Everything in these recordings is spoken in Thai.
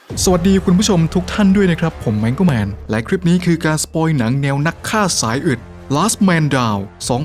สวัสดีคุณผู้ชมทุกท่านด้วยนะครับผมแมงโกแมนและคลิปนี้คือการสปอยหนังแนวนักฆ่าสายอึด Last Man Down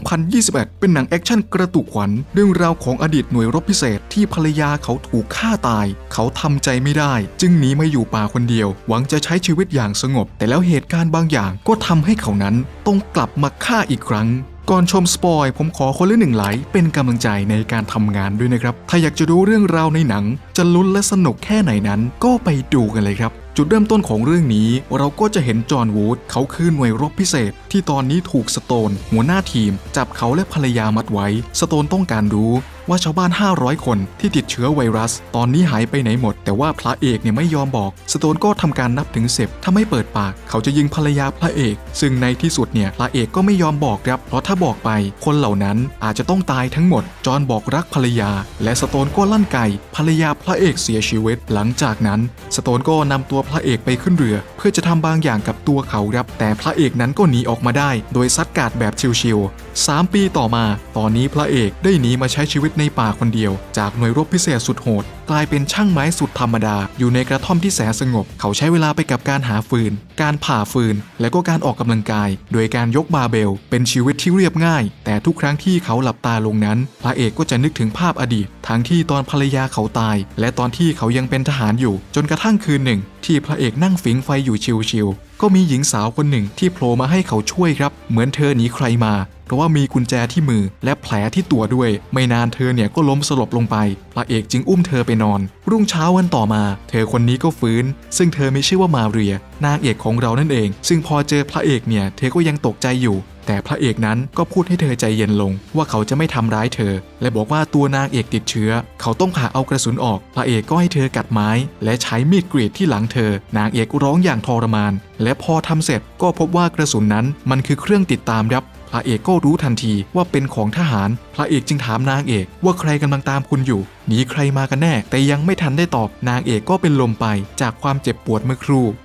2021 เป็นหนังแอคชั่นกระตุกขวัญเรื่องราวของอดีตหน่วยรบพิเศษที่ภรรยาเขาถูกฆ่าตายเขาทำใจไม่ได้จึงหนีมาอยู่ป่าคนเดียวหวังจะใช้ชีวิตอย่างสงบแต่แล้วเหตุการณ์บางอย่างก็ทำให้เขานั้นต้องกลับมาฆ่าอีกครั้งก่อนชมสปอยผมขอคนละ1 ไลค์เป็นกำลังใจในการทำงานด้วยนะครับถ้าอยากจะดูเรื่องราวในหนังจะลุ้นและสนุกแค่ไหนนั้นก็ไปดูกันเลยครับจุดเริ่มต้นของเรื่องนี้เราก็จะเห็นจอห์นวูดเขาคือหน่วยรบพิเศษที่ตอนนี้ถูกสโตนหัวหน้าทีมจับเขาและภรรยามัดไว้สโตนต้องการรู้ว่าชาวบ้าน500 คนที่ติดเชื้อไวรัสตอนนี้หายไปไหนหมดแต่ว่าพระเอกเนี่ยไม่ยอมบอกสโตนก็ทำการนับถึง10ถ้าไม่เปิดปากเขาจะยิงภรรยาพระเอกซึ่งในที่สุดเนี่ยพระเอกก็ไม่ยอมบอกครับเพราะถ้าบอกไปคนเหล่านั้นอาจจะต้องตายทั้งหมดจอห์นบอกรักภรรยาและสโตนก็ลั่นไกภรรยาพระเอกเสียชีวิตหลังจากนั้นสโตนก็นำตัวพระเอกไปขึ้นเรือเพื่อจะทำบางอย่างกับตัวเขาครับแต่พระเอกนั้นก็หนีออกมาได้โดยซัดกาดแบบชิวๆ3 ปีต่อมาตอนนี้พระเอกได้หนีมาใช้ชีวิตในป่าคนเดียวจากหน่วยรบพิเศษสุดโหดกลายเป็นช่างไม้สุดธรรมดาอยู่ในกระท่อมที่แสนสงบเขาใช้เวลาไปกับการหาฟืนการผ่าฟืนและก็การออกกำลังกายโดยการยกบาร์เบลเป็นชีวิตที่เรียบง่ายแต่ทุกครั้งที่เขาหลับตาลงนั้นพระเอกก็จะนึกถึงภาพอดีตทั้งที่ตอนภรรยาเขาตายและตอนที่เขายังเป็นทหารอยู่จนกระทั่งคืนหนึ่งที่พระเอกนั่งฝิ่งไฟอยู่ชิวๆก็มีหญิงสาวคนหนึ่งที่โผล่มาให้เขาช่วยครับเหมือนเธอหนีใครมาเพราะว่ามีกุญแจที่มือและแผลที่ตัวด้วยไม่นานเธอเนี่ยก็ล้มสลบลงไปพระเอกจึงอุ้มเธอไปนอนรุ่งเช้าวันต่อมาเธอคนนี้ก็ฟื้นซึ่งเธอมีชื่อว่ามาเรียนางเอกของเรานั่นเองซึ่งพอเจอพระเอกเนี่ยเธอก็ยังตกใจอยู่แต่พระเอกนั้นก็พูดให้เธอใจเย็นลงว่าเขาจะไม่ทำร้ายเธอและบอกว่าตัวนางเอกติดเชื้อเขาต้องผ่าเอากระสุนออกพระเอกก็ให้เธอกัดไม้และใช้มีดกรีดที่หลังเธอนางเอกร้องอย่างทรมานและพอทำเสร็จก็พบว่ากระสุนนั้นมันคือเครื่องติดตามครับพระเอกก็รู้ทันทีว่าเป็นของทหารพระเอกจึงถามนางเอกว่าใครกำลังตามคุณอยู่หนีใครมากันแน่แต่ยังไม่ทันได้ตอบนางเอกก็เป็นลมไปจากความเจ็บปวดเมื่อครู่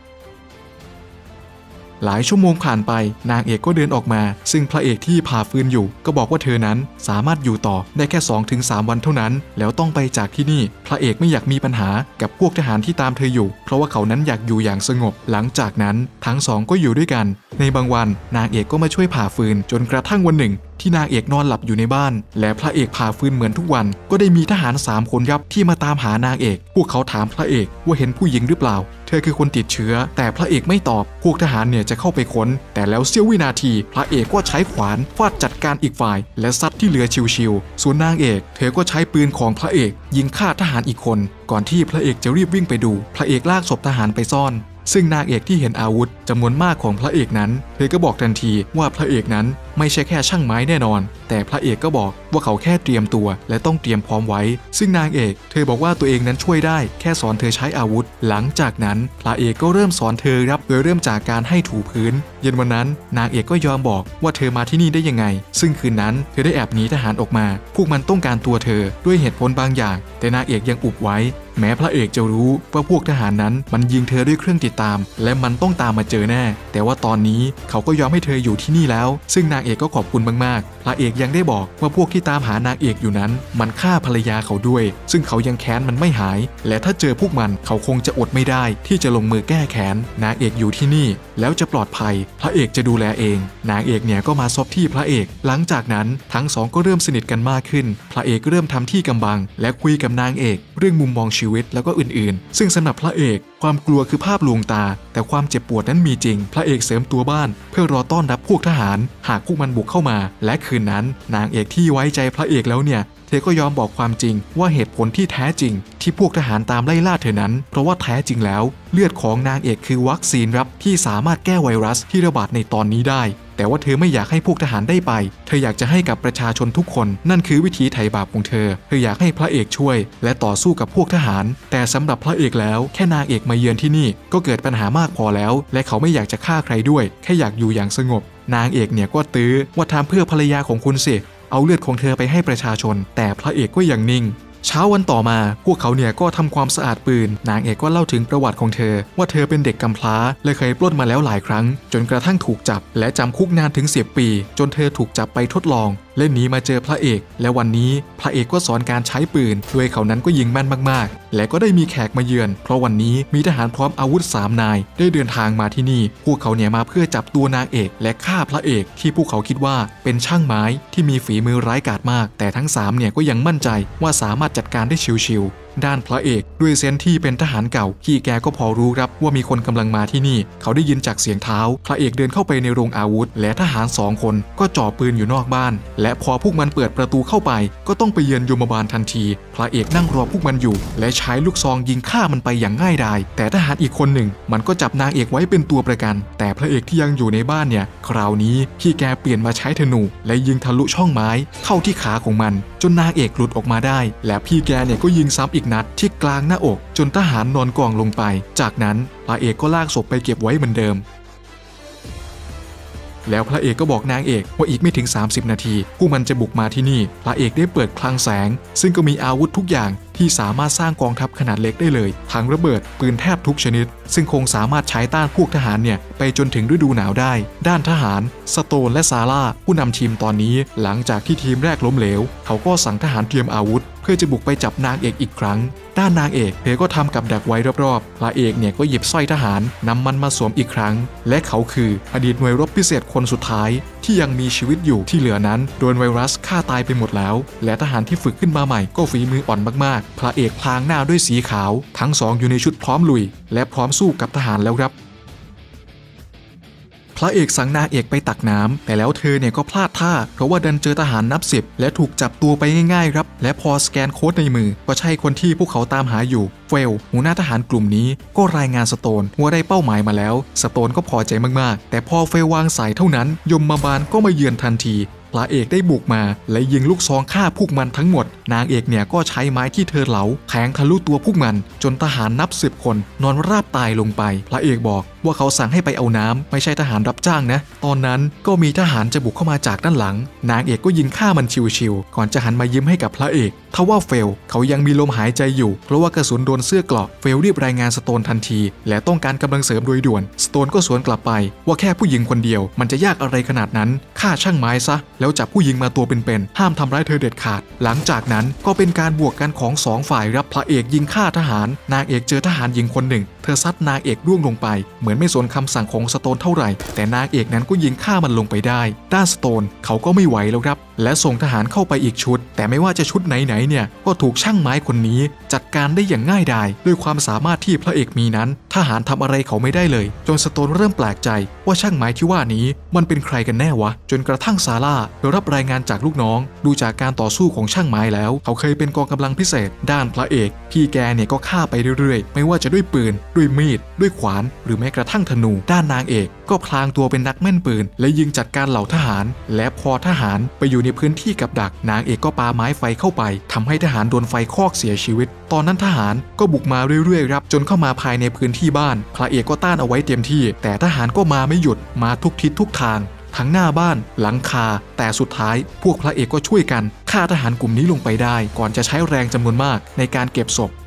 หลายชั่วโมงผ่านไปนางเอกก็เดินออกมาซึ่งพระเอกที่ผ่าฟืนอยู่ก็บอกว่าเธอนั้นสามารถอยู่ต่อได้แค่ 2-3 วันเท่านั้นแล้วต้องไปจากที่นี่พระเอกไม่อยากมีปัญหากับพวกทหารที่ตามเธออยู่เพราะว่าเขานั้นอยากอยู่อย่างสงบหลังจากนั้นทั้งสองก็อยู่ด้วยกันในบางวันนางเอกก็มาช่วยผ่าฟืนจนกระทั่งวันหนึ่งที่นางเอกนอนหลับอยู่ในบ้านและพระเอกผ่าฟืนเหมือนทุกวันก็ได้มีทหาร3 คนครับที่มาตามหานางเอกพวกเขาถามพระเอกว่าเห็นผู้หญิงหรือเปล่าเธอคือคนติดเชื้อแต่พระเอกไม่ตอบพวกทหารเนี่ยจะเข้าไปค้นแต่แล้วเสี้ยววินาทีพระเอกก็ใช้ขวานฟาดจัดการอีกฝ่ายและซัดที่เหลือชิวๆส่วนนางเอกเธอก็ใช้ปืนของพระเอกยิงฆ่าทหารอีกคนก่อนที่พระเอกจะรีบวิ่งไปดูพระเอกลากศพทหารไปซ่อนซึ่งนางเอกที่เห็นอาวุธจำนวนมากของพระเอกนั้นเธอก็บอกทันทีว่าพระเอกนั้นไม่ใช่แค่ช่างไม้แน่นอนแต่พระเอกก็บอกว่าเขาแค่เตรียมตัวและต้องเตรียมพร้อมไว้ซึ่งนางเอกเธอบอกว่าตัวเองนั้นช่วยได้แค่สอนเธอใช้อาวุธหลังจากนั้นพระเอกก็เริ่มสอนเธอครับโดยเริ่มจากการให้ถูพื้นเย็นวันนั้นนางเอกก็ยอมบอกว่าเธอมาที่นี่ได้ยังไงซึ่งคืนนั้นเธอได้แอบหนีทหารออกมาพวกมันต้องการตัวเธอด้วยเหตุผลบางอย่างแต่นางเอกยังอุบไว้แม้พระเอกจะรู้ว่าพวกทหารนั้นมันยิงเธอด้วยเครื่องติดตามและมันต้องตามมาเจอแน่แต่ว่าตอนนี้เขาก็ยอมให้เธออยู่ที่นี่แล้วซึ่งนางเอกก็ขอบคุณมากๆพระเอกยังได้บอกว่าพวกที่ตามหานางเอกอยู่นั้นมันฆ่าภรรยาเขาด้วยซึ่งเขายังแค้นมันไม่หายและถ้าเจอพวกมันเขาคงจะอดไม่ได้ที่จะลงมือแก้แค้นนางเอกอยู่ที่นี่แล้วจะปลอดภัยพระเอกจะดูแลเองนางเอกเนี่ยก็มาซบที่พระเอกหลังจากนั้นทั้งสองก็เริ่มสนิทกันมากขึ้นพระเอกเริ่มทำที่กำบังและคุยกับนางเอกเรื่องมุมมองชีวิตแล้วก็อื่นๆซึ่งสำหรับพระเอกความกลัวคือภาพลวงตาแต่ความเจ็บปวดนั้นมีจริงพระเอกเสริมตัวบ้านเพื่อรอต้อนรับพวกทหารหากพวกมันบุกเข้ามาและคืนนั้นนางเอกที่ไว้ใจพระเอกแล้วเนี่ยเธอก็ยอมบอกความจริงว่าเหตุผลที่แท้จริงที่พวกทหารตามไล่ล่าเธอนั้นเพราะว่าแท้จริงแล้วเลือดของนางเอกคือวัคซีนครับที่สามารถแก้ไวรัสที่ระบาดในตอนนี้ได้แต่ว่าเธอไม่อยากให้พวกทหารได้ไปเธออยากจะให้กับประชาชนทุกคนนั่นคือวิธีไถ่บาปของเธออยากให้พระเอกช่วยและต่อสู้กับพวกทหารแต่สำหรับพระเอกแล้วแค่นางเอกมาเยือนที่นี่ก็เกิดปัญหามากพอแล้วและเขาไม่อยากจะฆ่าใครด้วยแค่อยากอยู่อย่างสงบนางเอกเนี่ยก็ตื้อว่าทำเพื่อภรรยาของคุณสิเอาเลือดของเธอไปให้ประชาชนแต่พระเอกก็ยังนิ่งเช้าวันต่อมาพวกเขาเนี่ยก็ทำความสะอาดปืนนางเอกก็เล่าถึงประวัติของเธอว่าเธอเป็นเด็กกำพร้าและเคยปล้นมาแล้วหลายครั้งจนกระทั่งถูกจับและจำคุกนานถึง10 ปีจนเธอถูกจับไปทดลองและหนีมาเจอพระเอกและวันนี้พระเอกก็สอนการใช้ปืนโดยเขานั้นก็ยิงแม่นมากๆและก็ได้มีแขกมาเยือนเพราะวันนี้มีทหารพร้อมอาวุธ3 นายได้เดินทางมาที่นี่พวกเขาเนี่ยมาเพื่อจับตัวนางเอกและฆ่าพระเอกที่พวกเขาคิดว่าเป็นช่างไม้ที่มีฝีมือร้ายกาจมากแต่ทั้ง3เนี่ยก็ยังมั่นใจว่าสามารถจัดการได้ชิวๆด้านพระเอกด้วยเซนส์ที่เป็นทหารเก่าพี่แกก็พอรู้ครับว่ามีคนกำลังมาที่นี่เขาได้ยินจากเสียงเท้าพระเอกเดินเข้าไปในโรงอาวุธและทหาร2 คนก็จ่อปืนอยู่นอกบ้านและพอพวกมันเปิดประตูเข้าไปก็ต้องไปเยือนยมบาลทันทีพระเอกนั่งรอพวกมันอยู่และใช้ลูกซองยิงฆ่ามันไปอย่างง่ายดายแต่ทหารอีกคนหนึ่งมันก็จับนางเอกไว้เป็นตัวประกันแต่พระเอกที่ยังอยู่ในบ้านเนี่ยคราวนี้พี่แกเปลี่ยนมาใช้ธนูและยิงทะลุช่องไม้เข้าที่ขาของมันจนนางเอกหลุดออกมาได้และพี่แกเนี่ยก็ยิงซ้ำอีกนัดที่กลางหน้าอกจนทหารนอนกองลงไปจากนั้นพระเอกก็ลากศพไปเก็บไว้เหมือนเดิมแล้วพระเอกก็บอกนางเอกว่าอีกไม่ถึง30 นาทีพวกมันจะบุกมาที่นี่พระเอกได้เปิดคลังแสงซึ่งก็มีอาวุธทุกอย่างที่สามารถสร้างกองทัพขนาดเล็กได้เลยทั้งระเบิดปืนแทบทุกชนิดซึ่งคงสามารถใช้ต้านพวกทหารเนี่ยไปจนถึงฤดูหนาวได้ด้านทหารสโตนและซาร่าผู้นำทีมตอนนี้หลังจากที่ทีมแรกล้มเหลวเขาก็สั่งทหารเตรียมอาวุธเพื่อจะบุกไปจับนางเอกอีกครั้งด้านนางเอกเธอก็ทำกับดักไว้รอบๆพระเอกเนี่ยก็หยิบสร้อยทหารนำมันมาสวมอีกครั้งและเขาคืออดีตหน่วยรบพิเศษคนสุดท้ายที่ยังมีชีวิตอยู่ที่เหลือนั้นโดนไวรัสฆ่าตายไปหมดแล้วและทหารที่ฝึกขึ้นมาใหม่ก็ฝีมืออ่อนมากๆพระเอกพลางหน้าด้วยสีขาวทั้ง2อยู่ในชุดพร้อมลุยและพร้อมสู้กับทหารแล้วครับพระเอกสั่งนางเอกไปตักน้ำแต่แล้วเธอเนี่ยก็พลาดท่าเพราะว่าดันเจอทหารนับ10และถูกจับตัวไปง่ายๆครับและพอสแกนโค้ดในมือก็ใช่คนที่พวกเขาตามหาอยู่เฟลหัวหน้าทหารกลุ่มนี้ก็รายงานสโตนว่าได้เป้าหมายมาแล้วสโตนก็พอใจมากๆแต่พอเฟลวางสายเท่านั้นยมบาลก็มาเยือนทันทีพระเอกได้บุกมาและยิงลูกซองฆ่าพวกมันทั้งหมดนางเอกเนี่ยก็ใช้ไม้ที่เธอเหลาแทงทะลุตัวพวกมันจนทหารนับ10 คนนอนราบตายลงไปพระเอกบอกว่าเขาสั่งให้ไปเอาน้ำไม่ใช่ทหารรับจ้างนะตอนนั้นก็มีทหารจะบุกเข้ามาจากด้านหลังนางเอกก็ยิงฆ่ามันชิวๆก่อนจะหันมายิ้มให้กับพระเอกทว่าเฟลเขายังมีลมหายใจอยู่เพราะว่ากระสุนโดนเสื้อเกราะเฟลรีบรายงานสโตนทันทีและต้องการกำลังเสริมโดยด่วนสโตนก็สวนกลับไปว่าแค่ผู้หญิงคนเดียวมันจะยากอะไรขนาดนั้นฆ่าช่างไม้ซะแล้วจับผู้หญิงมาตัวเป็นๆห้ามทำร้ายเธอเด็ดขาดหลังจากนั้นก็เป็นการบวกกันของ2 ฝ่ายรับพระเอกยิงฆ่าทหารนางเอกเจอทหารหญิงคนหนึ่งเธอซัดนางเอกร่วงลงไปเหมือนไม่สนคำสั่งของสโตนเท่าไหร่แต่นางเอกนั้นก็ยิงฆ่ามันลงไปได้ด้านสโตนเขาก็ไม่ไหวแล้วครับและส่งทหารเข้าไปอีกชุดแต่ไม่ว่าจะชุดไหนเนี่ยก็ถูกช่างไม้คนนี้จัดการได้อย่างง่ายดายด้วยความสามารถที่พระเอกมีนั้นทหารทำอะไรเขาไม่ได้เลยจนสโตนเริ่มแปลกใจว่าช่างไม้ที่ว่านี้มันเป็นใครกันแน่วะจนกระทั่งซาร่าได้รับรายงานจากลูกน้องดูจากการต่อสู้ของช่างไม้แล้วเขาเคยเป็นกองกำลังพิเศษด้านพระเอกพี่แกเนี่ยก็ฆ่าไปเรื่อยๆไม่ว่าจะด้วยปืนด้วยมีดด้วยขวานหรือแม้กระทั่งธนูด้านนางเอกก็พลางตัวเป็นนักแม่นปืนและยิงจัดการเหล่าทหารและพอทหารไปอยู่ในพื้นที่กับดักนางเอกก็ปาไม้ไฟเข้าไปทำให้ทหารโดนไฟคอกเสียชีวิตตอนนั้นทหารก็บุกมาเรื่อยๆครับจนเข้ามาภายในพื้นที่บ้านพระเอกก็ต้านเอาไว้เต็มที่แต่ทหารก็มาไม่หยุดมาทุกทิศทุกทางทั้งหน้าบ้านหลังคาแต่สุดท้ายพวกพระเอกก็ช่วยกันฆ่าทหารกลุ่มนี้ลงไปได้ก่อนจะใช้แรงจำนวนมากในการเก็บศพ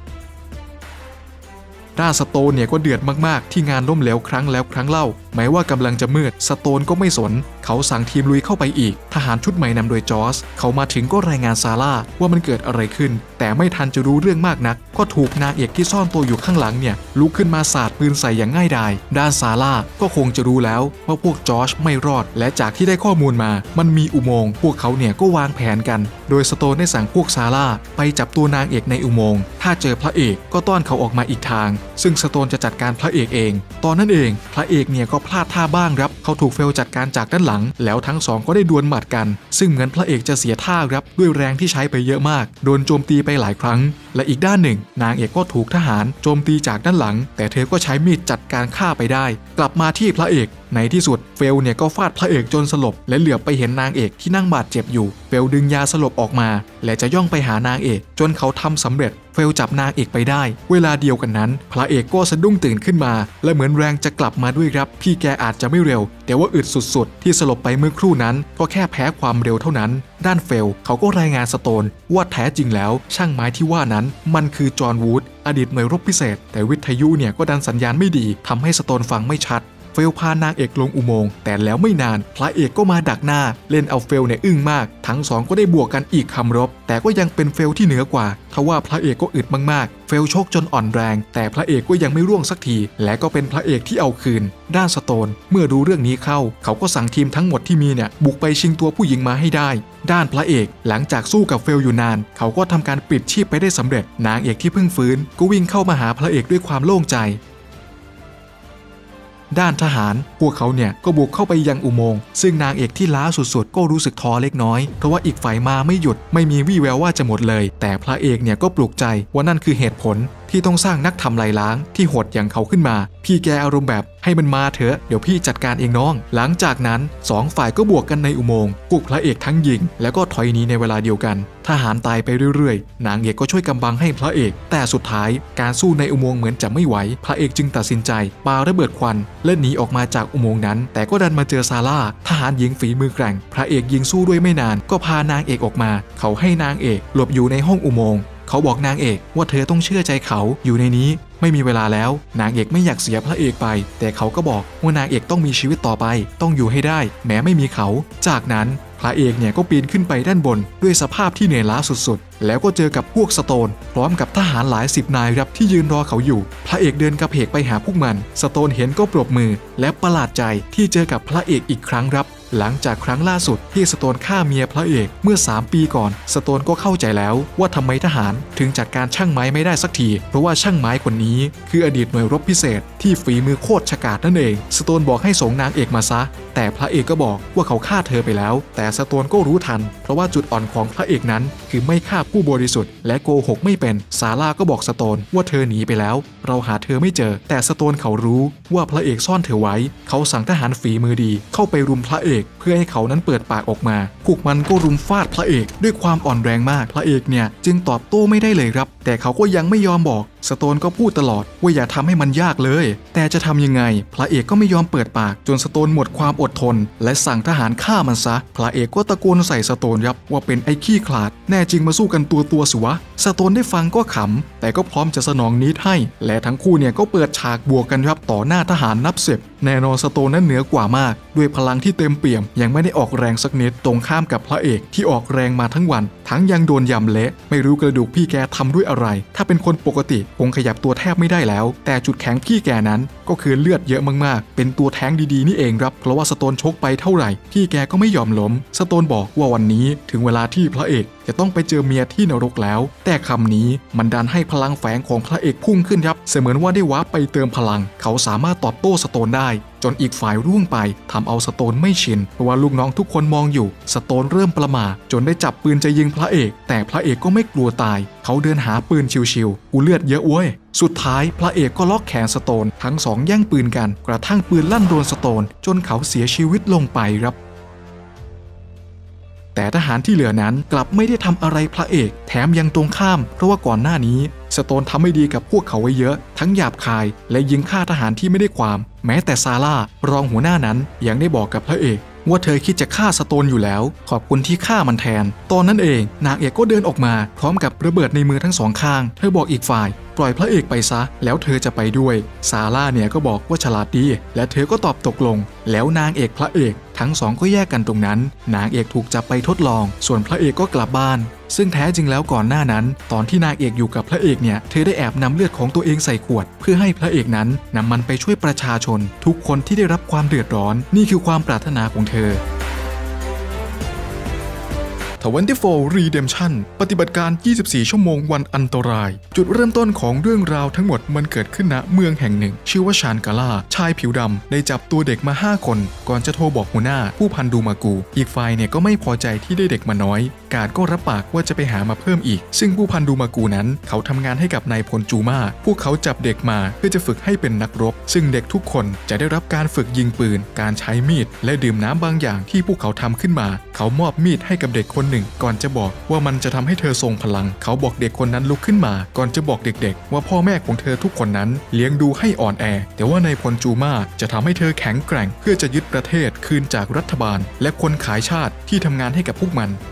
ด้านสโตนเนี่ยก็เดือดมากๆที่งานล้มเหลวครั้งแล้วครั้งเล่าแม้ว่ากำลังจะมืดสโตนก็ไม่สนเขาสั่งทีมลุยเข้าไปอีกทหารชุดใหม่นำโดยจอร์จเขามาถึงก็รายงานซาร่าว่ามันเกิดอะไรขึ้นแต่ไม่ทันจะรู้เรื่องมากนักก็ถูกนางเอกที่ซ่อนตัวอยู่ข้างหลังเนี่ยลุกขึ้นมาสาดปืนใส่อย่างง่ายดายด้านซาร่าก็คงจะรู้แล้วว่าพวกจอร์จไม่รอดและจากที่ได้ข้อมูลมามันมีอุโมงค์พวกเขาเนี่ยก็วางแผนกันโดยสโตนได้สั่งพวกซาร่าไปจับตัวนางเอกในอุโมงค์ถ้าเจอพระเอกก็ต้อนเขาออกมาอีกทางซึ่งสโตนจะจัดการพระเอกเองตอนนั้นเองพระเอกเนี่ยก็พลาดท่าบ้างครับเขาถูกเฟลจัดการจากด้านหลังแล้วทั้งสองก็ได้ดวลหมัดกันซึ่งเหมือนพระเอกจะเสียท่าครับด้วยแรงที่ใช้ไปเยอะมากโดนโจมตีไปหลายครั้งและอีกด้านหนึ่งนางเอกก็ถูกทหารโจมตีจากด้านหลังแต่เธอก็ใช้มีดจัดการฆ่าไปได้กลับมาที่พระเอกในที่สุดเฟลเนี่ยก็ฟาดพระเอกจนสลบและเหลือบไปเห็นนางเอกที่นั่งบาดเจ็บอยู่เฟลดึงยาสลบออกมาและจะย่องไปหานางเอกจนเขาทำสำเร็จเฟลจับนางเอกไปได้เวลาเดียวกันนั้นพระเอกก็สะดุ้งตื่นขึ้นมาและเหมือนแรงจะกลับมาด้วยครับพี่แกอาจจะไม่เร็วแต่ว่าอึดสุดๆที่สลบไปเมื่อครู่นั้นก็แค่แพ้ความเร็วเท่านั้นด้านเฟลเขาก็รายงานสโตนว่าแท้จริงแล้วช่างไม้ที่ว่านั้นมันคือจอห์นวูดอดีตหน่วยรบพิเศษแต่วิทยุเนี่ยก็ดันสัญญาณไม่ดีทำให้สโตนฟังไม่ชัดเฟลพานางเอกลงอุโมงค์แต่แล้วไม่นานพระเอกก็มาดักหน้าเล่นเอาเฟลเนี่ยอึ้งมากทั้งสองก็ได้บวกกันอีกคำรบแต่ก็ยังเป็นเฟลที่เหนือกว่าทว่าพระเอกก็อึดมากๆเฟลชกจนอ่อนแรงแต่พระเอกก็ยังไม่ร่วงสักทีและก็เป็นพระเอกที่เอาคืนด้านสโตนเมื่อรู้เรื่องนี้เข้าเขาก็สั่งทีมทั้งหมดที่มีเนี่ยบุกไปชิงตัวผู้หญิงมาให้ได้ด้านพระเอกหลังจากสู้กับเฟลอยู่นานเขาก็ทำการปลิดชีพไปได้สำเร็จนางเอกที่เพิ่งฟื้นก็วิ่งเข้ามาหาพระเอกด้วยความโล่งใจด้านทหารพวกเขาเนี่ยก็บุกเข้าไปยังอุโมงค์ซึ่งนางเอกที่ล้าสุดๆก็รู้สึกท้อเล็กน้อยเพราะว่าอีกฝ่ายมาไม่หยุดไม่มีวี่แววว่าจะหมดเลยแต่พระเอกเนี่ยก็ปลุกใจว่านั่นคือเหตุผลที่ต้องสร้างนักทำลายล้างที่โหดอย่างเขาขึ้นมาพี่แกอารมณ์แบบให้มันมาเถอะเดี๋ยวพี่จัดการเองน้องหลังจากนั้น2ฝ่ายก็บวกกันในอุโมงค์พวกพระเอกทั้งยิงแล้วก็ถอยหนีในเวลาเดียวกันทหารตายไปเรื่อยๆนางเอกก็ช่วยกำบังให้พระเอกแต่สุดท้ายการสู้ในอุโมงค์เหมือนจะไม่ไหวพระเอกจึงตัดสินใจปาระเบิดควันเล่นหนีออกมาจากอุโมงค์นั้นแต่ก็ดันมาเจอซาร่าทหารหญิงฝีมือแกร่งพระเอกยิงสู้ด้วยไม่นานก็พานางเอกออกมาเขาให้นางเอกหลบอยู่ในห้องอุโมงค์เขาบอกนางเอกว่าเธอต้องเชื่อใจเขาอยู่ในนี้ไม่มีเวลาแล้วนางเอกไม่อยากเสียพระเอกไปแต่เขาก็บอกว่านางเอกต้องมีชีวิตต่อไปต้องอยู่ให้ได้แม้ไม่มีเขาจากนั้นพระเอกเนี่ยก็ปีนขึ้นไปด้านบนด้วยสภาพที่เหนื่อยล้าสุดๆแล้วก็เจอกับพวกสโตนพร้อมกับทหารหลาย10นายครับที่ยืนรอเขาอยู่พระเอกเดินกระเพกไปหาพวกมันสโตนเห็นก็ปรบมือและประหลาดใจที่เจอกับพระเอกอีกครั้งครับหลังจากครั้งล่าสุดที่สโตนฆ่าเมียพระเอกเมื่อ3 ปีก่อนสโตนก็เข้าใจแล้วว่าทำไมทหารถึงจัดการช่างไม้ไม่ได้สักทีเพราะว่าช่างไม้คนนี้คืออดีตหน่วยรบพิเศษที่ฝีมือโคตรฉกาจนั่นเองสโตนบอกให้ส่งนางเอกมาซะแต่พระเอกก็บอกว่าเขาฆ่าเธอไปแล้วแต่สโตนก็รู้ทันเพราะว่าจุดอ่อนของพระเอกนั้นคือไม่ฆ่าผู้บริสุทธิ์และโกหกไม่เป็นซาร่าก็บอกสโตนว่าเธอหนีไปแล้วเราหาเธอไม่เจอแต่สโตนเขารู้ว่าพระเอกซ่อนเธอไว้เขาสั่งทหารฝีมือดีเข้าไปรุมพระเอกเพื่อให้เขานั้นเปิดปากออกมาพวกมันก็รุมฟาดพระเอกด้วยความอ่อนแรงมากพระเอกเนี่ยจึงตอบโต้ไม่ได้เลยครับแต่เขาก็ยังไม่ยอมบอกสโตนก็พูดตลอดว่าอย่าทำให้มันยากเลยแต่จะทำยังไงพระเอกก็ไม่ยอมเปิดปากจนสโตนหมดความอดทนและสั่งทหารฆ่ามันซะพระเอกก็ตะโกนใส่สโตนครับว่าเป็นไอ้ขี้ขลาดแน่จริงมาสู้กันตัวสิวะสโตนได้ฟังก็ขำแต่ก็พร้อมจะสนองนิดให้และทั้งคู่เนี่ยก็เปิดฉากบวกกันครับต่อหน้าทหารนับ10แน่นอนสโตนนั้นเหนือกว่ามากด้วยพลังที่เต็มเปี่ยมยังไม่ได้ออกแรงสักนิดตรงข้ามกับพระเอกที่ออกแรงมาทั้งวันทั้งยังโดนยำเละไม่รู้กระดูกพี่แกทำด้วยอะไรถ้าเป็นคนปกติคงขยับตัวแทบไม่ได้แล้วแต่จุดแข็งพี่แกนั้นก็คือเลือดเยอะมากๆเป็นตัวแท้งดีๆนี่เองครับเพราะว่าสโตนชกไปเท่าไหร่พี่แกก็ไม่ยอมล้มสโตนบอกว่าวันนี้ถึงเวลาที่พระเอกจะต้องไปเจอเมียที่นรกแล้วแต่คำนี้มันดันให้พลังแฝงของพระเอกพุ่งขึ้นครับเสมือนว่าได้วาร์ปไปเติมพลังเขาสามารถตอบโต้สโตนได้จนอีกฝ่ายร่วงไปทำเอาสโตนไม่ชินเพราะว่าลูกน้องทุกคนมองอยู่สโตนเริ่มประหม่าจนได้จับปืนจะยิงพระเอกแต่พระเอกก็ไม่กลัวตายเขาเดินหาปืนชิวๆกูเลือดเยอะเว้ยสุดท้ายพระเอกก็ล็อกแขนสโตนทั้งสองแย่งปืนกันกระทั่งปืนลั่นโดนสโตนจนเขาเสียชีวิตลงไปครับแต่ทหารที่เหลือนั้นกลับไม่ได้ทำอะไรพระเอกแถมยังตรงข้ามเพราะว่าก่อนหน้านี้สโตนทำไม่ดีกับพวกเขาไว้เยอะทั้งหยาบคายและยิงฆ่าทหารที่ไม่ได้ความแม้แต่ซาร่ารองหัวหน้านั้นยังได้บอกกับพระเอกว่าเธอคิดจะฆ่าสโตนอยู่แล้วขอบคุณที่ฆ่ามันแทนตอนนั้นเองนางเอกก็เดินออกมาพร้อมกับระเบิดในมือทั้งสองข้างเธอบอกอีกฝ่ายปล่อยพระเอกไปซะแล้วเธอจะไปด้วยซาร่าเนี่ยก็บอกว่าฉลาดดีและเธอก็ตอบตกลงแล้วนางเอกพระเอกทั้งสองก็แยกกันตรงนั้นนางเอกถูกจับไปทดลองส่วนพระเอกก็กลับบ้านซึ่งแท้จริงแล้วก่อนหน้านั้นตอนที่นางเอกอยู่กับพระเอกเนี่ยเธอได้แอบนำเลือดของตัวเองใส่ขวดเพื่อให้พระเอกนั้นนำมันไปช่วยประชาชนทุกคนที่ได้รับความเดือดร้อนนี่คือความปรารถนาของเธอ24 Redemption ปฏิบัติการ 24 ชั่วโมงวันอันตรายจุดเริ่มต้นของเรื่องราวทั้งหมดมันเกิดขึ้นณเมืองแห่งหนึ่งชื่อว่าชานกาล่าชายผิวดำได้จับตัวเด็กมา5คนก่อนจะโทรบอกหัวหน้าผู้พันดูมากูอีกฝ่ายเนี่ยก็ไม่พอใจที่ได้เด็กมาน้อยการก็รับปากว่าจะไปหามาเพิ่มอีกซึ่งผู้พันดูมากูนั้นเขาทำงานให้กับนายพลจูมาพวกเขาจับเด็กมาเพื่อจะฝึกให้เป็นนักรบซึ่งเด็กทุกคนจะได้รับการฝึกยิงปืนการใช้มีดและดื่มน้ำบางอย่างที่พวกเขาทำขึ้นมาเขามอบมีดให้กับเด็กคนหนึ่งก่อนจะบอกว่ามันจะทำให้เธอทรงพลังเขาบอกเด็กคนนั้นลุกขึ้นมาก่อนจะบอกเด็กๆว่าพ่อแม่ของเธอทุกคนนั้นเลี้ยงดูให้อ่อนแอแต่ว่านายพลจูมาจะทำให้เธอแข็งแกร่งเพื่อจะยึดประเทศคืนจากรัฐบาลและคนขายชาติที่ทำงานให้กับพวกมันเหมือนไอ้แม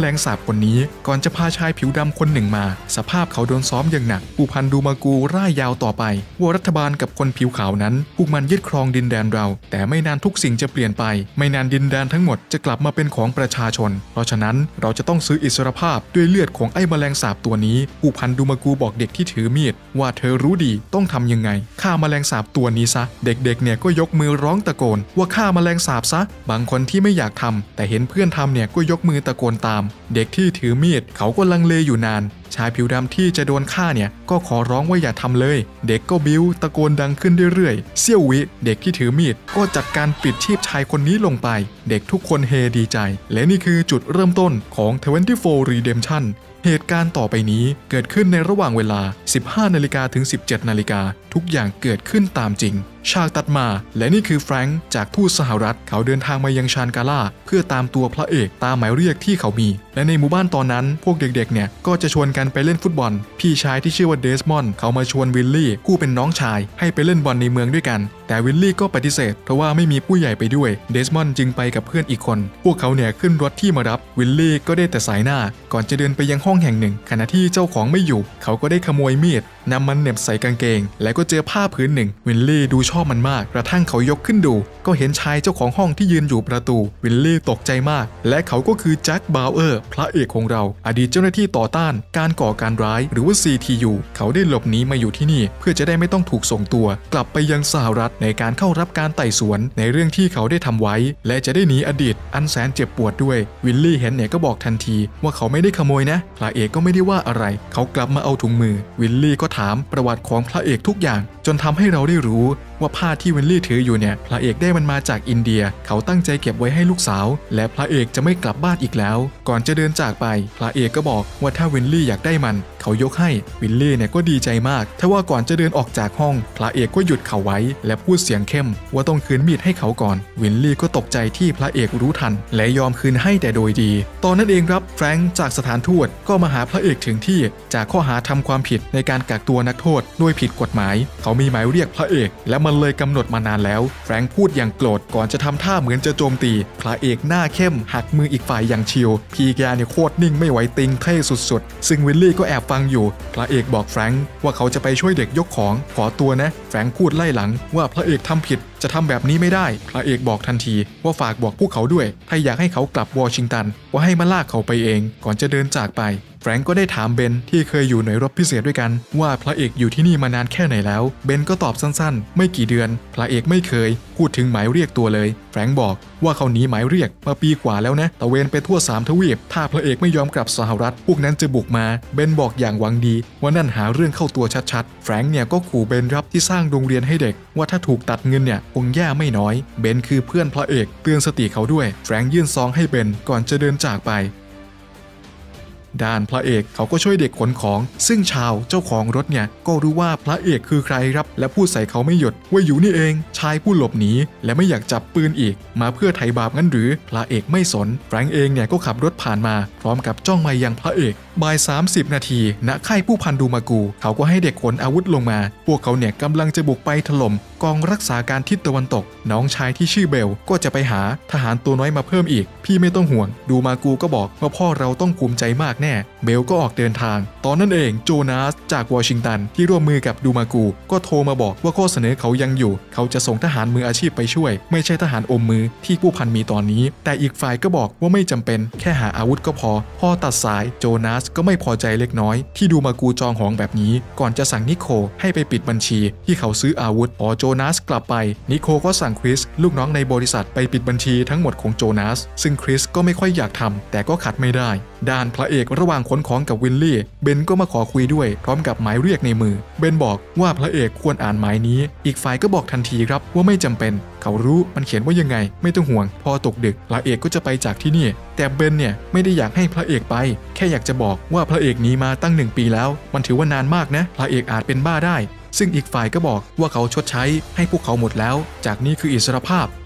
ลงสาบคนนี้ก่อนจะพาชายผิวดำคนหนึ่งมาสภาพเขาโดนซ้อมอย่างหนักผู้พันดูมากูร่ายยาวต่อไปว่ารัฐบาลกับคนผิวขาวนั้นพวกมันยึดครองดินแดนเราแต่ไม่นานทุกสิ่งจะเปลี่ยนไปไม่นานดินแดนทั้งหมดจะกลับมาเป็นของประชาชนเพราะฉะนั้นเราจะต้องซื้ออิสรภาพด้วยเลือดของไอ้แมลงสาบตัวนี้ผู้พันดูมากูบอกเด็กที่ถือมีดว่าเธอรู้ดีต้องทำยังไงฆ่าแมลงสาบตัวนี้ซะเด็กๆเนี่ยก็ยกมือร้องตะโกนว่าฆ่าแมลงสาบซะบางคนที่ไม่อยากทำแต่เห็นเพื่อนทำเนี่ยก็ยกมือตะโกนตามเด็กที่ถือมีดเขาก็ลังเลอยู่นานชายผิวดำที่จะโดนฆ่าเนี่ยก็ขอร้องว่าอย่าทำเลยเด็กก็บิ้วตะโกนดังขึ้นเรื่อยๆเสี้ยววิเด็กที่ถือมีดก็จัดการปิดชีพชายคนนี้ลงไปเด็กทุกคนเฮดีใจและนี่คือจุดเริ่มต้นของ24 Redemptionเหตุการณ์ต่อไปนี้เกิดขึ้นในระหว่างเวลา 15 นาฬิกาถึง 17 นาฬิกาทุกอย่างเกิดขึ้นตามจริงฉากตัดมาและนี่คือแฟรงค์จากทูตสหรัฐเขาเดินทางมายังชานกาล่าเพื่อตามตัวพระเอกตามหมายเรียกที่เขามีและในหมู่บ้านตอนนั้นพวกเด็กๆเนี่ยก็จะชวนกันไปเล่นฟุตบอลพี่ชายที่ชื่อว่าเดสมอนด์เขามาชวนวิลลี่ผู้เป็นน้องชายให้ไปเล่นบอลในเมืองด้วยกันแต่วิลลี่ก็ปฏิเสธเพราะว่าไม่มีผู้ใหญ่ไปด้วยเดสมอนด์จึงไปกับเพื่อนอีกคนพวกเขาเนี่ยขึ้นรถที่มารับวิลลี่ก็ได้แต่สายหน้าก่อนจะเดินไปยังห้องแห่งหนึ่งขณะที่เจ้าของไม่อยู่เขาก็ได้ขโมยมีดนำมันเหน็บใส่กางเกงแล้วก็เจอผ้าผืนหนึ่งวิลลี่ดูชอบมันมากกระทั่งเขายกขึ้นดูก็เห็นชายเจ้าของห้องที่ยืนอยู่ประตูวิลลี่ตกใจมากและเขาก็คือแจ็คบาวเออร์พระเอกของเราอดีตเจ้าหน้าที่ต่อต้านการก่อการร้ายหรือว่า CTU เขาได้หลบหนีมาอยู่ที่นี่เพื่อจะได้ไม่ต้องถูกส่งตัวกลับไปยังสหรัฐในการเข้ารับการไต่สวนในเรื่องที่เขาได้ทำไว้และจะได้หนีอดีตอันแสนเจ็บปวดด้วยวิลลี่เห็นเนี่ยก็บอกทันทีว่าเขาไม่ได้ขโมยนะพระเอกก็ไม่ได้ว่าอะไรเขากลับมาเอาถุงมือวิลลี่ก็ถามประวัติของพระเอกทุกอย่างจนทำให้เราได้รู้ว่าผ้าที่วิลลี่ถืออยู่เนี่ยพระเอกได้มันมาจากอินเดียเขาตั้งใจเก็บไว้ให้ลูกสาวและพระเอกจะไม่กลับบ้านอีกแล้วก่อนจะเดินจากไปพระเอกก็บอกว่าถ้าวิลลี่อยากได้มันเขายกให้วิลลี่เนี่ยก็ดีใจมากทว่าก่อนจะเดินออกจากห้องพระเอกก็หยุดเขาไว้และพูดเสียงเข้มว่าต้องคืนมีดให้เขาก่อนวิลลี่ก็ตกใจที่พระเอกรู้ทันและยอมคืนให้แต่โดยดีตอนนั้นเองครับแฟรงค์จากสถานทูตก็มาหาพระเอกถึงที่จากข้อหาทำความผิดในการกักตัวนักโทษโดยผิดกฎหมายเขามีหมายเรียกพระเอกและมันเลยกำหนดมานานแล้วแฟรงค์พูดอย่างโกรธก่อนจะทำท่าเหมือนจะโจมตีพระเอกหน้าเข้มหักมืออีกฝ่ายอย่างชิลพีแกเนี่ยโคตรนิ่งไม่ไหวติงเท่สุดๆซึ่งวิลลี่ก็แอบฟังอยู่พระเอกบอกแฟรงค์ว่าเขาจะไปช่วยเด็กยกของขอตัวนะแฟรงค์พูดไล่หลังว่าพระเอกทำผิดจะทำแบบนี้ไม่ได้พระเอกบอกทันทีว่าฝากบอกพวกเขาด้วยถ้าอยากให้เขากลับวอชิงตันว่าให้มาลากเขาไปเองก่อนจะเดินจากไปแฟรงก์ก็ได้ถามเบนที่เคยอยู่หน่วยรบพิเศษด้วยกันว่าพระเอกอยู่ที่นี่มานานแค่ไหนแล้วเบนก็ตอบสั้นๆไม่กี่เดือนพระเอกไม่เคยพูดถึงหมายเรียกตัวเลยแฟรงก์บอกว่าเขาหนีหมายเรียกมาปีกว่าแล้วนะตะเวนไปทั่ว3 ทวีปถ้าพระเอกไม่ยอมกลับสหรัฐพวกนั้นจะบุกมาเบนบอกอย่างหวังดีว่านั่นหาเรื่องเข้าตัวชัดๆแฟรงก์เนี่ยก็ขู่เบนรับที่สร้างโรงเรียนให้เด็กว่าถ้าถูกตัดเงินเนี่ยคงแย่ไม่น้อยเบนคือเพื่อนพระเอกเตือนสติเขาด้วยแฟรงก์ยื่นซองให้เบนก่อนจะเดินจากไปด้านพระเอกเขาก็ช่วยเด็กขนของซึ่งชาวเจ้าของรถเนี่ยก็รู้ว่าพระเอกคือใครครับและพูดใส่เขาไม่หยุดว่าอยู่นี่เองชายผู้หลบหนีและไม่อยากจับปืนอีกมาเพื่อไถ่บาปงั้นหรือพระเอกไม่สนแฟรงก์เองเนี่ยก็ขับรถผ่านมาพร้อมกับจ้องมายังพระเอกบ่าย 30 นาทีณค่ายผู้พันดูมากูเขาก็ให้เด็กขนอาวุธลงมาพวกเขาเนี่ยกำลังจะบุกไปถล่มกองรักษาการทิศตะวันตกน้องชายที่ชื่อเบลก็จะไปหาทหารตัวน้อยมาเพิ่มอีกพี่ไม่ต้องห่วงดูมากูก็บอกว่าพ่อเราต้องภูมิใจมากแน่เบลก็ออกเดินทางตอนนั้นเองโจนาสจากวอชิงตันที่ร่วมมือกับดูมากูก็โทรมาบอกว่าข้อเสนอเขายังอยู่เขาจะส่งทหารมืออาชีพไปช่วยไม่ใช่ทหารอมมือที่ผู้พันมีตอนนี้แต่อีกฝ่ายก็บอกว่าไม่จำเป็นแค่หาอาวุธก็พอตัดสายโจนาสก็ไม่พอใจเล็กน้อยที่ดูมากูจองหองแบบนี้ก่อนจะสั่งนิโคให้ไปปิดบัญชีที่เขาซื้ออาวุธพอโจนาสกลับไปนิโคก็สั่งคริสลูกน้องในบริษัทไปปิดบัญชีทั้งหมดของโจนาสซึ่งคริสก็ไม่ค่อยอยากทำแต่ก็ขัดไม่ได้ด้านพระเอกระหว่างขนของกับวิลลี่เบนก็มาขอคุยด้วยพร้อมกับหมายเรียกในมือเบนบอกว่าพระเอกควรอ่านหมายนี้อีกฝ่ายก็บอกทันทีครับว่าไม่จำเป็นเขารู้มันเขียนว่ายังไงไม่ต้องห่วงพอตกดึกพระเอกก็จะไปจากที่นี่แต่เบนเนี่ยไม่ได้อยากให้พระเอกไปแค่อยากจะบอกว่าพระเอกหนีมาตั้ง1 ปีแล้วมันถือว่านานมากนะพระเอกอาจเป็นบ้าได้ซึ่งอีกฝ่ายก็บอกว่าเขาชดใช้ให้พวกเขาหมดแล้วจากนี้คืออิสรภาพ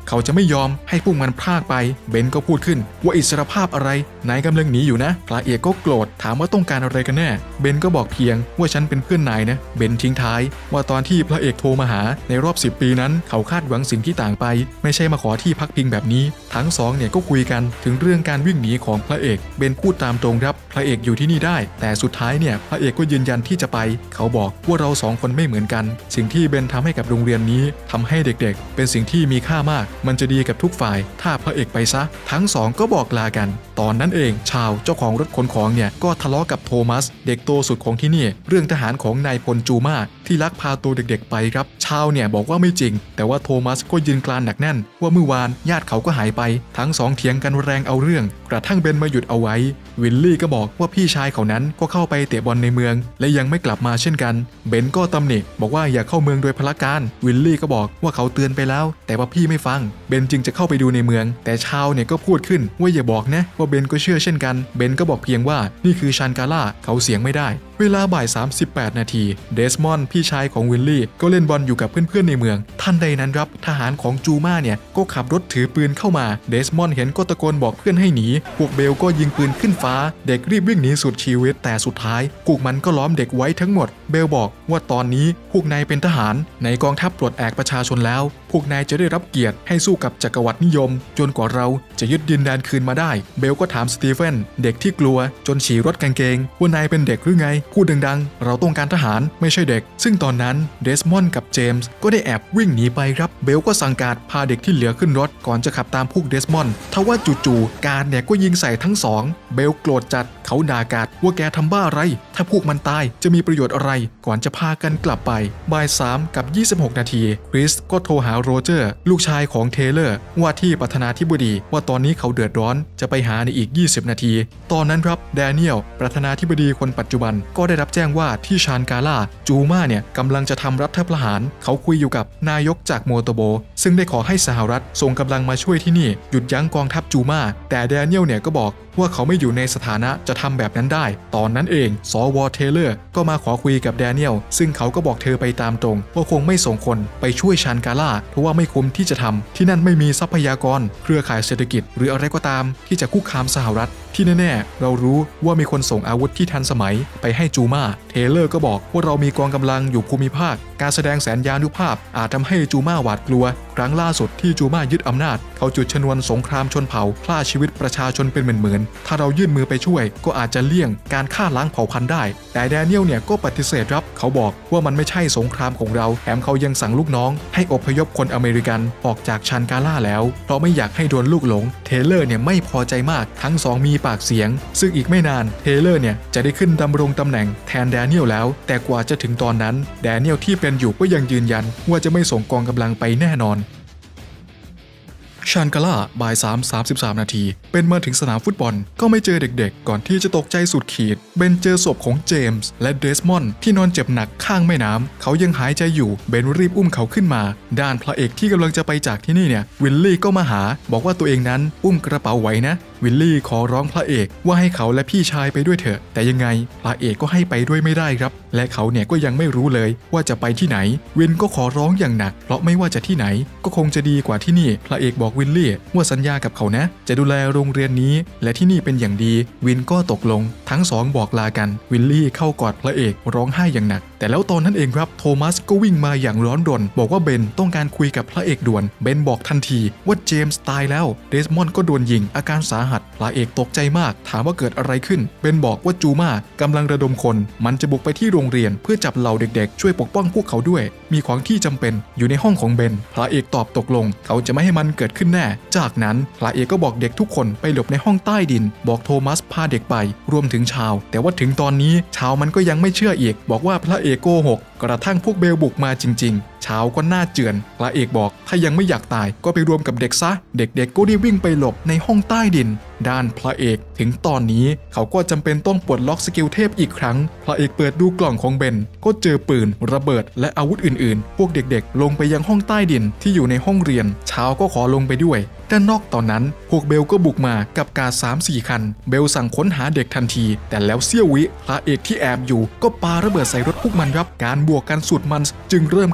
เขาจะไม่ยอมให้พวกมันพรากไปเบนก็พูดขึ้นว่าอิสรภาพอะไรนายกำลังหนีอยู่นะพระเอกก็โกรธถามว่าต้องการอะไรกันแน่เบนก็บอกเพียงว่าฉันเป็นเพื่อนนายนะเบนทิ้งท้ายว่าตอนที่พระเอกโทรมาหาในรอบ10 ปีนั้นเขาคาดหวังสิ่งที่ต่างไปไม่ใช่มาขอที่พักพิงแบบนี้ทั้งสองเนี่ยก็คุยกันถึงเรื่องการวิ่งหนีของพระเอกเบนพูดตามตรงครับพระเอกอยู่ที่นี่ได้แต่สุดท้ายเนี่ยพระเอกก็ยืนยันที่จะไปเขาบอกว่าเราสองคนไม่เหมือนกันสิ่งที่เบนทำให้กับโรงเรียนนี้ทำให้เด็กๆเป็นสิ่งที่มีค่ามากมันจะดีกับทุกฝ่ายถ้าพระเอกไปซะทั้งสองก็บอกลากันตอนนั้นเองชาวเจ้าของรถขนของเนี่ยก็ทะเลาะกับโทมัสเด็กโตสุดของที่นี่เรื่องทหารของนายพลจูมาที่ลักพาตัวเด็กๆไปครับชาวเนี่ยบอกว่าไม่จริงแต่ว่าโทมัสก็ยืนกรานหนักแน่นว่าเมื่อวานญาติเขาก็หายไปทั้งสองเถียงกันแรงเอาเรื่องกระทั่งเบนมาหยุดเอาไว้วิลลี่ก็บอกว่าพี่ชายเขานั้นก็เข้าไปเตะบอลในเมืองและยังไม่กลับมาเช่นกันเบนก็ตำหนิบอกว่าอย่าเข้าเมืองโดยพลการวิลลี่ก็บอกว่าเขาเตือนไปแล้วแต่ว่าพี่ไม่ฟังเบนจึงจะเข้าไปดูในเมืองแต่ชาวเนี่ยก็พูดขึ้นว่าอย่าบอกนะว่าเบนก็เชื่อเช่นกันเบนก็บอกเพียงว่านี่คือชันกาล่าเขาเสียงไม่ได้เวลาบ่าย 38 นาทีเดสมอนด์พี่ชายของวิลลี่ก็เล่นบอลอยู่กับเพื่อนๆในเมืองทันใดนั้นครับทหารของจูมาเนี่ยก็ขับรถถือปืนเข้ามาเดสมอนด์เห็นก็ตะโกนบอกเพื่อนให้หนีพวกเบลก็ยิงปืนขึ้นฟ้าเด็กรีบวิ่งหนีสุดชีวิตแต่สุดท้ายพวกมันก็ล้อมเด็กไว้ทั้งหมดเบลบอกว่าตอนนี้พวกนายเป็นทหารในกองทัพปลดแอกประชาชนแล้วพวกนายจะได้รับเกียรติให้สู้กับจักรวรรดินิยมจนกว่าเราจะยึดดินแดนคืนมาได้เบลก็ถามสตีเฟนเด็กที่กลัวจนฉี่รถกางเกงว่านายเป็นเด็กหรือไงพูดดังๆเราต้องการทหารไม่ใช่เด็กซึ่งตอนนั้นเดสมอนด์กับเจมส์ก็ได้แอบวิ่งหนีไปครับเบลก็สั่งการพาเด็กที่เหลือขึ้นรถก่อนจะขับตามพวกเดสมอนด์ทว่าจู่ๆการเนี่ยก็ยิงใส่ทั้งสองเบลโกรธจัดเขาด่ากาดว่าแกทำบ้าอะไรถ้าพวกมันตายจะมีประโยชน์อะไรก่อนจะพากันกลับไปบ่าย 3:26 นาทีคริสก็โทรหาโรเจอร์ลูกชายของเทเลอร์ว่าที่ประธานาธิบดีว่าตอนนี้เขาเดือดร้อนจะไปหาในอีก20 นาทีตอนนั้นครับแดเนียลประธานาธิบดีคนปัจจุบันก็ได้รับแจ้งว่าที่ชานกาล่าจูมาเนี่ยกำลังจะทำรัฐประหารเขาคุยอยู่กับนายกจากโมโตโบซึ่งได้ขอให้สหรัฐส่งกำลังมาช่วยที่นี่หยุดยั้งกองทัพจูมาแต่แดเนียลเนี่ยก็บอกว่าเขาไม่อยู่ในสถานะจะทำแบบนั้นได้ตอนนั้นเองสว.เทเลอร์ก็มาขอคุยกับแดเนียลซึ่งเขาก็บอกเธอไปตามตรงว่าคงไม่ส่งคนไปช่วยชานกาล่าเพราะว่าไม่คุ้มที่จะทำที่นั่นไม่มีทรัพยากรเครือข่ายเศรษฐกิจหรืออะไรก็ตามที่จะคุกคามสหรัฐที่แน่ๆเรารู้ว่ามีคนส่งอาวุธที่ทันสมัยไปให้จูมาเทเลอร์ก็บอกว่าเรามีกองกำลังอยู่ภูมิภาคการแสดงแสนยานุภาพอาจทำให้จูมาหวาดกลัวครั้งล่าสุดที่จูมายึดอำนาจเขาจุดชนวนสงครามชนเผ่าฆ่าชีวิตประชาชนเป็นหมื่นๆถ้าเรายื่นมือไปช่วยก็อาจจะเลี่ยงการฆ่าล้างเผ่าพันธุ์ได้แต่แดเนียลเนี่ยก็ปฏิเสธครับเขาบอกว่ามันไม่ใช่สงครามของเราแถมเขายังสั่งลูกน้องให้อพยพคนอเมริกันออกจากชานกาล่าแล้วเพราะไม่อยากให้โดนลูกหลงเทเลอร์เนี่ยไม่พอใจมากทั้งสองมีปากเสียงซึ่งอีกไม่นานเทเลอร์เนี่ยจะได้ขึ้นดำรงตำแหน่งแทนแดเนียลแล้วแต่กว่าจะถึงตอนนั้นแดเนียลที่เป็นอยู่ก็ยังยืนยันว่าจะไม่ส่งกองกำลังไปแน่นอนชานกาล่าบ่าย 3:33 นาทีเป็นมาถึงสนามฟุตบอลก็ไม่เจอเด็กๆก่อนที่จะตกใจสุดขีดเบนเจอศพของเจมส์และเดสมอนด์ที่นอนเจ็บหนักข้างแม่น้ำเขายังหายใจอยู่เบนรีบอุ้มเขาขึ้นมาด้านพระเอกที่กำลังจะไปจากที่นี่เนี่ยวิลลี่ก็มาหาบอกว่าตัวเองนั้นอุ้มกระเป๋าไหวนะวิลลี่ขอร้องพระเอกว่าให้เขาและพี่ชายไปด้วยเถอะแต่ยังไงพระเอกก็ให้ไปด้วยไม่ได้ครับและเขาเนี่ยก็ยังไม่รู้เลยว่าจะไปที่ไหนวินก็ขอร้องอย่างหนักเพราะไม่ว่าจะที่ไหนก็คงจะดีกว่าที่นี่พระเอกบอกวิลลี่ว่าสัญญากับเขานะจะดูแลโรงเรียนนี้และที่นี่เป็นอย่างดีวินก็ตกลงทั้งสองบอกลากันวิลลี่เข้ากอดพระเอกร้องไห้อย่างหนักแต่แล้วตอนนั้นเองครับโทมัสก็วิ่งมาอย่างร้อนรนบอกว่าเบนต้องการคุยกับพระเอกด่วนเบนบอกทันทีว่าเจมส์ตายแล้วเดสมอนด์ก็โดนยิงอาการสาหัสพระเอกตกใจมากถามว่าเกิดอะไรขึ้นเบนบอกว่าจูมากำลังระดมคนมันจะบุกไปที่โรงเรียนเพื่อจับเหล่าเด็กๆช่วยปกป้องพวกเขาด้วยมีของที่จำเป็นอยู่ในห้องของเบนพระเอกตอบตกลงเขาจะไม่ให้มันเกิดขึ้นแน่จากนั้นพระเอกก็บอกเด็กทุกคนไปหลบในห้องใต้ดินบอกโทมัสพาเด็กไปรวมถึงชาวแต่ว่าถึงตอนนี้ชาวมันก็ยังไม่เชื่ออีกบอกว่าพระเอกโกหกกระทั่งพวกเบลบุกมาจริงๆชาวก็น่าเจือนพระเอกบอกถ้ายังไม่อยากตายก็ไปรวมกับเด็กซะเด็กๆก็ได้วิ่งไปหลบในห้องใต้ดินด้านพระเอกถึงตอนนี้เขาก็จำเป็นต้องปลดล็อกสกิลเทพอีกครั้งพระเอกเปิดดูกล่องของเบนก็เจอปืนระเบิดและอาวุธอื่นๆพวกเด็กๆลงไปยังห้องใต้ดินที่อยู่ในห้องเรียนชาวก็ขอลงไปด้วยด้านนอกตอนนั้นพวกเบลก็บุกมากับกา 3-4 คันเบลสั่งค้นหาเด็กทันทีแต่แล้วเสี้ยววิพระเอกที่แอบอยู่ก็ปาระเบิดใส่รถพวกมันครับการบวกกันสุดมันจึงเริ่มขึ้น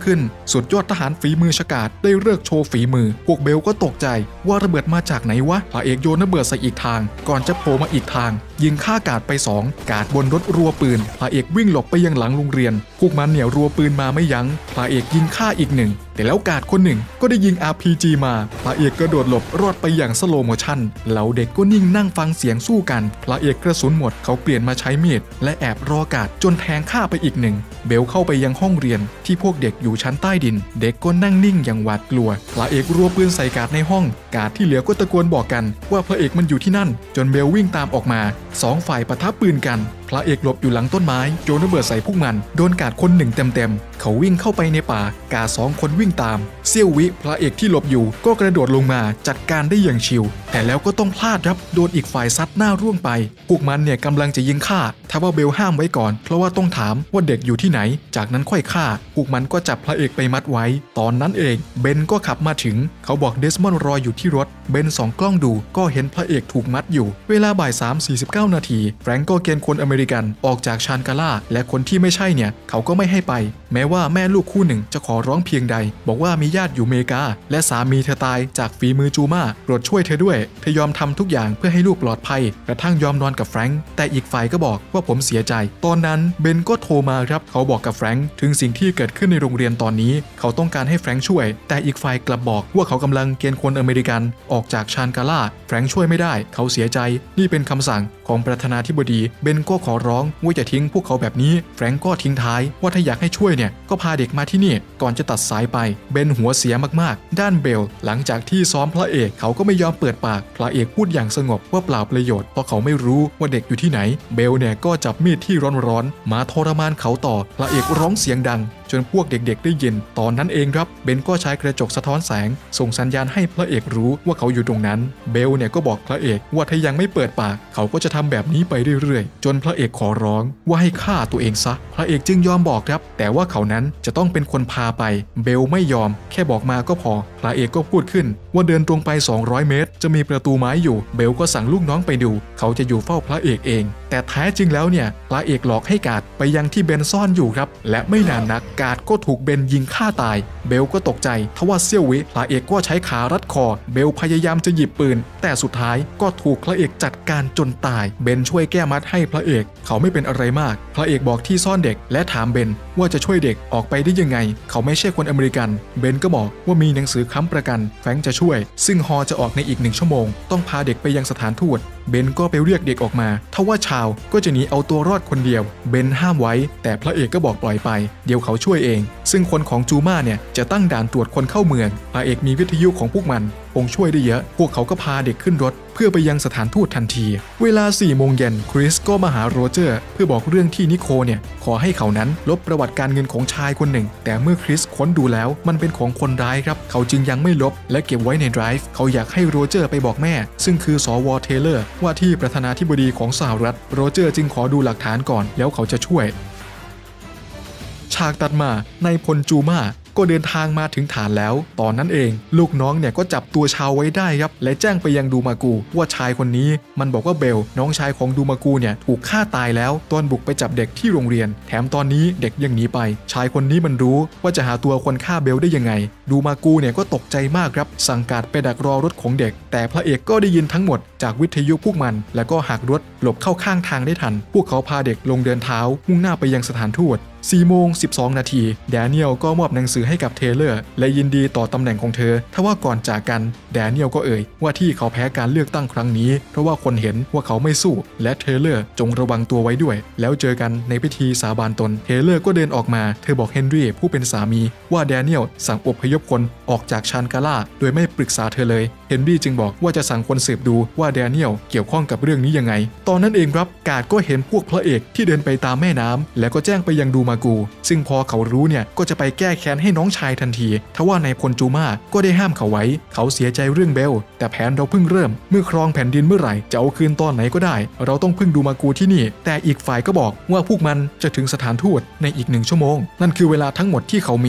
สุดยอดทหารฝีมือฉกาจได้เลิกโชว์ฝีมือพวกเบลก็ตกใจว่าระเบิดมาจากไหนวะพระเอกโยนระเบิดใส่อีกทางก่อนจะโผล่มาอีกทางยิงฆ่ากาดไป2กาดบนรถรัวปืนพระเอกวิ่งหลบไปยังหลังโรงเรียนพวกมันเนี่ยรัวปืนมาไม่ยั้งพระเอกยิงฆ่าอีก1แต่แล้วกาดคนหนึ่งก็ได้ยิง RPG มาพระเอกกระโดดหลบรอดไปอย่างสโลโมชั่นเหล่าเด็กก็นิ่งนั่งฟังเสียงสู้กันพระเอกกระสุนหมดเขาเปลี่ยนมาใช้มีดและแอบรอกาดจนแทงฆ่าไปอีก1เบลเข้าไปยังห้องเรียนที่พวกเด็กอยู่ชั้นใต้ดินเด็กก็นั่งนิ่งอย่างหวาดกลัวพระเอกรัวปืนใส่กาดในห้องกาดที่เหลือก็ตะโกนบอกกันว่าพระเอกมันอยู่ที่นั่นจนเบลวิ่งตามออกมา2ฝ่ายปะทะปืนกันพระเอกหลบอยู่หลังต้นไม้โยนระเบิดใส่พวกมันโดนกาดคนหนึ่งเต็มเขาวิ่งเข้าไปในป่ากาด2คนวิ่งตามเสี้ยววิพระเอกที่หลบอยู่ก็กระโดดลงมาจัดการได้อย่างชิวแต่แล้วก็ต้องพลาดครับโดนอีกฝ่ายซัดหน้าร่วงไปพวกมันเนี่ยกำลังจะยิงฆ่าทว่าเบลห้ามไว้ก่อนเพราะว่าต้องถามว่าเด็กอยู่ที่ไหนจากนั้นค่อยฆ่าพวกมันก็จับพระเอกไปมัดไว้ตอนนั้นเองเบนก็ขับมาถึงเขาบอกเดสมอนด์รออยู่ที่รถเบนส่องกล้องดูก็เห็นพระเอกถูกมัดอยู่เวลาบ่าย 3:49 นาทีแฟรงก์ก็เกณฑ์คนอเมริกันออกจากชานกาล่าและคนที่ไม่ใช่เนี่ยเขาก็ไม่ให้ไปแม้ว่าแม่ลูกคู่หนึ่งจะขอร้องเพียงใดบอกว่ามีญาติอยู่อเมริกาและสามีเธอตายจากฝีมือจูมาโปรดช่วยเธอด้วยเธอยอมทำทุกอย่างเพื่อให้ลูกปลอดภัยกระทั่งยอมนอนกับแฟรงก์แต่อีกฝ่ายก็บอกว่าผมเสียใจตอนนั้นเบนก็โทรมาครับเขาบอกกับแฟรงก์ถึงสิ่งที่เกิดขึ้นในโรงเรียนตอนนี้เขาต้องการให้แฟรงก์ช่วยแต่อีกฝ่ายกลับบอกว่าเขากำลังเกณฑ์คนอเมริกันออกจากชานกาล่าแฟรงก์ช่วยไม่ได้เขาเสียใจนี่เป็นคำสั่งของประธานาธิบดีเบนก็ขอร้องว่าอย่าทิ้งพวกเขาแบบนี้แฟรงก์ก็ทิ้งท้ายว่าถ้าอยากให้ช่วยเนี่ยก็พาเด็กมาที่นี่ก่อนจะตัดสายไปเบนหัวเสียมากๆด้านเบลหลังจากที่ซ้อมพระเอกเขาก็ไม่ยอมเปิดปากพระเอกพูดอย่างสงบว่าเปล่าประโยชน์เพราะเขาไม่รู้ว่าเด็กอยู่ที่ไหนเบลเนี่ยก็จับมีดที่ร้อนๆมาทรมานเขาต่อพระเอกร้องเสียงดังจนพวกเด็กๆได้ยินตอนนั้นเองครับเบนก็ใช้กระจกสะท้อนแสงส่งสัญญาณให้พระเอกรู้ว่าเขาอยู่ตรงนั้นเบลเนี่ยก็บอกพระเอกว่าถ้ายังไม่เปิดปากเขาก็จะทำแบบนี้ไปเรื่อยๆจนพระเอกขอร้องว่าให้ฆ่าตัวเองซะพระเอกจึงยอมบอกครับแต่ว่าเขานั้นจะต้องเป็นคนพาไปเบลไม่ยอมแค่บอกมาก็พอพระเอกก็พูดขึ้นว่าเดินตรงไป200 เมตรจะมีประตูไม้อยู่เบลก็สั่งลูกน้องไปดูเขาจะอยู่เฝ้าพระเอกเองแต่แท้จริงแล้วเนี่ยพระเอกหลอกให้กาดไปยังที่เบนซ่อนอยู่ครับและไม่นานนักกาดก็ถูกเบนยิงฆ่าตายเบลก็ตกใจทว่าเสี้ยววิพระเอกก็ใช้ขารัดคอเบลพยายามจะหยิบปืนแต่สุดท้ายก็ถูกพระเอกจัดการจนตายเบนช่วยแก้มัดให้พระเอกเขาไม่เป็นอะไรมากพระเอกบอกที่ซ่อนเด็กและถามเบนว่าจะช่วยเด็กออกไปได้ยังไงเขาไม่ใช่คนอเมริกันเบนก็บอกว่ามีหนังสือค้ำประกันแฟรงค์จะช่วยซึ่งฮอจะออกในอีก1 ชั่วโมงต้องพาเด็กไปยังสถานทูตเบนก็ไปเรียกเด็กออกมาทว่าชาวก็จะหนีเอาตัวรอดคนเดียวเบนห้ามไว้แต่พระเอกก็บอกปล่อยไปเดี๋ยวเขาช่วยเองซึ่งคนของจูมาเนี่ยจะตั้งด่านตรวจคนเข้าเมืองพระเอกมีวิทยุของพวกมันคงช่วยได้เยอะพวกเขาก็พาเด็กขึ้นรถเพื่อไปยังสถานทูตทันทีเวลา 4 โมงเย็นคริสก็มาหาโรเจอร์เพื่อบอกเรื่องที่นิโคเนี่ยขอให้เขานั้นลบประวัติการเงินของชายคนหนึ่งแต่เมื่อคริสค้นดูแล้วมันเป็นของคนร้ายครับเขาจึงยังไม่ลบและเก็บไว้ในไดรฟ์เขาอยากให้โรเจอร์ไปบอกแม่ซึ่งคือสว.เทเลอร์ว่าที่ประธานาธิบดีของสหรัฐโรเจอร์จึงขอดูหลักฐานก่อนแล้วเขาจะช่วยฉากตัดมาในพลจูมาก็เดินทางมาถึงฐานแล้วตอนนั้นเองลูกน้องเนี่ยก็จับตัวชาวไว้ได้ครับและแจ้งไปยังดูมากูว่าชายคนนี้มันบอกว่าเบลน้องชายของดูมากูเนี่ยถูกฆ่าตายแล้วตอนบุกไปจับเด็กที่โรงเรียนแถมตอนนี้เด็กยังหนีไปชายคนนี้มันรู้ว่าจะหาตัวคนฆ่าเบลได้ยังไงดูมากูเนี่ยก็ตกใจมากครับสั่งการไปดักรอรถของเด็กแต่พระเอกก็ได้ยินทั้งหมดจากวิทยุพวกมันแล้วก็หักรถหลบเข้าข้างทางได้ทันพวกเขาพาเด็กลงเดินเท้ามุ่งหน้าไปยังสถานทูต4:12 นาทีแดเนียลก็มอบหนังสือให้กับเทเลอร์และยินดีต่อตำแหน่งของเธอทว่าก่อนจากกันแดเนียลก็เอ่ยว่าที่เขาแพ้การเลือกตั้งครั้งนี้เพราะว่าคนเห็นว่าเขาไม่สู้และเทเลอร์จงระวังตัวไว้ด้วยแล้วเจอกันในพิธีสาบานตนเทเลอร์ก็เดินออกมาเธอบอกเฮนรี่ผู้เป็นสามีว่าแดเนียลสั่งอพยพคนออกจากชานกาล่าโดยไม่ปรึกษาเธอเลยเฮนรี่จึงบอกว่าจะสั่งคนสืบดูว่าแดเนียลเกี่ยวข้องกับเรื่องนี้ยังไงตอนนั้นเองครับกาดก็เห็นพวกพระเอกที่เดินไปตามแม่น้ำแล้วก็แจ้งไปยังดูมากูซึ่งพอเขารู้เนี่ยก็จะไปแก้แค้นให้น้องชายทันทีทว่านายพลจูมาก็ได้ห้ามเขาไว้เขาเสียใจเรื่องเบลแต่แผนเราเพิ่งเริ่มเมื่อครองแผ่นดินเมื่อไหร่จะเอาคืนตอนไหนก็ได้เราต้องพึ่งดูมากูที่นี่แต่อีกฝ่ายก็บอกว่าพวกมันจะถึงสถานทูตในอีก1 ชั่วโมงนั่นคือเวลาทั้งหมดที่เขามี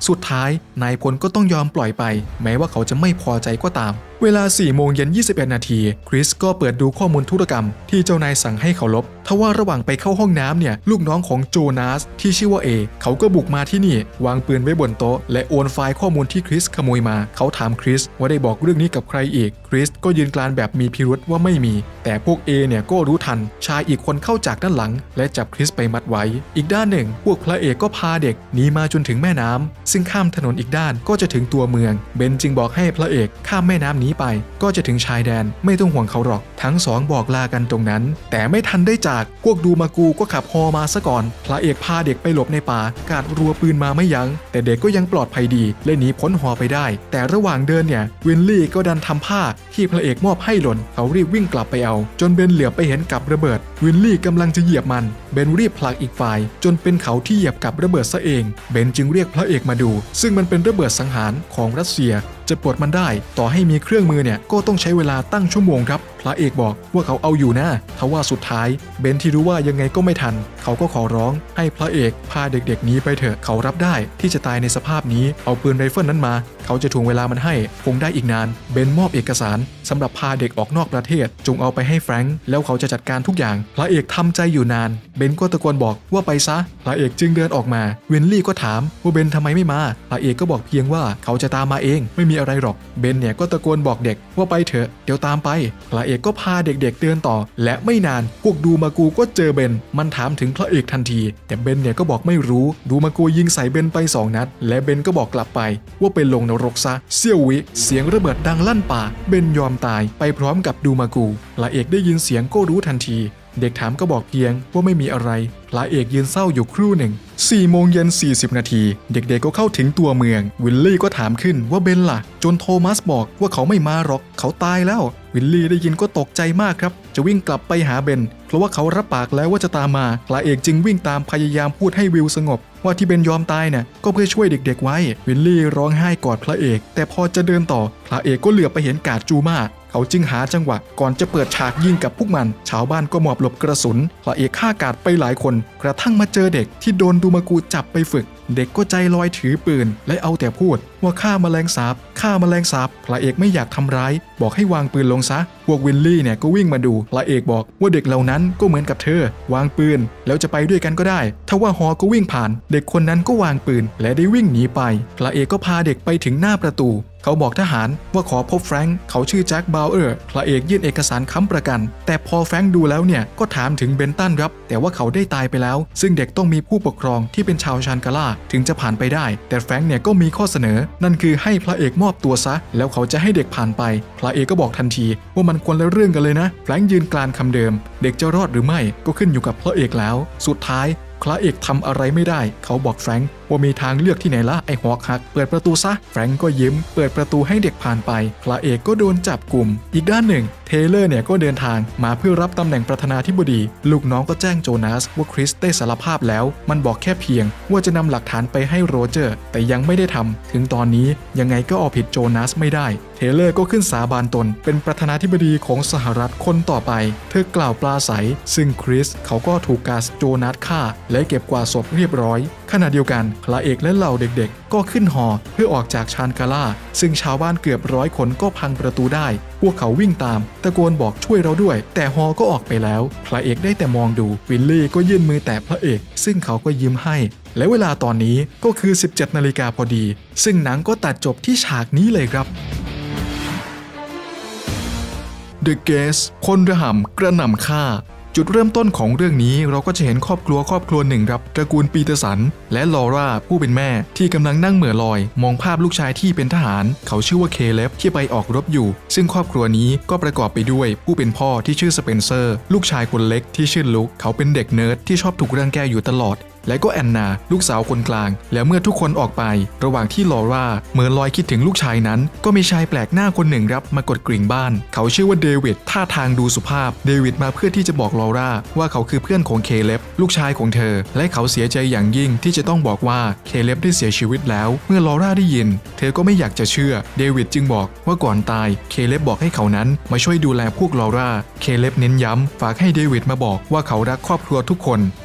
สุดท้ายนายพลก็ต้องยอมปล่อยไปแม้ว่าเขาจะไม่พอใจก็ตามเวลา 4:21 น.คริสก็เปิดดูข้อมูลธุรกรรมที่เจ้านายสั่งให้เขาลบทว่าระหว่างไปเข้าห้องน้ำเนี่ยลูกน้องของโจนาสที่ชื่อว่าเอเขาก็บุกมาที่นี่วางปืนไว้บนโต๊ะและโอนไฟล์ข้อมูลที่คริสขโมยมาเขาถามคริสว่าได้บอกเรื่องนี้กับใครอีกคริสก็ยืนกรานแบบมีพิรุธว่าไม่มีแต่พวกเอเนี่ยก็รู้ทันชายอีกคนเข้าจากด้านหลังและจับคริสไปมัดไว้อีกด้านหนึ่งพวกพระเอกก็พาเด็กหนีมาจนถึงแม่น้ำซึ่งข้ามถนนอีกด้านก็จะถึงตัวเมืองเบนจึงบอกให้พระเอกข้ามแม่น้ำนี้ไปก็จะถึงชายแดนไม่ต้องห่วงเขาหรอกทั้งสองบอกลากันตรงนั้นแต่ไม่ทันได้จากพวกดูมากูก็ขับฮอมาซะก่อนพระเอกพาเด็กไปหลบในป่ากาดรัวปืนมาไม่ยั้งแต่เด็กก็ยังปลอดภัยดีและหนีพ้นฮอไปได้แต่ระหว่างเดินเนี่ยวินลี่ก็ดันทำผ้าที่พระเอกมอบให้หล่นเขารีบวิ่งกลับไปเอาจนเบนเหลือไปเห็นกับระเบิดวินลี่กำลังจะเหยียบมันเบนรีบผลักอีกฝ่ายจนเป็นเขาที่เหยียบกับระเบิดซะเองเบนจึงเรียกพระเอกมาดูซึ่งมันเป็นระเบิดสังหารของรัสเซียจะปลดมันได้ต่อให้มีเครื่องมือเนี่ยก็ต้องใช้เวลาตั้งชั่วโมงครับพระเอกบอกว่าเขาเอาอยู่นะทว่าสุดท้ายเบนที่รู้ว่ายังไงก็ไม่ทันเขาก็ขอร้องให้พระเอกพาเด็กๆนี้ไปเถอะเขารับได้ที่จะตายในสภาพนี้เอาปืนไรเฟิลนั้นมาเขาจะถ่วงเวลามันให้คงได้อีกนานเบนมอบเอกสารสำหรับพาเด็กออกนอกประเทศจงเอาไปให้แฟรงค์แล้วเขาจะจัดการทุกอย่างพระเอกทำใจอยู่นานเบนก็ตะโกนบอกว่าไปซะพระเอกจึงเดินออกมาวินลี่ก็ถามว่าเบนทำไมไม่มาพระเอกก็บอกเพียงว่าเขาจะตามมาเองไม่มีอะไรหรอกเบนเนี่ยก็ตะโกนบอกเด็กว่าไปเถอะเดี๋ยวตามไปพระเอกก็พาเด็กๆเดินต่อและไม่นานพวกดูมากูก็เจอเบนมันถามถึงพระเอกทันทีแต่เบนเนี่ยก็บอกไม่รู้ดูมากูยิงใส่เบนไป2 นัดและเบนก็บอกกลับไปว่าเป็นลงนรกซะเสี้ยววิเสียงระเบิดดังลั่นป่าเบนยอมตายไปพร้อมกับดูมากูพระเอกได้ยินเสียงก็รู้ทันทีเด็กถามก็บอกเพียงว่าไม่มีอะไรพระเอกยืนเศร้าอยู่ครู่หนึ่ง4:40 น.เด็กๆก็เข้าถึงตัวเมืองวิลลี่ก็ถามขึ้นว่าเบนล่ะจนโทมัสบอกว่าเขาไม่มาหรอกเขาตายแล้ววิลลี่ได้ยินก็ตกใจมากครับจะวิ่งกลับไปหาเบนเพราะว่าเขารับปากแล้วว่าจะตามมาพระเอกจึงวิ่งตามพยายามพูดให้วิลสงบว่าที่เบนยอมตายเนี่ยก็เพื่อช่วยเด็กๆไว้วิลลี่ร้องไห้กอดพระเอกแต่พอจะเดินต่อพระเอกก็เหลือบไปเห็นกาดจูมาเขาจึงหาจังหวะก่อนจะเปิดฉากยิงกับพวกมันชาวบ้านก็หมอบหลบกระสุนพระเอกฆ่ากาดไปหลายคนกระทั่งมาเจอเด็กที่โดนดูมากูจับไปฝึกเด็กก็ใจลอยถือปืนและเอาแต่พูดว่าฆ่าแมลงสาบฆ่าแมลงสาบพระเอกไม่อยากทำร้ายบอกให้วางปืนลงซะพวกวิลลี่เนี่ยก็วิ่งมาดูพระเอกบอกว่าเด็กเหล่านั้นก็เหมือนกับเธอวางปืนแล้วจะไปด้วยกันก็ได้ทว่าฮอก็วิ่งผ่านเด็กคนนั้นก็วางปืนและได้วิ่งหนีไปพระเอกก็พาเด็กไปถึงหน้าประตูเขาบอกทหารว่าขอพบแฟรงค์เขาชื่อแจ็คบาวเออร์พระเอกยื่นเอกสารค้ำประกันแต่พอแฟรงค์ดูแล้วเนี่ยก็ถามถึงเบนตันครับแต่ว่าเขาได้ตายไปแล้วซึ่งเด็กต้องมีผู้ปกครองที่เป็นชาวชานกาล่าถึงจะผ่านไปได้แต่แฟรงค์เนี่ยก็มีข้อเสนอนั่นคือให้พระเอกมอบตัวซะแล้วเขาจะให้เด็กผ่านไปพระเอกก็บอกทันทีว่ามันคนละเรื่องกันเลยนะแฟรงค์ยืนกรานคำเดิมเด็กจะรอดหรือไม่ก็ขึ้นอยู่กับพระเอกแล้วสุดท้ายพระเอกทำอะไรไม่ได้เขาบอกแฟรงค์ว่ามีทางเลือกที่ไหนละไอ้ฮอกฮักเปิดประตูซะแฟรงค์ก็ยิ้มเปิดประตูให้เด็กผ่านไปพระเอกก็โดนจับกลุ่มอีกด้านหนึ่งเทเลอร์เนี่ยก็เดินทางมาเพื่อรับตำแหน่งประธานาธิบดีลูกน้องก็แจ้งโจนาสว่าคริสได้สารภาพแล้วมันบอกแค่เพียงว่าจะนำหลักฐานไปให้โรเจอร์แต่ยังไม่ได้ทำถึงตอนนี้ยังไงก็เอาผิดโจนาสไม่ได้เทเลอร์ก็ขึ้นสาบานตนเป็นประธานาธิบดีของสหรัฐคนต่อไปเธอกล่าวปราศัยซึ่งคริสเขาก็ถูกกาสโจนาสฆ่าและเก็บกวาดศพเรียบร้อยขณะเดียวกันพระเอกและเหล่าเด็กๆก็ขึ้นฮอเพื่อออกจากชานกาล่าซึ่งชาวบ้านเกือบ100 คนก็พังประตูได้พวกเขาวิ่งตามตะโกนบอกช่วยเราด้วยแต่ฮอก็ออกไปแล้วพระเอกได้แต่มองดูวิลลี่ก็ยื่นมือแตะพระเอกซึ่งเขาก็ยิ้มให้และเวลาตอนนี้ก็คือ 17 นาฬิกาพอดีซึ่งหนังก็ตัดจบที่ฉากนี้เลยครับ The Guest คนระห่ำกระหน่ำฆ่าจุดเริ่มต้นของเรื่องนี้เราก็จะเห็นครอบครัวหนึ่งครับตระกูลปีเตอร์สันและลอร่าผู้เป็นแม่ที่กำลังนั่งเหม่อลอยมองภาพลูกชายที่เป็นทหารเขาชื่อว่าเคเลฟที่ไปออกรบอยู่ซึ่งครอบครัวนี้ก็ประกอบไปด้วยผู้เป็นพ่อที่ชื่อสเปนเซอร์ลูกชายคนเล็กที่ชื่อลุคเขาเป็นเด็กเนิร์ดที่ชอบถูกรังแกอยู่ตลอดและก็แอนนาลูกสาวคนกลางแล้วเมื่อทุกคนออกไประหว่างที่ลอร่าเหมือนลอยคิดถึงลูกชายนั้นก็มีชายแปลกหน้าคนหนึ่งครับมากดกริ่งบ้านเขาชื่อว่าเดวิดท่าทางดูสุภาพเดวิดมาเพื่อที่จะบอกลอร่าว่าเขาคือเพื่อนของเคเลฟลูกชายของเธอและเขาเสียใจอย่างยิ่งที่จะต้องบอกว่าเคเลฟได้เสียชีวิตแล้วเมื่อลอร่าได้ยินเธอก็ไม่อยากจะเชื่อเดวิดจึงบอกว่าก่อนตายเคเลฟบอกให้เขานั้นมาช่วยดูแลพวกลอร่าเคเลฟเน้นย้ำฝากให้เดวิดมาบอกว่าเขารักครอบครัวทุกคน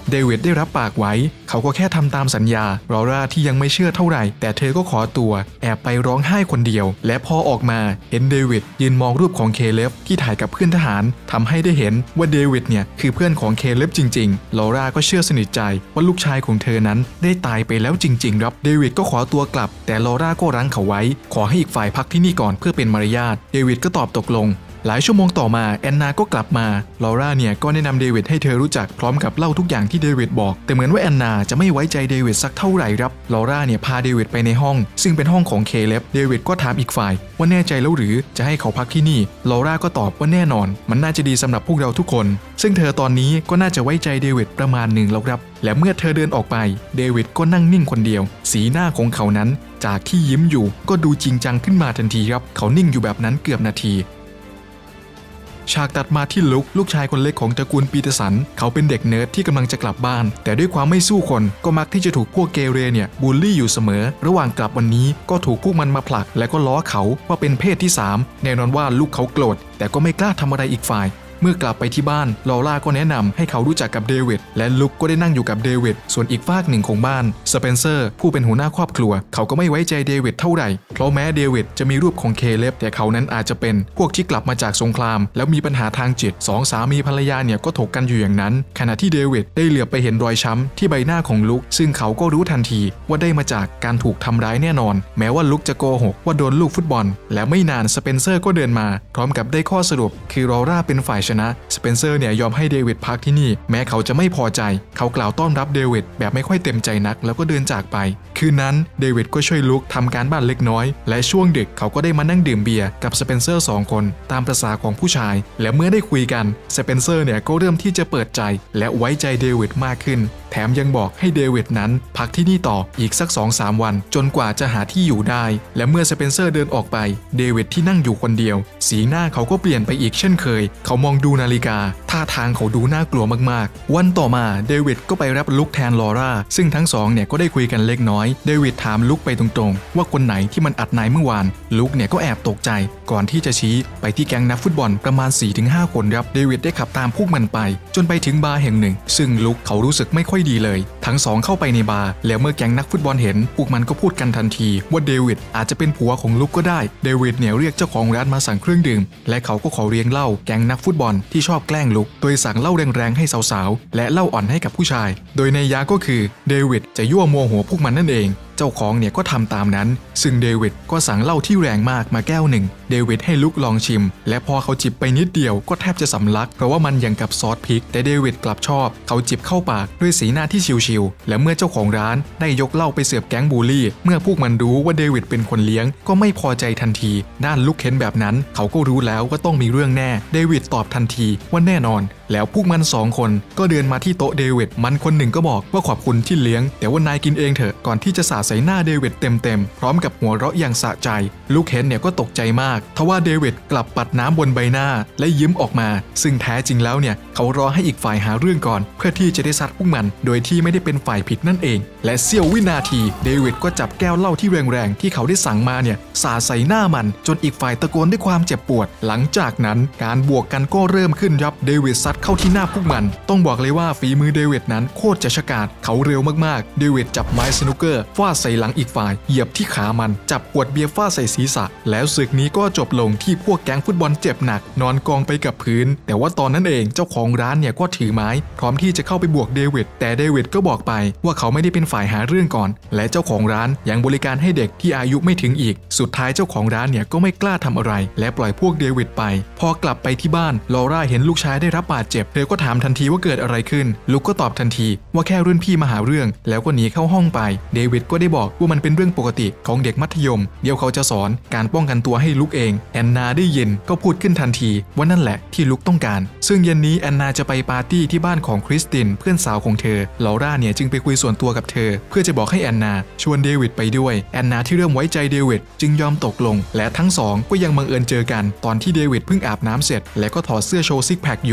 เดวิดได้รับปากไว้เขาก็แค่ทำตามสัญญาลอร่าที่ยังไม่เชื่อเท่าไหร่แต่เธอก็ขอตัวแอบไปร้องไห้คนเดียวและพอออกมาเห็นเดวิดยืนมองรูปของเคเลฟที่ถ่ายกับเพื่อนทหารทำให้ได้เห็นว่าเดวิดเนี่ยคือเพื่อนของเคเลฟจริงๆลอร่าก็เชื่อสนิทใจว่าลูกชายของเธอนั้นได้ตายไปแล้วจริงๆครับเดวิดก็ขอตัวกลับแต่ลอร่าก็รั้งเขาไว้ขอให้อีกฝ่ายพักที่นี่ก่อนเพื่อเป็นมารยาทเดวิดก็ตอบตกลงหลายชั่วโมงต่อมาแอนนาก็กลับมาลอร่าเนี่ยก็แนะนำเดวิดให้เธอรู้จักพร้อมกับเล่าทุกอย่างที่เดวิดบอกแต่เหมือนว่าแอนนาจะไม่ไว้ใจเดวิดสักเท่าไหร่ครับลอร่าเนี่ยพาเดวิดไปในห้องซึ่งเป็นห้องของเคเลฟเดวิดก็ถามอีกฝ่ายว่าแน่ใจแล้วหรือจะให้เขาพักที่นี่ลอร่าก็ตอบว่าแน่นอนมันน่าจะดีสำหรับพวกเราทุกคนซึ่งเธอตอนนี้ก็น่าจะไว้ใจเดวิดประมาณหนึ่งแล้วครับและเมื่อเธอเดินออกไปเดวิดก็นั่งนิ่งคนเดียวสีหน้าของเขานั้นจากที่ยิ้มอยู่ก็ดูจริงจังขึ้นมาทันทีครับเขานิ่งอยู่แบบนั้นเกือบนาทีฉากตัดมาที่ลุคลูกชายคนเล็กของตระกูลปีเตอร์สันเขาเป็นเด็กเนิร์ดที่กำลังจะกลับบ้านแต่ด้วยความไม่สู้คนก็มักที่จะถูกพวกเกเรเนี่ยบูลลี่อยู่เสมอระหว่างกลับวันนี้ก็ถูกพวกมันมาผลักและก็ล้อเขาว่าเป็นเพศที่3แน่นอนว่าลูกเขาโกรธแต่ก็ไม่กล้าทำอะไรอีกฝ่ายเมื่อกลับไปที่บ้านลอร่าก็แนะนำให้เขารู้จักกับเดวิดและลุคก็ได้นั่งอยู่กับเดวิดส่วนอีกฝากหนึ่งของบ้านสเปนเซอร์ผู้เป็นหัวหน้าครอบครัวเขาก็ไม่ไว้ใจเดวิดเท่าไหร่เพราะแม้เดวิดจะมีรูปของเคเลฟแต่เขานั้นอาจจะเป็นพวกที่กลับมาจากสงครามแล้วมีปัญหาทางจิต2 สามีภรรยาเนี่ยก็ถกกันอยู่อย่างนั้นขณะที่เดวิดได้เหลือบไปเห็นรอยช้ำที่ใบหน้าของลุคซึ่งเขาก็รู้ทันทีว่าได้มาจากการถูกทำร้ายแน่นอนแม้ว่าลุคจะโกหกว่าโดนลูกฟุตบอลและไม่นานสเปนเซอร์ก็เดินมาพร้อมกับได้ข้อสรุปคือลอร่าเป็นฝ่ายชนะสเปนเซอร์เนี่ยยอมให้เดวิดพักที่นี่แม้เขาจะไม่พอใจเขากล่าวต้อนรับเดวิดแบบไม่ค่อยเต็มใจนักแล้วก็เดินจากไปคืนนั้นเดวิดก็ช่วยลุคทำการบ้านเล็กน้อยและช่วงดึกเขาก็ได้มานั่งดื่มเบียร์กับสเปนเซอร์2 คนตามประสาของผู้ชายและเมื่อได้คุยกันสเปนเซอร์เนี่ยก็เริ่มที่จะเปิดใจและไว้ใจเดวิดมากขึ้นแถมยังบอกให้เดวิดนั้นพักที่นี่ต่ออีกสัก 2-3 วันจนกว่าจะหาที่อยู่ได้และเมื่อสเปนเซอร์เดินออกไปเดวิดที่นั่งอยู่คนเดียวสีหน้าเขาก็เปลี่ยนไปอีกเช่นเคยเขามองดูนาฬิกาท่าทางเขาดูน่ากลัวมากๆวันต่อมาเดวิดก็ไปรับลุคแทนลอร่าซึ่งทั้งสองเนี่ยก็ได้คุยกันเล็กน้อยเดวิดถามลุคไปตรงๆว่าคนไหนที่มันอัดนายเมื่อวานลุคเนี่ยก็แอบตกใจก่อนที่จะชี้ไปที่แก๊งนักฟุตบอลประมาณ 4-5 คนครับเดวิดได้ขับตามพวกมันไปจนไปถึงบาร์แห่งหนึ่งซึ่งลุคเขารู้สึกไม่ค่อยดีเลยทั้งสองเข้าไปในบาร์แล้วเมื่อแก๊งนักฟุตบอลเห็นพวกมันก็พูดกันทันทีว่าเดวิดอาจจะเป็นผัวของลุคก็ได้เดวิดเนี่ยเรียกเจ้าของร้านมาสั่งเครื่องดื่มและเขาก็ขอเลี้ยงเหล้าแก๊งนักฟุตบอลที่ชอบแกล้งลุคโดยสั่งเหล้าแรงๆให้สาวๆและเหล้าอ่อนให้กับผู้ชายโดยในยาก็คือเดวิดจะยั่วโมโหพวกมันนั่นเองเจ้าของเนี่ยก็ทำตามนั้นซึ่งเดวิดก็สั่งเหล้าที่แรงมากมาแก้วหนึ่งเดวิดให้ลุคลองชิมและพอเขาจิบไปนิดเดียวก็แทบจะสำลักเพราะว่ามันอย่างกับซอสพริกแต่เดวิดกลับชอบเขาจิบเข้าปากด้วยสีหน้าที่ชิวๆและเมื่อเจ้าของร้านได้ยกเหล้าไปเสิร์ฟแก๊งบูลลี่เมื่อพวกมันรู้ว่าเดวิดเป็นคนเลี้ยงก็ไม่พอใจทันทีด้านลุคเห็นแบบนั้นเขาก็รู้แล้วว่าต้องมีเรื่องแน่เดวิดตอบทันทีว่าแน่นอนแล้วพวกมัน2 คนก็เดินมาที่โต๊ะเดวิดมันคนหนึ่งก็บอกว่าขอบคุณที่เลี้ยงแต่ว่านายกินเองเถอะก่อนที่จะสาดใส่หน้าเดวิดเต็มๆพร้อมกับหัวเราะอย่างสะใจลูกเห็นเนี่ยก็ตกใจมากทว่าเดวิดกลับปัดน้ำบนใบหน้าและยิ้มออกมาซึ่งแท้จริงแล้วเนี่ยเขารอให้อีกฝ่ายหาเรื่องก่อนเพื่อที่จะได้ซัดพวกมันโดยที่ไม่ได้เป็นฝ่ายผิดนั่นเองและเสี้ยววินาทีเดวิดก็จับแก้วเหล้าที่แรงๆที่เขาได้สั่งมาเนี่ยสาดใส่หน้ามันจนอีกฝ่ายตะโกนด้วยความเจ็บปวดหลังจากนั้นการบวกกันก็เริ่มขึ้นครับเดวิดซัดเข้าที่หน้าพวกมันต้องบอกเลยว่าฝีมือเดวิดนั้นโคตรจะฉกาจเขาเร็วมากๆเดวิดจับไม้สนุกเกอร์ฟาดใส่หลังอีกฝ่ายเหยียบที่ขามันจับขวดเบียร์ฟาดใส่ศีรษะแล้วศึกนี้ก็จบลงที่พวกแก๊งฟุตบอลเจ็บหนักนอนกองไปกับพื้นแต่ว่าตอนนั้นเองเจ้าของร้านเนี่ยก็ถือไม้พร้อมที่จะเข้าไปบวกเดวิดแต่เดวิดก็บอกไปว่าเขาไม่ได้เป็นฝ่ายหาเรื่องก่อนและเจ้าของร้านยังบริการให้เด็กที่อายุไม่ถึงอีกสุดท้ายเจ้าของร้านเนี่ยก็ไม่กล้าทำอะไรและปล่อยพวกเดวิดไปพอกลับไปที่บ้านลอร่าเห็นลูกชายได้รับบาดเจ็บเธอก็ถามทันทีว่าเกิดอะไรขึ้นลูกก็ตอบทันทีว่าแค่รุ่นพี่มาหาเรื่องแล้วก็หนีเข้าห้องไปเดวิดก็ได้บอกว่ามันเป็นเรื่องปกติของเด็กมัธยมเดี๋ยวเขาจะสอนการป้องกันตัวให้ลุกเองแอนนาได้ยินก็พูดขึ้นทันทีว่านั่นแหละที่ลุกต้องการซึ่งเย็นนี้แอนนาจะไปปาร์ตี้ที่บ้านของคริสตินเพื่อนสาวของเธอลอร่าเนี่ยจึงไปคุยส่วนตัวกับเธอเพื่อจะบอกให้แอนนาชวนเดวิดไปด้วยแอนนาที่เริ่มไว้ใจเดวิดจึงยอมตกลงและทั้งสองก็ยังบังเอิญเจอกันตอนที่เดวิดเพิ่งอาบน้ำเสร็จและก็ถอดเสื้อโชว์ซิกแพคอยู่เล่น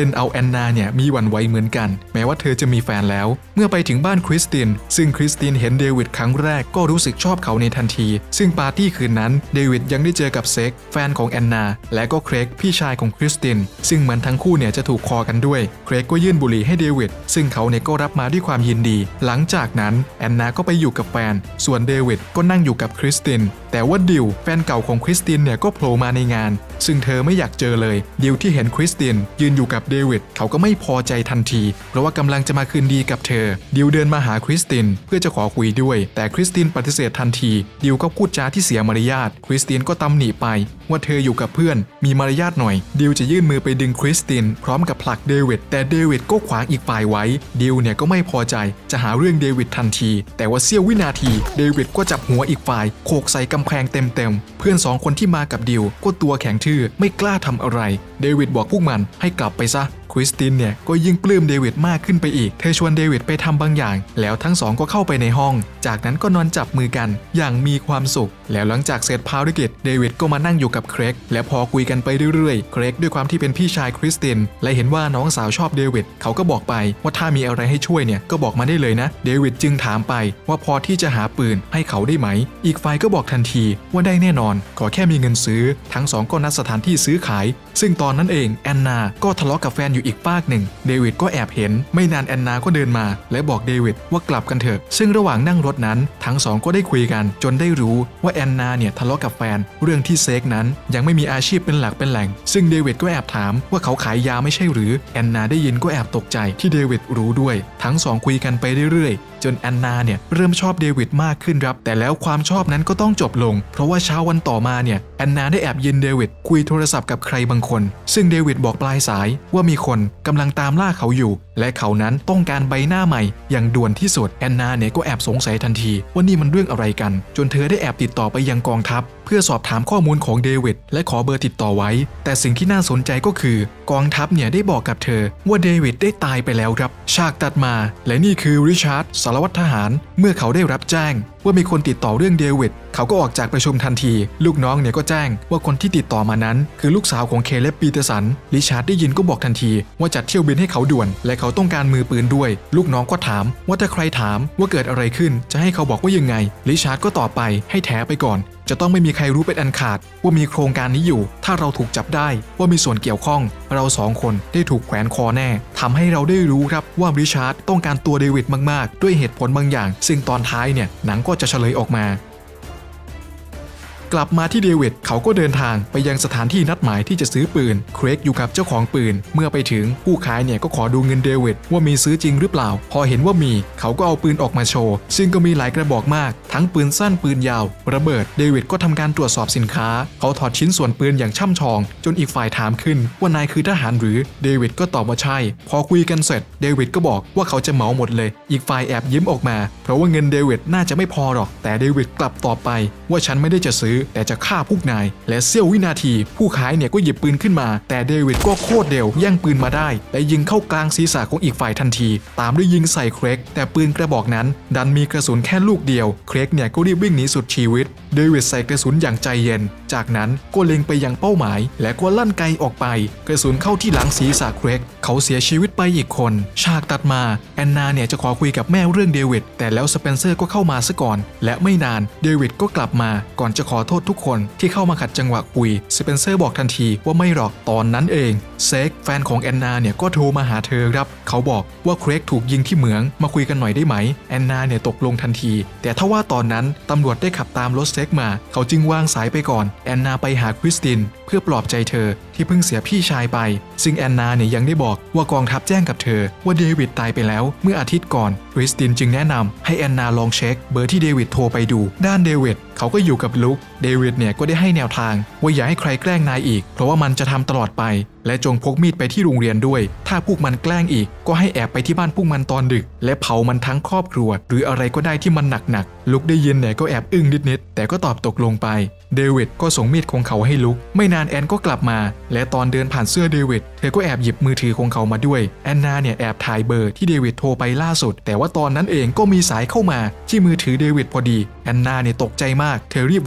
นเอาแอนนาเนี่ยมีหวั่นไหวเหมือนกันแม้ว่าเธอจะมีแฟนแล้วเมื่อไปถึงบ้านคริสตินซึ่งคริสตินเห็นเดวิดครั้งแรกก็รู้สึกชอบเขาในทันทีซึ่งปาร์ตี้คืนนั้นเดวิดยังได้เจอกับเซ็กแฟนของแอนนาและก็เครกพี่ชายของคริสตินซึ่งเหมือนทั้งคู่เนี่ยจะถูกคอกันด้วยเครกก็ยื่นบุหรี่ให้เดวิดซึ่งเขาเนี่ยก็รับมาด้วยความยินดีหลังจากนั้นแอนนาก็ไปอยู่กับแฟนส่วนเดวิดก็นั่งอยู่กับคริสตินแต่ว่าดิวแฟนเก่าของคริสตินเนี่ยก็โผล่มาในงานซึ่งเธอไม่อยากเจอเลยดิวที่เห็นคริสตินยืนอยู่กับเดวิดเขาก็ไม่พอใจทันทีเพราะว่ากำลังจะมาคืนดีกับเธอดิวเดินมาหาคริสตินเพื่อจะขอคุยด้วยแต่คริสตินปฏิเสธทันทีดิวก็พูดจาที่เสียมารยาทคริสตินก็ตำหนิไปว่าเธออยู่กับเพื่อนมีมารยาทหน่อยดิวจะยื่นมือไปดึงคริสตินพร้อมกับผลักเดวิดแต่เดวิดก็ขวางอีกฝ่ายไว้ดิวเนี่ยก็ไม่พอใจจะหาเรื่องเดวิดทันทีแต่ว่าเสี้ยววินาทีเดวิดก็จับหัวอีกฝ่ายโขกใส่กำแพงเต็มเพื่อน2คนที่มากับดิวก็ตัวแข็งทื่อไม่กล้าทำอะไรเดวิดบอกพวกมันให้กลับไปซะคริสตินเนี่ยก็ยิ่งปลื้มเดวิดมากขึ้นไปอีกเธอชวนเดวิดไปทำบางอย่างแล้วทั้งสองก็เข้าไปในห้องจากนั้นก็นอนจับมือกันอย่างมีความสุขแล้วหลังจากเสร็จภารกิจเดวิดก็มานั่งอยู่กับเครกและพอคุยกันไปเรื่อยๆเครกด้วยความที่เป็นพี่ชายคริสตินและเห็นว่าน้องสาวชอบเดวิดเขาก็บอกไปว่าถ้ามีอะไรให้ช่วยเนี่ยก็บอกมาได้เลยนะเดวิดจึงถามไปว่าพอที่จะหาปืนให้เขาได้ไหมอีกฝ่ายก็บอกทันทีว่าได้แน่นอนขอแค่มีเงินซื้อทั้งสองก็นัดสถานที่ซื้อขายซึ่งตอนนั้นเองแอนนาก็ทะเลาะกับแฟนอยู่อีกฝากหนึ่งเดวิดก็แอบเห็นไม่นานแอนนาก็เดินมาและบอกเดวิดว่ากลับกันเถอะซึ่งระหว่างนั่งรถนั้นทั้งสองก็ได้คุยกันจนได้รู้ว่าแอนนาเนี่ยทะเลาะกับแฟนเรื่องที่เซ็กนั้นยังไม่มีอาชีพเป็นหลักเป็นแหล่งซึ่งเดวิดก็แอบถามว่าเขาขายยาไม่ใช่หรือแอนนาได้ยินก็แอบตกใจที่เดวิดรู้ด้วยทั้งสองคุยกันไปเรื่อยๆจนแอนนาเนี่ยเริ่มชอบเดวิดมากขึ้นครับแต่แล้วความชอบนั้นก็ต้องจบลงเพราะว่าเช้าวันต่อมาเนี่ยแอนนาได้แอบยินเดวิดคุยโทรศัพท์กับใครบางคนซึ่งเดวิดบอกปลายสายว่ามีคนกำลังตามล่าเขาอยู่และเขานั้นต้องการใบหน้าใหม่อย่างด่วนที่สุดแอนนาเนี่ยก็แอบสงสัยทันทีว่านี่มันเรื่องอะไรกันจนเธอได้แอบติดต่อไปยังกองทัพเพื่อสอบถามข้อมูลของเดวิดและขอเบอร์ติดต่อไว้แต่สิ่งที่น่าสนใจก็คือกองทัพเนี่ยได้บอกกับเธอว่าเดวิดได้ตายไปแล้วครับฉากตัดมาและนี่คือริชาร์ดสารวัตรทหารเมื่อเขาได้รับแจ้งว่ามีคนติดต่อเรื่องเดวิดเขาก็ออกจากประชุมทันทีลูกน้องเนี่ยก็แจ้งว่าคนที่ติดต่อมานั้นคือลูกสาวของเคเลบปีเตอร์สันริชาร์ดได้ยินก็บอกทันทีว่าจัดเที่ยวบินให้เขาด่วนและเขาต้องการมือปืนด้วยลูกน้องก็ถามว่าถ้าใครถามว่าเกิดอะไรขึ้นจะให้เขาบอกว่ายังไงริชาร์ดก็ตอบไปให้แถไปก่อนจะต้องไม่มีใครรู้เป็นอันขาดว่ามีโครงการนี้อยู่ถ้าเราถูกจับได้ว่ามีส่วนเกี่ยวข้องเรา2คนได้ถูกแขวนคอแน่ทำให้เราได้รู้ครับว่าริชาร์ดต้องการตัวเดวิดมากๆด้วยเหตุผลบางอย่างซึ่งตอนท้ายเนี่ยหนังก็จะเฉลยออกมากลับมาที่เดวิดเขาก็เดินทางไปยังสถานที่นัดหมายที่จะซื้อปืนเครกอยู่กับเจ้าของปืนเมื่อไปถึงผู้ขายเนี่ยก็ขอดูเงินเดวิดว่ามีซื้อจริงหรือเปล่าพอเห็นว่ามีเขาก็เอาปืนออกมาโชว์ซึ่งก็มีหลายกระบอกมากทั้งปืนสั้นปืนยาวระเบิดเดวิดก็ทำการตรวจสอบสินค้าเขาถอดชิ้นส่วนปืนอย่างช่ำชองจนอีกฝ่ายถามขึ้นว่านายคือทหารหรือเดวิดก็ตอบว่าใช่พอคุยกันเสร็จเดวิดก็บอกว่าเขาจะเหมาหมดเลยอีกฝ่ายแอบยิ้มออกมาเพราะว่าเงินเดวิดน่าจะไม่พอหรอกแต่เดวิดกลับตอบไปว่าฉันไม่ได้จะซื้อแต่จะฆ่าพวกนายและเสี้ยววินาทีผู้ขายเนี่ยก็หยิบปืนขึ้นมาแต่เดวิดก็โคตรเร็วแย่งปืนมาได้และยิงเข้ากลางศีรษะของอีกฝ่ายทันทีตามด้วยยิงใส่เครกแต่ปืนกระบอกนั้นดันมีกระสุนแค่ลูกเดียวเครกเนี่ยก็รีบวิ่งหนีสุดชีวิตเดวิดใส่กระสุนอย่างใจเย็นจากนั้นก็เล็งไปยังเป้าหมายและก็ลั่นไกออกไปกระสุนเข้าที่หลังศีรษะเครกเขาเสียชีวิตไปอีกคนฉากตัดมาแอนนาเนี่ยจะขอคุยกับแม่เรื่องเดวิดแต่แล้วสเปนเซอร์ก็เข้ามาซะก่อนและไม่นานเดวิดก็กลับมาก่อนจะขอโทษทุกคนที่เข้ามาขัดจังหวะคุยสเปนเซอร์บอกทันทีว่าไม่หรอกตอนนั้นเองเซ็กแฟนของแอนนาเนี่ยก็โทรมาหาเธอครับเขาบอกว่าเครกถูกยิงที่เหมืองมาคุยกันหน่อยได้ไหมแอนนาเนี่ยตกลงทันทีแต่ถ้าว่าตอนนั้นตำรวจได้ขับตามรถเซ็กมาเขาจึงวางสายไปก่อนแอนนาไปหาคริสตินเพื่อปลอบใจเธอที่เพิ่งเสียพี่ชายไปซึ่งแอนนาเนี่ยยังได้บอกว่ากองทัพแจ้งกับเธอว่าเดวิดตายไปแล้วเมื่ออาทิตย์ก่อนคริสตินจึงแนะนำให้แอนนาลองเช็คเบอร์ที่เดวิดโทรไปดูด้านเดวิดเขาก็อยู่กับลุคเดวิดเนี่ยก็ได้ให้แนวทางว่าอย่าให้ใครแกล้งนายอีกเพราะว่ามันจะทำตลอดไปและจงพกมีดไปที่โรงเรียนด้วยถ้าพวกมันแกล้งอีกก็ให้แอบไปที่บ้านพวกมันตอนดึกและเผามันทั้งครอบครัวหรืออะไรก็ได้ที่มันหนักๆลุคได้ยินเนี่ยก็แอบอึ้งนิดๆแต่ก็ตอบตกลงไปเดวิดก็ส่งมีดของเขาให้ลุคไม่นานแอนก็กลับมาและตอนเดินผ่านเสื้อเดวิดเธอก็แอบหยิบมือถือของเขามาด้วยแอนนาเนี่ยแอบถ่ายเบอร์ที่เดวิดโทรไปล่าสุดแต่ว่าตอนนั้นเองก็มีสายเข้ามาที่มือถือเดวิดพอดีแอนนาเนี่ยตกใจมากเธอรีบวางมันไว้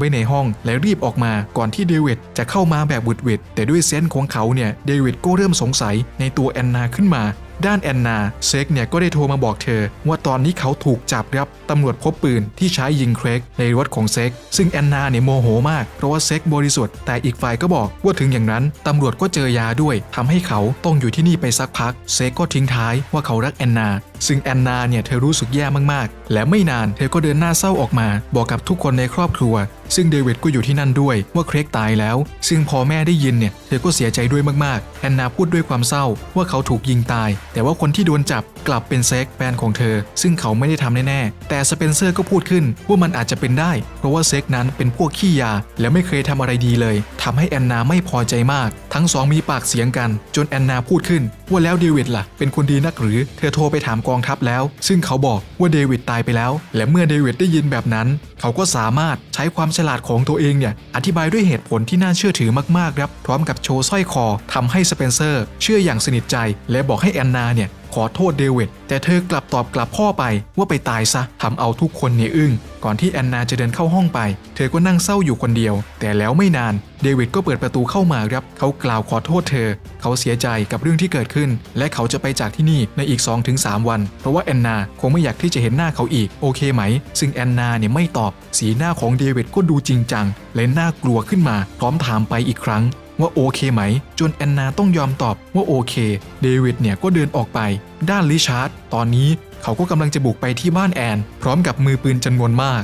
ในห้องและรีบออกมาก่อนที่เดวิดจะเข้ามาแบบบุดหวิดแต่ด้วยเซนส์ของเขาเนี่ยเดวิดก็เริ่มสงสัยในตัวแอนนาขึ้นมาด้านแอนนาเซ็กเนี่ยก็ได้โทรมาบอกเธอว่าตอนนี้เขาถูกจับครับตำรวจพบปืนที่ใช้ยิงเครกในรถของเซ็กซึ่งแอนนาเนี่ยโมโหมากเพราะว่าเซ็กบริสุทธิ์แต่อีกฝ่ายก็บอกว่าถึงอย่างนั้นตำรวจก็เจอยาด้วยทำให้เขาต้องอยู่ที่นี่ไปสักพักเซ็กก็ทิ้งท้ายว่าเขารักแอนนาซึ่งแอนนาเนี่ยเธอรู้สึกแย่มากๆและไม่นานเธอก็เดินหน้าเศร้าออกมาบอกกับทุกคนในครอบครัวซึ่งเดวิดก็อยู่ที่นั่นด้วยว่าเครกตายแล้วซึ่งพอแม่ได้ยินเนี่ยเธอก็เสียใจด้วยมากๆแอนนาพูดด้วยความเศร้าว่าเขาถูกยิงตายแต่ว่าคนที่โดนจับกลับเป็นเซ็กแฟนของเธอซึ่งเขาไม่ได้ทำแน่ๆแต่สเปนเซอร์ก็พูดขึ้นว่ามันอาจจะเป็นได้เพราะว่าเซ็กนั้นเป็นพวกขี้ยาและไม่เคยทำอะไรดีเลยทำให้แอนนาไม่พอใจมากทั้งสองมีปากเสียงกันจนแอนนาพูดขึ้นว่าแล้วเดวิดล่ะเป็นคนดีนักหรือเธอโทรไปถามกองทัพแล้วซึ่งเขาบอกว่าเดวิดตายไปแล้วและเมื่อเดวิดได้ยินแบบนั้นเขาก็สามารถใช้ความฉลาดของตัวเองเนี่ยอธิบายด้วยเหตุผลที่น่าเชื่อถือมากๆครับพร้อมกับโชว์สร้อยคอทำให้สเปนเซอร์เชื่ออย่างสนิทใจและบอกให้แอนนาเนี่ยขอโทษเดวิดแต่เธอกลับตอบกลับพ่อไปว่าไปตายซะทำเอาทุกคนเนี่ยอึ้งก่อนที่แอนนาจะเดินเข้าห้องไปเธอก็นั่งเศร้าอยู่คนเดียวแต่แล้วไม่นานเดวิดก็เปิดประตูเข้ามาครับเขากล่าวขอโทษเธอเขาเสียใจกับเรื่องที่เกิดขึ้นและเขาจะไปจากที่นี่ในอีก 2-3 วันเพราะว่าแอนนาคงไม่อยากที่จะเห็นหน้าเขาอีกโอเคไหมซึ่งแอนนาเนี่ยไม่ตอบสีหน้าของเดวิดก็ดูจริงจังและน่ากลัวขึ้นมาพร้อมถามไปอีกครั้งว่าโอเคไหมจนแอนนาต้องยอมตอบว่าโอเคเดวิดเนี่ยก็เดินออกไปด้านริชาร์ดตอนนี้เขาก็กำลังจะบุกไปที่บ้านแอนพร้อมกับมือปืนจำนวนมาก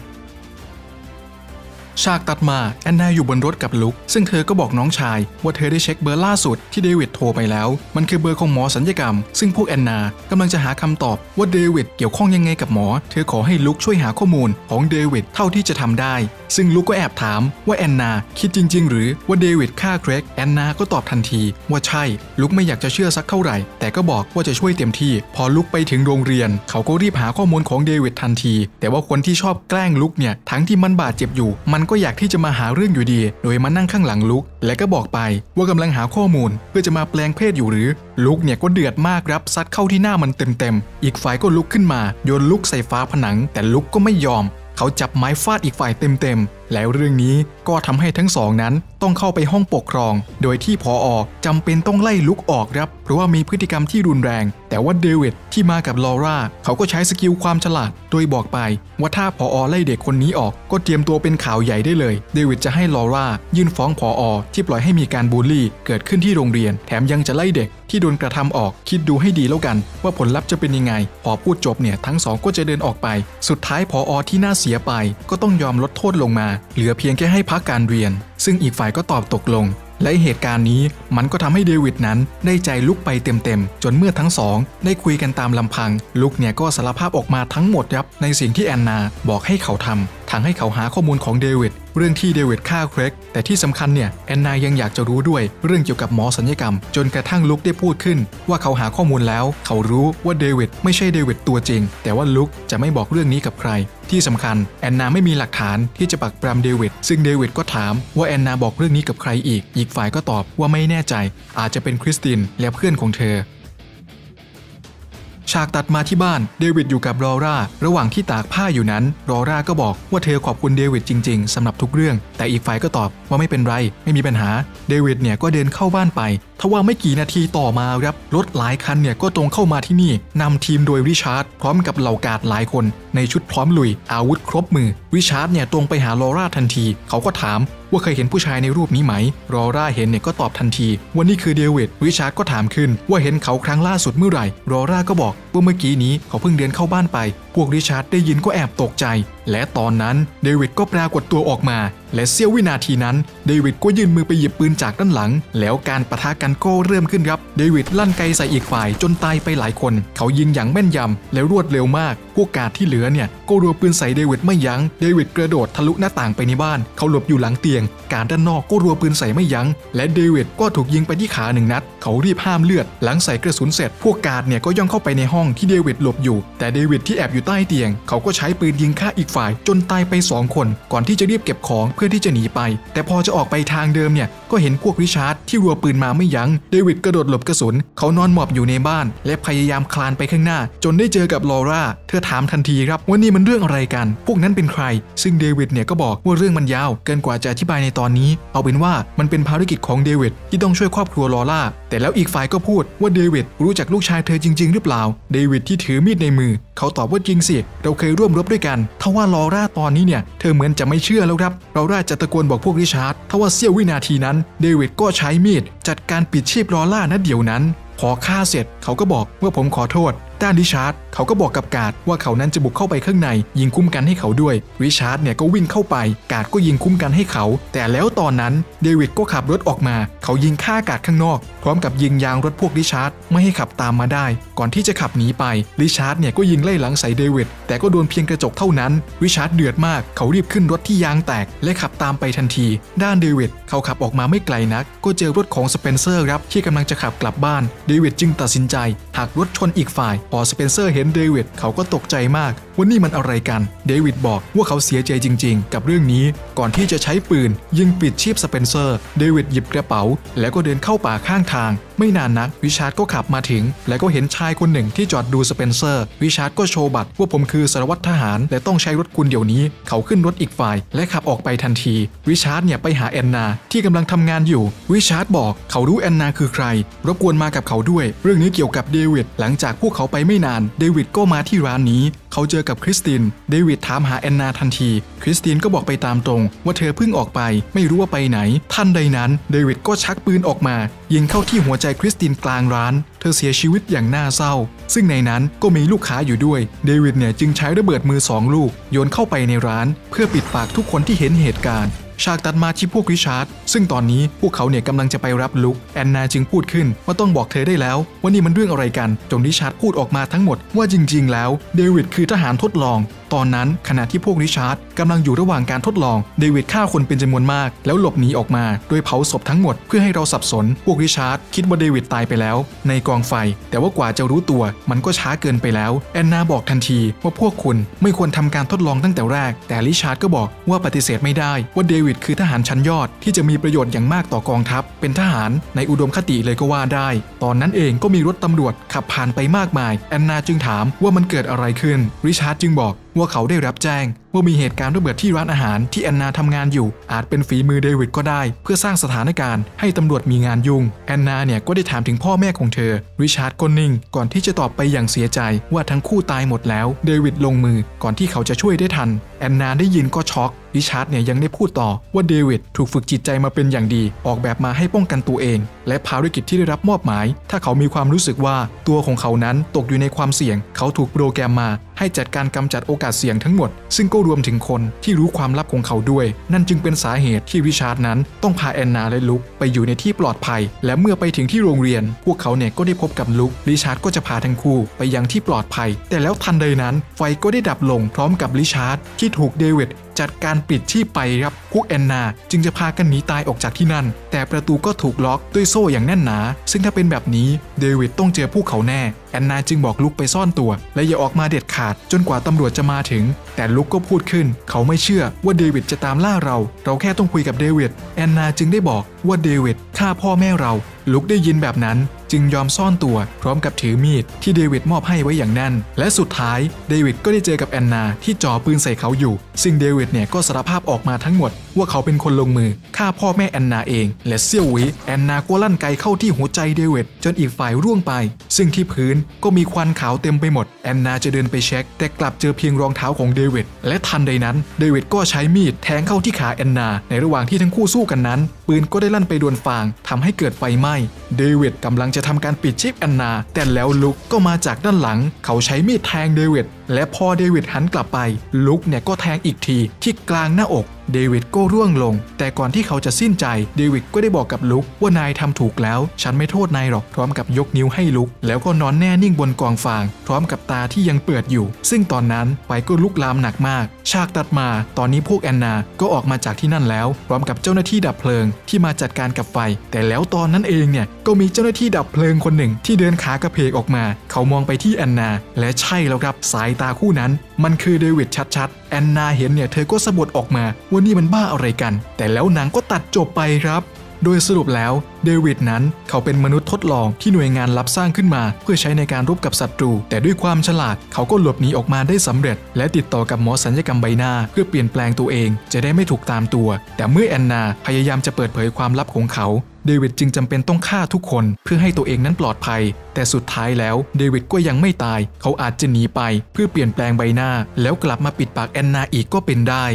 ฉากตัดมาแอนนาอยู่บนรถกับลุคซึ่งเธอก็บอกน้องชายว่าเธอได้เช็คเบอร์ล่าสุดที่เดวิดโทรไปแล้วมันคือเบอร์ของหมอศัลยกรรมซึ่งพวกแอนนากำลังจะหาคำตอบว่าเดวิดเกี่ยวข้องยังไงกับหมอเธอขอให้ลุคช่วยหาข้อมูลของเดวิดเท่าที่จะทำได้ซึ่งลุคก็แอบถามว่าแอนนาคิดจริงๆหรือว่าเดวิดฆ่าเครกแอนนาก็ตอบทันทีว่าใช่ลุคไม่อยากจะเชื่อสักเท่าไหร่แต่ก็บอกว่าจะช่วยเต็มที่พอลุคไปถึงโรงเรียนเขาก็รีบหาข้อมูลของเดวิดทันทีแต่ว่าคนที่ชอบแกล้งลุคเนี่ยทั้งที่มันบาดเจ็บอยู่มันก็อยากที่จะมาหาเรื่องอยู่ดีโดยมานั่งข้างหลังลุคและก็บอกไปว่ากำลังหาข้อมูลเพื่อจะมาแปลงเพศอยู่หรือลุคเนี่ยก็เดือดมากครับซัดเข้าที่หน้ามันเต็มอีกฝ่ายก็ลุกขึ้นมาโยนลุคใส่ฝาผนังแต่ลุคก็ไม่ยอมเขาจับไม้ฟาดอีกฝ่ายเต็มแล้วเรื่องนี้ก็ทำให้ทั้งสองนั้นต้องเข้าไปห้องปกครองโดยที่ผอ.จำเป็นต้องไล่ลุคออกครับเพราะว่ามีพฤติกรรมที่รุนแรงแต่ว่าเดวิดที่มากับลอร่าเขาก็ใช้สกิลความฉลาดโดยบอกไปว่าถ้าผอ.ไล่เด็กคนนี้ออกก็เตรียมตัวเป็นข่าวใหญ่ได้เลยเดวิดจะให้ลอร่ายื่นฟ้องผอ.ที่ปล่อยให้มีการบูลลี่เกิดขึ้นที่โรงเรียนแถมยังจะไล่เด็กที่โดนกระทำออกคิดดูให้ดีแล้วกันว่าผลลัพธ์จะเป็นยังไงพอพูดจบเนี่ยทั้งสองก็จะเดินออกไปสุดท้ายผอ.ที่น่าเสียไปก็ต้องยอมลดโทษลงมาเหลือเพียงแค่ให้พักการเรียนซึ่งอีกฝ่ายก็ตอบตกลงและเหตุการณ์นี้มันก็ทำให้เดวิดนั้นได้ใจลุคไปเต็มจนเมื่อทั้งสองได้คุยกันตามลำพังลุคเนี่ยก็สารภาพออกมาทั้งหมดครับในสิ่งที่แอนนาบอกให้เขาทำทั้งให้เขาหาข้อมูลของเดวิดเรื่องที่เดวิดฆ่าเครกแต่ที่สำคัญเนี่ยแอนนายังอยากจะรู้ด้วยเรื่องเกี่ยวกับหมอศัลยกรรมจนกระทั่งลุคได้พูดขึ้นว่าเขาหาข้อมูลแล้วเขารู้ว่าเดวิดไม่ใช่เดวิดตัวจริงแต่ว่าลุคจะไม่บอกเรื่องนี้กับใครที่สำคัญแอนนาไม่มีหลักฐานที่จะปักปรำเดวิดซึ่งเดวิดก็ถามว่าแอนนาบอกเรื่องนี้กับใครอีกฝ่ายก็ตอบว่าไม่แน่ใจอาจจะเป็นคริสตินและเพื่อนของเธอฉากตัดมาที่บ้านเดวิดอยู่กับลอร่าระหว่างที่ตากผ้าอยู่นั้นลอร่าก็บอกว่าเธอขอบคุณเดวิดจริงๆสำหรับทุกเรื่องแต่อีกฝ่ายก็ตอบว่าไม่เป็นไรไม่มีปัญหาเดวิดเนี่ยก็เดินเข้าบ้านไปทว่าไม่กี่นาทีต่อมาครับรถหลายคันเนี่ยก็ตรงเข้ามาที่นี่นำทีมโดยริชาร์ดพร้อมกับเหล่ากาดหลายคนในชุดพร้อมลุยอาวุธครบมือริชาร์ดเนี่ยตรงไปหาลอร่าทันทีเขาก็ถามว่าเคยเห็นผู้ชายในรูปนี้ไหมลอร่าเห็นเนี่ยก็ตอบทันทีว่านี่คือเดวิดริชาร์ดก็ถามขึ้นว่าเห็นเขาครั้งล่าสุดเมื่อไหร่ลอร่าก็บอกว่าเมื่อกี้นี้เขาเพิ่งเดินเข้าบ้านไปพวกริชาร์ดได้ยินก็แอบตกใจและตอนนั้นเดวิดก็ปรากฏตัวออกมาและเสี้ยววินาทีนั้นเดวิดก็ยื่นมือไปหยิบปืนจากด้านหลังแล้วการปะทะกันก็เริ่มขึ้นครับเดวิดลั่นไกใส่อีกฝ่ายจนตายไปหลายคนเขายิงอย่างแม่นยำและรวดเร็วมากพวกกาดที่เหลือเนี่ยก็รัวปืนใส่เดวิดไม่ยั้งเดวิดกระโดดทะลุหน้าต่างไปในบ้านเขาหลบอยู่หลังเตียงการด้านนอกก็รัวปืนใส่ไม่ยั้งและเดวิดก็ถูกยิงไปที่ขา1 นัดเขารีบห้ามเลือดหลังใส่กระสุนเสร็จพวกกาดเนี่ยก็ย่องเข้าไปในห้องที่เดวิดหลบอยู่แต่เดวิดที่แอบอยู่ใต้เตียงเขาก็ใช้ปืนยิงฆ่าอีกฝ่ายจนตายไป2 คนก่อนที่จะรีบเก็บของเพื่อที่จะหนีไปแต่พอจะออกไปทางเดิมเนี่ยก็เห็นพวกริชาร์ดที่รัวปืนมาไม่ยั้งเดวิดกระโดดหลบกระสุนเขานอนหมอบอยู่ในบ้านและพยายามคลานไปข้างหน้าจนได้เจอกับลอร่าเธอถามทันทีครับว่านี่มันเรื่องอะไรกันพวกนั้นเป็นใครซึ่งเดวิดเนี่ยก็บอกว่าเรื่องมันยาวเกินกว่าจะอธิบายในตอนนี้เอาเป็นว่ามันเป็นภารกิจของเดวิดที่ต้องช่วยครอบครัวลอร่าแต่แล้วอีกฝ่ายก็พูดว่าเดวิดรู้จักลูกชายเธอจริงๆหรือเปล่าเดวิดที่ถือมีดในมือเขาตอบว่าจริงสิเราเคยร่วมรบด้วยกันทว่าลอร่าตอนนี้เนี่ยเธอเหมือนจะไม่เชื่อแล้วครับลอร่าจะตะโกนบอกพวกริชาร์ดทว่าเสี้ยววินาทีนั้นเดวิดก็ใช้มีดจัดการปิดชีพลอร่าณเดี๋ยวนั้นพอฆ่าเสร็จเขาก็บอกว่าผมขอโทษด้านริชาร์ดเขาก็บอกกับการ์ดว่าเขานั้นจะบุกเข้าไปข้างในยิงคุ้มกันให้เขาด้วยริชาร์ดเนี่ยก็วิ่งเข้าไปการ์ดก็ยิงคุ้มกันให้เขาแต่แล้วตอนนั้นเดวิดก็ขับรถออกมาเขายิงฆ่าการ์ดข้างนอกพร้อมกับยิงยางรถพวกริชาร์ดไม่ให้ขับตามมาได้ก่อนที่จะขับหนีไปริชาร์ดเนี่ยก็ยิงไล่หลังใส่เดวิดแต่ก็โดนเพียงกระจกเท่านั้นริชาร์ดเดือดมากเขารีบขึ้นรถที่ยางแตกและขับตามไปทันทีด้านเดวิดเขาขับออกมาไม่ไกลนักก็เจอรถของสเปนเซอร์ครับที่กำลังจะขับกลับบ้านเดวิดจึงตัดสินใจหักรถชนอีกฝ่ายพอสเปนเซอร์เห็นเดวิดเขาก็ตกใจมากว่านี่มันอะไรกันเดวิดบอกว่าเขาเสียใจจริงๆกับเรื่องนี้ก่อนที่จะใช้ปืนยิงปิดชีพสเปนเซอร์เดวิดหยิบกระเป๋าแล้วก็เดินเข้าป่าข้างทางไม่นานนักริชาร์ดก็ขับมาถึงแล้วก็เห็นชายคนหนึ่งที่จอดดูสเปนเซอร์ริชาร์ดก็โชว์บัตรว่าผมคือสารวัตรทหารและต้องใช้รถคุณเดี๋ยวนี้เขาขึ้นรถอีกฝ่ายและขับออกไปทันทีริชาร์ดเนี่ยไปหาแอนนาที่กำลังทำงานอยู่ริชาร์ดบอกเขารู้แอนนาคือใครรบกวนมากับเขาด้วยเรื่องนี้เกี่ยวกับเดวิดหลังจากพวกเขาไปไม่นานเดวิดก็มาที่ร้านนี้เขาเจอกับคริสตินเดวิดถามหาแอนนาทันทีคริสตินก็บอกไปตามตรงว่าเธอเพิ่งออกไปไม่รู้ว่าไปไหนทันใดนั้นเดวิดก็ชักปืนออกมายิงเข้าที่หัวใจคริสตินกลางร้านเธอเสียชีวิตอย่างน่าเศร้าซึ่งในนั้นก็มีลูกค้าอยู่ด้วยเดวิดเนี่ยจึงใช้ระเบิดมือ2 ลูกโยนเข้าไปในร้านเพื่อปิดปากทุกคนที่เห็นเหตุการณ์ฉากตัดมาที่พวกริชาร์ดซึ่งตอนนี้พวกเขาเนี่ยกำลังจะไปรับลุคแอนนาจึงพูดขึ้นว่าต้องบอกเธอได้แล้วว่านี่มันเรื่องอะไรกันจนริชาร์ดพูดออกมาทั้งหมดว่าจริงๆแล้วเดวิดคือทหารทดลองตอนนั้นขณะที่พวกริชาร์ดกำลังอยู่ระหว่างการทดลองเดวิดฆ่าคนเป็นจำนวนมากแล้วหลบหนีออกมาโดยเผาศพทั้งหมดเพื่อให้เราสับสนพวกริชาร์ดคิดว่าเดวิดตายไปแล้วในกองไฟแต่ว่ากว่าจะรู้ตัวมันก็ช้าเกินไปแล้วแอนนาบอกทันทีว่าพวกคุณไม่ควรทำการทดลองตั้งแต่แรกแต่ริชาร์ดก็บอกว่าปฏิเสธไม่ได้ว่าเดวิดคือทหารชั้นยอดที่จะมีประโยชน์อย่างมากต่อกองทัพเป็นทหารในอุดมคติเลยก็ว่าได้ตอนนั้นเองก็มีรถตำรวจขับผ่านไปมากมายแอนนาจึงถามว่ามันเกิดอะไรขึ้นริชาร์ดจึงบอกว่าเขาได้รับแจ้งว่ามีเหตุการณ์ระเบิดที่ร้านอาหารที่แอนนาทำงานอยู่อาจเป็นฝีมือเดวิดก็ได้เพื่อสร้างสถานการณ์ให้ตำรวจมีงานยุ่งแอนนาเนี่ยก็ได้ถามถึงพ่อแม่ของเธอริชาร์ดก็นิ่งก่อนที่จะตอบไปอย่างเสียใจว่าทั้งคู่ตายหมดแล้วเดวิดลงมือก่อนที่เขาจะช่วยได้ทันแอนนาได้ยินก็ช็อกริชาร์ดเนี่ยยังได้พูดต่อว่าเดวิดถูกฝึกจิตใจมาเป็นอย่างดีออกแบบมาให้ป้องกันตัวเองและภารกิจที่ได้รับมอบหมายถ้าเขามีความรู้สึกว่าตัวของเขานั้นตกอยู่ในความเสี่ยงเขาถูกโปรแกรมมาให้จัดการกำจัดโอกาสเสี่ยงทั้งหมดซึ่งก็รวมถึงคนที่รู้ความลับของเขาด้วยนั่นจึงเป็นสาเหตุที่ริชาร์ดนั้นต้องพาแอนนาและลุคไปอยู่ในที่ปลอดภัยและเมื่อไปถึงที่โรงเรียนพวกเขาเนี่ยก็ได้พบกับลุคริชาร์ดก็จะพาทั้งคู่ไปยังที่ปลอดภัยแต่แล้วทันใดนั้นไฟก็ได้ดับลงพร้อมกับริชาร์ดที่ถูกเดวิดจัดการปิดชีพไปครับพวกแอนนาจึงจะพากันหนีตายออกจากที่นั่นแต่ประตูก็ถูกล็อกด้วยโซ่อย่างแน่นหนาซึ่งถ้าเป็นแบบนี้เดวิดต้องเจอพวกเขาแน่แอนนาจึงบอกลุคไปซ่อนตัวและอย่าออกมาเด็ดขาดจนกว่าตำรวจจะมาถึงแต่ลุคก็พูดขึ้นเขาไม่เชื่อว่าเดวิดจะตามล่าเราแค่ต้องคุยกับเดวิดแอนนาจึงได้บอกว่าเดวิดฆ่าพ่อแม่เราลุคได้ยินแบบนั้นจึงยอมซ่อนตัวพร้อมกับถือมีดที่เดวิดมอบให้ไว้อย่างแน่นและสุดท้ายเดวิดก็ได้เจอกับแอนนาที่จ่อปืนใส่เขาอยู่ซึ่งเดวิดเนี่ยก็สารภาพออกมาทั้งหมดว่าเขาเป็นคนลงมือฆ่าพ่อแม่แอนนาเองและเสี้ยววิแอนนาก็ลั่นไกเข้าที่หัวใจเดวิดจนอีกฝ่ายร่วงไปซึ่งที่พื้นก็มีควันขาวเต็มไปหมดแอนนาจะเดินไปเช็คแต่กลับเจอเพียงรองเท้าของเดวิดและทันใดนั้นเดวิดก็ใช้มีดแทงเข้าที่ขาแอนนาในระหว่างที่ทั้งคู่สู้กันนั้นปืนก็ได้ลั่นไปโดนฟางทำให้เกิดไฟไหม้เดวิดกำลังจะทำการปิดชีพแอนนาแต่แล้วลุคก็มาจากด้านหลังเขาใช้มีดแทงเดวิดและพอเดวิดหันกลับไปลุคเนี่ยก็แทงอีกทีที่กลางหน้าอกเดวิดก็ร่วงลงแต่ก่อนที่เขาจะสิ้นใจเดวิดก็ได้บอกกับลุคว่านายทำถูกแล้วฉันไม่โทษนายหรอกพร้อมกับยกนิ้วให้ลุคแล้วก็นอนแน่นิ่งบนกองฟางพร้อมกับตาที่ยังเปิดอยู่ซึ่งตอนนั้นไฟก็ลุกลามหนักมากฉากตัดมาตอนนี้พวกแอนนาก็ออกมาจากที่นั่นแล้วพร้อมกับเจ้าหน้าที่ดับเพลิงที่มาจัดการกับไฟแต่แล้วตอนนั้นเองเนี่ยก็มีเจ้าหน้าที่ดับเพลิงคนหนึ่งที่เดินขากระเพกออกมาเขามองไปที่แอนนาและใช่แล้วครับสายตาคู่นั้นมันคือเดวิดชัดๆแอนนาเห็นเนี่ยเธอก็สะบัดออกมาว่านี่มันบ้าอะไรกันแต่แล้วหนังก็ตัดจบไปครับโดยสรุปแล้วเดวิดนั้นเขาเป็นมนุษย์ทดลองที่หน่วยงานลับสร้างขึ้นมาเพื่อใช้ในการรบกับศัตรูแต่ด้วยความฉลาดเขาก็หลบหนีออกมาได้สำเร็จและติดต่อกับหมอศัลยกรรมใบหน้าเพื่อเปลี่ยนแปลงตัวเองจะได้ไม่ถูกตามตัวแต่เมื่อแอนนาพยายามจะเปิดเผยความลับของเขาเดวิดจึงจำเป็นต้องฆ่าทุกคนเพื่อให้ตัวเองนั้นปลอดภัยแต่สุดท้ายแล้วเดวิดก็ยังไม่ตายเขาอาจจะหนีไปเพื่อเปลี่ยนแปลงใบหน้าแล้วกลับมาปิดปากแอนนาอีกก็เป็นได้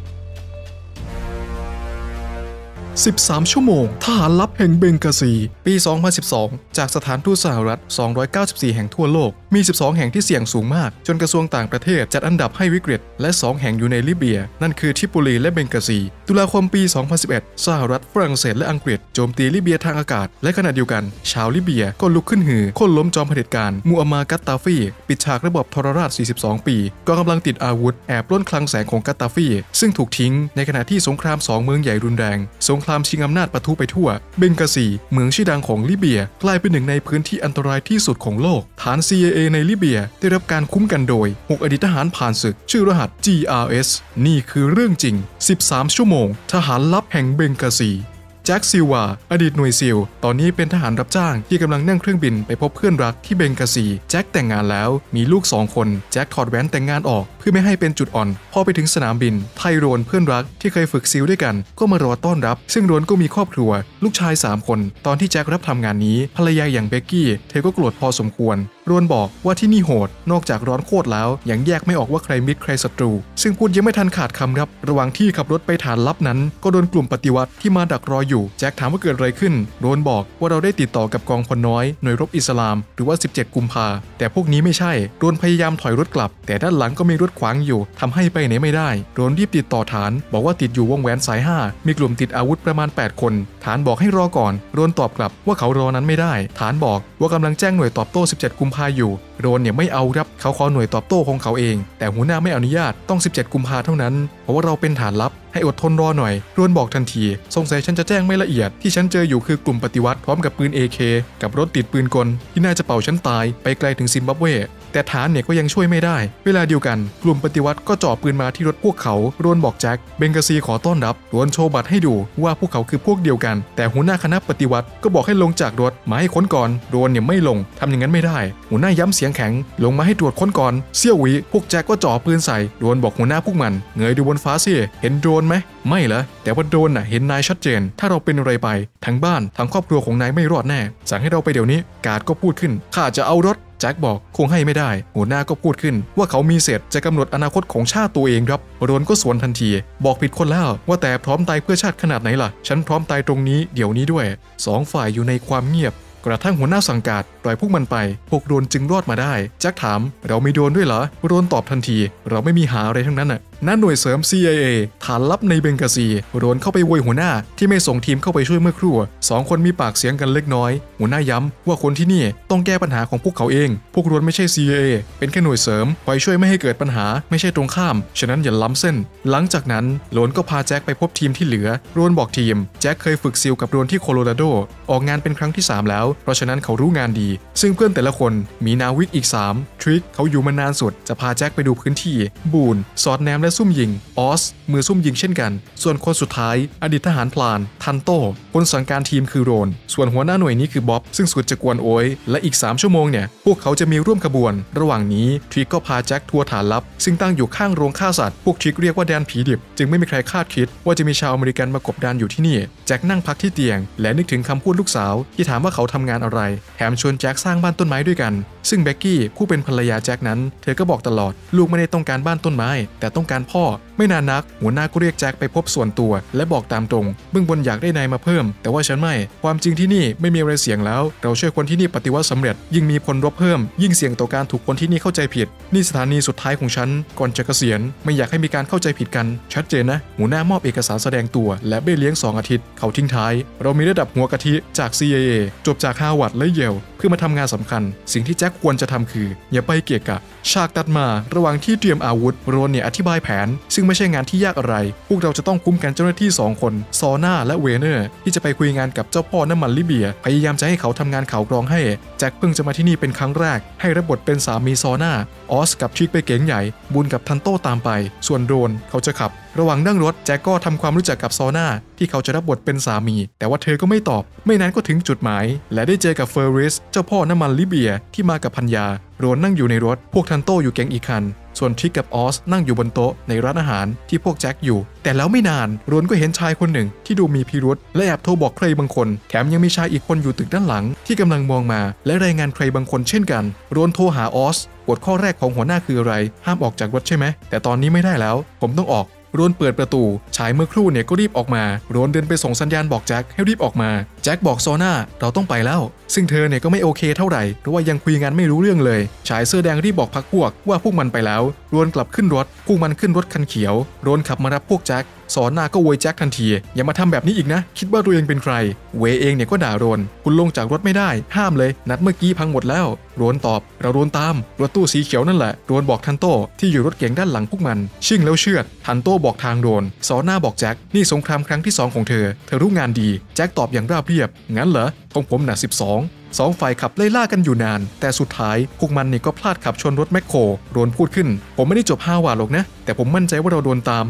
13 ชั่วโมงทหารลับแห่งเบงกาซีปี 2012 จากสถานทูตสหรัฐ 294 แห่งทั่วโลกมี 12 แห่งที่เสี่ยงสูงมากจนกระทรวงต่างประเทศจัดอันดับให้วิกฤตและ 2 แห่งอยู่ในลิเบียนั่นคือทริโปลีและเบงกาซีตุลาคมปี 2011 สหรัฐฝรั่งเศสและอังกฤษโจมตีลิเบียทางอากาศและขณะเดียวกันชาวลิเบียก็ลุกขึ้นหือโค่นล้มจอมเผด็จการมูอัมมาร์กัตตาฟีปิดฉากระบบทรราช 42 ปีกองกำลังติดอาวุธแอบปล้นคลังแสงของกัตตาฟีซึ่งถูกทิ้งในขณะที่สงคราม2 เมืองใหญ่รุนแรงสงครามชิงอำนาจปะทุไปทั่วเบงกาซีเมืองชื่อดังของลิเบียกลายเป็นหนึ่งในพื้นที่อันตรายที่สุดของโลกฐาน CIA ในลิเบียได้รับการคุ้มกันโดย 6 อดีตทหารผ่านศึกชื่อรหัส GRS นี่คือเรื่องจริง 13 ชั่วโมงทหารลับแห่งเบงกาซีแจ็คซิลวาอดีตหน่วยซิลตอนนี้เป็นทหารรับจ้างที่กำลังนั่งเครื่องบินไปพบเพื่อนรักที่เบงกาซีแจ็คแต่งงานแล้วมีลูก2 คนแจ็คถอดแหวนแต่งงานออกเพื่อไม่ให้เป็นจุดอ่อนพอไปถึงสนามบินไทโรนเพื่อนรักที่เคยฝึกซิลด้วยกันก็มารอต้อนรับซึ่งโรนก็มีครอบครัวลูกชาย3 คนตอนที่แจ็ครับทำงานนี้ภรรยาอย่างเบกกี้เธอก็โกรธพอสมควรโรนบอกว่าที่นี่โหดนอกจากร้อนโคตรแล้วยังแยกไม่ออกว่าใครมิตรใครศัตรูซึ่งพูดยังไม่ทันขาดคำครับระหว่างที่ขับรถไปฐานลับนั้นก็โดนกลุ่มปฏิวัติที่มาดักรออยู่แจ็คถามว่าเกิดอะไรขึ้นโรนบอกว่าเราได้ติดต่อกับกองพลน้อยหน่วยรบอิสลามหรือว่า17 กุมภาแต่พวกนี้ไม่ใช่โรนพยายามถอยรถกลับแต่ด้านหลังก็มีรถขวางอยู่ทำให้ไปไหนไม่ได้โรนรีบติดต่อฐานบอกว่าติดอยู่วงแหวนสาย5มีกลุ่มติดอาวุธประมาณ8 คนฐานบอกให้รอก่อนโรนตอบกลับว่าเขารอนั้นไม่ได้ฐานบอกว่ากำลังแจ้งหน่วยตอบโต้17 กุมภาอยู่โรนเนี่ยไม่เอาครับเขาขอหน่วยตอบโต้ของเขาเองแต่หัวหน้าไม่อนุญาตต้อง17 กุมภาเท่านั้นเพราะว่าเราเป็นฐานลับให้อดทนรอหน่อยโรนบอกทันทีสงสัยฉันจะแจ้งไม่ละเอียดที่ฉันเจออยู่คือกลุ่มปฏิวัติพร้อมกับปืน AK กับรถติดปืนกลที่น่าจะเป่าฉันตายไปไกลถึงซิมบับเวแต่ฐานเนี่ยก็ยังช่วยไม่ได้เวลาเดียวกันกลุ่มปฏิวัติก็จ่อปืนมาที่รถพวกเขาโรนบอกแจ็คเบงกาซีขอต้อนรับโรนโชว์บัตรให้ดูว่าพวกเขาคือพวกเดียวกันแต่หัวหน้าคณะปฏิวัติก็บอกให้ลงจากรถมาให้ค้นก่อนโรนเนี่ยไม่ลงทำอย่างนั้นไม่ได้หัวหน้าย้ำเสียงแข็งลงมาให้ตรวจค้นก่อนเสี้ยววิพวกแจ็คก็จ่อปืนใส่โรนบอกหัวหน้าพวกมันเงยดูบนฟ้าสิเห็นโดรนไหมไม่เหรอแต่ว่าโดรนน่ะเห็นนายชัดเจนถ้าเราเป็นอะไรไปทั้งบ้านทั้งครอบครัวของนายไม่รอดแน่สั่งให้เราไปเดี๋ยวนี้กาดก็พูดขึ้นข้าจะเอารถแจ็คบอกคงให้ไม่ได้หัวหน้าก็พูดขึ้นว่าเขามีเศษจะกำหนดอนาคตของชาติตัวเองครับโรนก็สวนทันทีบอกผิดคนแล้วว่าแต่พร้อมตายเพื่อชาติขนาดไหนล่ะฉันพร้อมตายตรงนี้เดี๋ยวนี้ด้วย2 ฝ่ายอยู่ในความเงียบกระทั่งหัวหน้าสั่งการปล่อยพวกมันไปพวกโดรนจึงรอดมาได้แจ็คถามเรามีโดรนด้วยเหรอโรนตอบทันทีเราไม่มีหาอะไรทั้งนั้นน่ะนั่นหน่วยเสริม CIA ฐานลับในเบงกาซีโรนเข้าไปโวยหัวหน้าที่ไม่ส่งทีมเข้าไปช่วยเมื่อครู่2 คนมีปากเสียงกันเล็กน้อยหัวหน้าย้ำว่าคนที่นี่ต้องแก้ปัญหาของพวกเขาเองพวกโรนไม่ใช่ CIA เป็นแค่หน่วยเสริมคอยช่วยไม่ให้เกิดปัญหาไม่ใช่ตรงข้ามฉะนั้นอย่าล้ำเส้นหลังจากนั้นโรนก็พาแจ็คไปพบทีมที่เหลือโรนบอกทีมแจ็คเคยฝึกซิลกับโรนที่โคโลราโดออกงานเป็นครั้งที่3แล้วเพราะฉะนั้นเขารู้งานดีซึ่งเพื่อนแต่ละคนมีนาวิกอีก3ทริกเขาอยู่มานานสุดจะพาแจ็คไปดูพื้นที่บูนสอดแนมและซุ่มยิงมือซุ่มยิงเช่นกันส่วนคนสุดท้ายอดีตทหารพลานทันโต้คนสั่งการทีมคือโรนส่วนหัวหน้าหน่วยนี้คือบ๊อบซึ่งสุดจะกวนโอยและอีก3 ชั่วโมงเนี่ยพวกเขาจะมีร่วมขบวนระหว่างนี้ทริกก็พาแจ็คทัวร์ฐานลับซึ่งตั้งอยู่ข้างโรงฆ่าสัตว์พวกทริกเรียกว่าแดนผีดิบจึงไม่มีใครคาดคิดว่าจะมีชาวอเมริกันมากบดานอยู่ที่นี่แจ็คนั่งพักที่เตียงและนึกถึงคำพูดลูกสาวที่ถามว่าเขาทำงานอะไรแถมชวนแจ็คสร้างบ้านต้นไม้ด้วยกันซึ่งเบกกี้ผู้เป็นภรรยาแจ็คนั้นเธอก็บอกตลอดลูกไม่ได้ต้องการบ้านต้นไม้แต่ต้องการพ่อไม่นานนักหัวหน้าก็เรียกแจ็คไปพบส่วนตัวและบอกตามตรงเบื้องบนอยากได้นายมาเพิ่มแต่ว่าฉันไม่ความจริงที่นี่ไม่มีอะไรเสี่ยงแล้วเราช่วยคนที่นี่ปฏิวัติสำเร็จยิ่งมีพลรบเพิ่มยิ่งเสี่ยงต่อการถูกคนที่นี่เข้าใจผิดนี่สถานีสุดท้ายของฉันก่อนจะเกษียณไม่อยากให้มีการเข้าใจผิดกันชัดเจนนะหัวหน้ามอบเอกสารแสดงตัวและเบี้ยเลี้ยง2 อาทิตย์เขาทิ้งท้ายเรามีระดับหัวกะทิจาก CIA จบจากฮาร์วาร์ดและเยลเพื่อมาทำงานสำคัญสิ่งที่แจ็คควรจะทำคืออย่าไปเกะกะฉากตัดมาระหว่างที่เตรียมอาวุธโรนเนี่ยอธิบายแผผนซึ่งไม่ใช่งานที่ยากอะไรพวกเราจะต้องคุ้มกันเจ้าหน้าที่2คนซอน่าและเวเนอร์ที่จะไปคุยงานกับเจ้าพ่อน้ำมันลิเบียพยายามจะให้เขาทำงานข่าวกรองให้แจ็คเพิ่งจะมาที่นี่เป็นครั้งแรกให้รับบทเป็นสามีซอน่าออสกับทริกไปเก๋งใหญ่บุญกับทันโต้ตามไปส่วนโดรนเขาจะขับระหว่างนั่งรถแจ็คก็ทำความรู้จักกับซอน่าที่เขาจะรับบทเป็นสามีแต่ว่าเธอก็ไม่ตอบไม่นานก็ถึงจุดหมายและได้เจอกับเฟอร์ริสเจ้าพ่อน้ำมันลิเบียที่มากับภรรยาโรนนั่งอยู่ในรถพวกทันโต้อยู่แก๊งอีกคันส่วนทริกกับออสนั่งอยู่บนโต๊ะในร้านอาหารที่พวกแจ็คอยู่แต่แล้วไม่นานโรนก็เห็นชายคนหนึ่งที่ดูมีพิรุธและแอบโทรบอกใครบางคนแถมยังมีชายอีกคนอยู่ตึกด้านหลังที่กำลังมองมาและรายงานใครบางคนเช่นกันโรนโทรหาออสกฎข้อแรกของหัวหน้าคืออะไรห้ามออกจากรถใช่ไหมแต่ตอนนี้ไม่ได้แล้วผมต้องออกโรนเปิดประตูชายเมื่อครู่เนี่ยก็รีบออกมาโรนเดินไปส่งสัญญาณบอกแจ็คให้รีบออกมาแจ็คบอกซอน่าเราต้องไปแล้วซึ่งเธอเนี่ยก็ไม่โอเคเท่าไหร่เพราะว่ายังคุยงานไม่รู้เรื่องเลยชายเสื้อแดงรีบบอกพักพวกว่าพวกมันไปแล้วโรนกลับขึ้นรถพวกมันขึ้นรถคันเขียวโรนขับมารับพวกแจ็คซอน่าก็โวยแจ็คทันทีอย่ามาทำแบบนี้อีกนะคิดว่าตัวเองเป็นใครเวเองเนี่ยก็ด่าโรนคุณลงจากรถไม่ได้ห้ามเลยนัดเมื่อกี้พังหมดแล้วโรนตอบเราโดนตามรถตู้สีเขียวนั่นแหละโรนบอกทันโต้ที่อยู่รถเก๋งด้านหลังพวกมันชิ่งแล้วเชือดทันโต้บอกทางโรนซอน่าบอกแจ็คนี่สงครามครั้งที่2ของเธอรู้งานดีแจ็คตอบอย่างราบเรียบงั้นเหรอของผมน่ะ12ฝ่ายขับไล่ล่ากันอยู่นานแต่สุดท้ายพวกมันนี่ก็พลาดขับชนรถแมคโครโรนพูดขึ้นผมไม่ได้จบฮาวาดหรอกนะแต่ผมมั่นใจว่าเราโดนตาม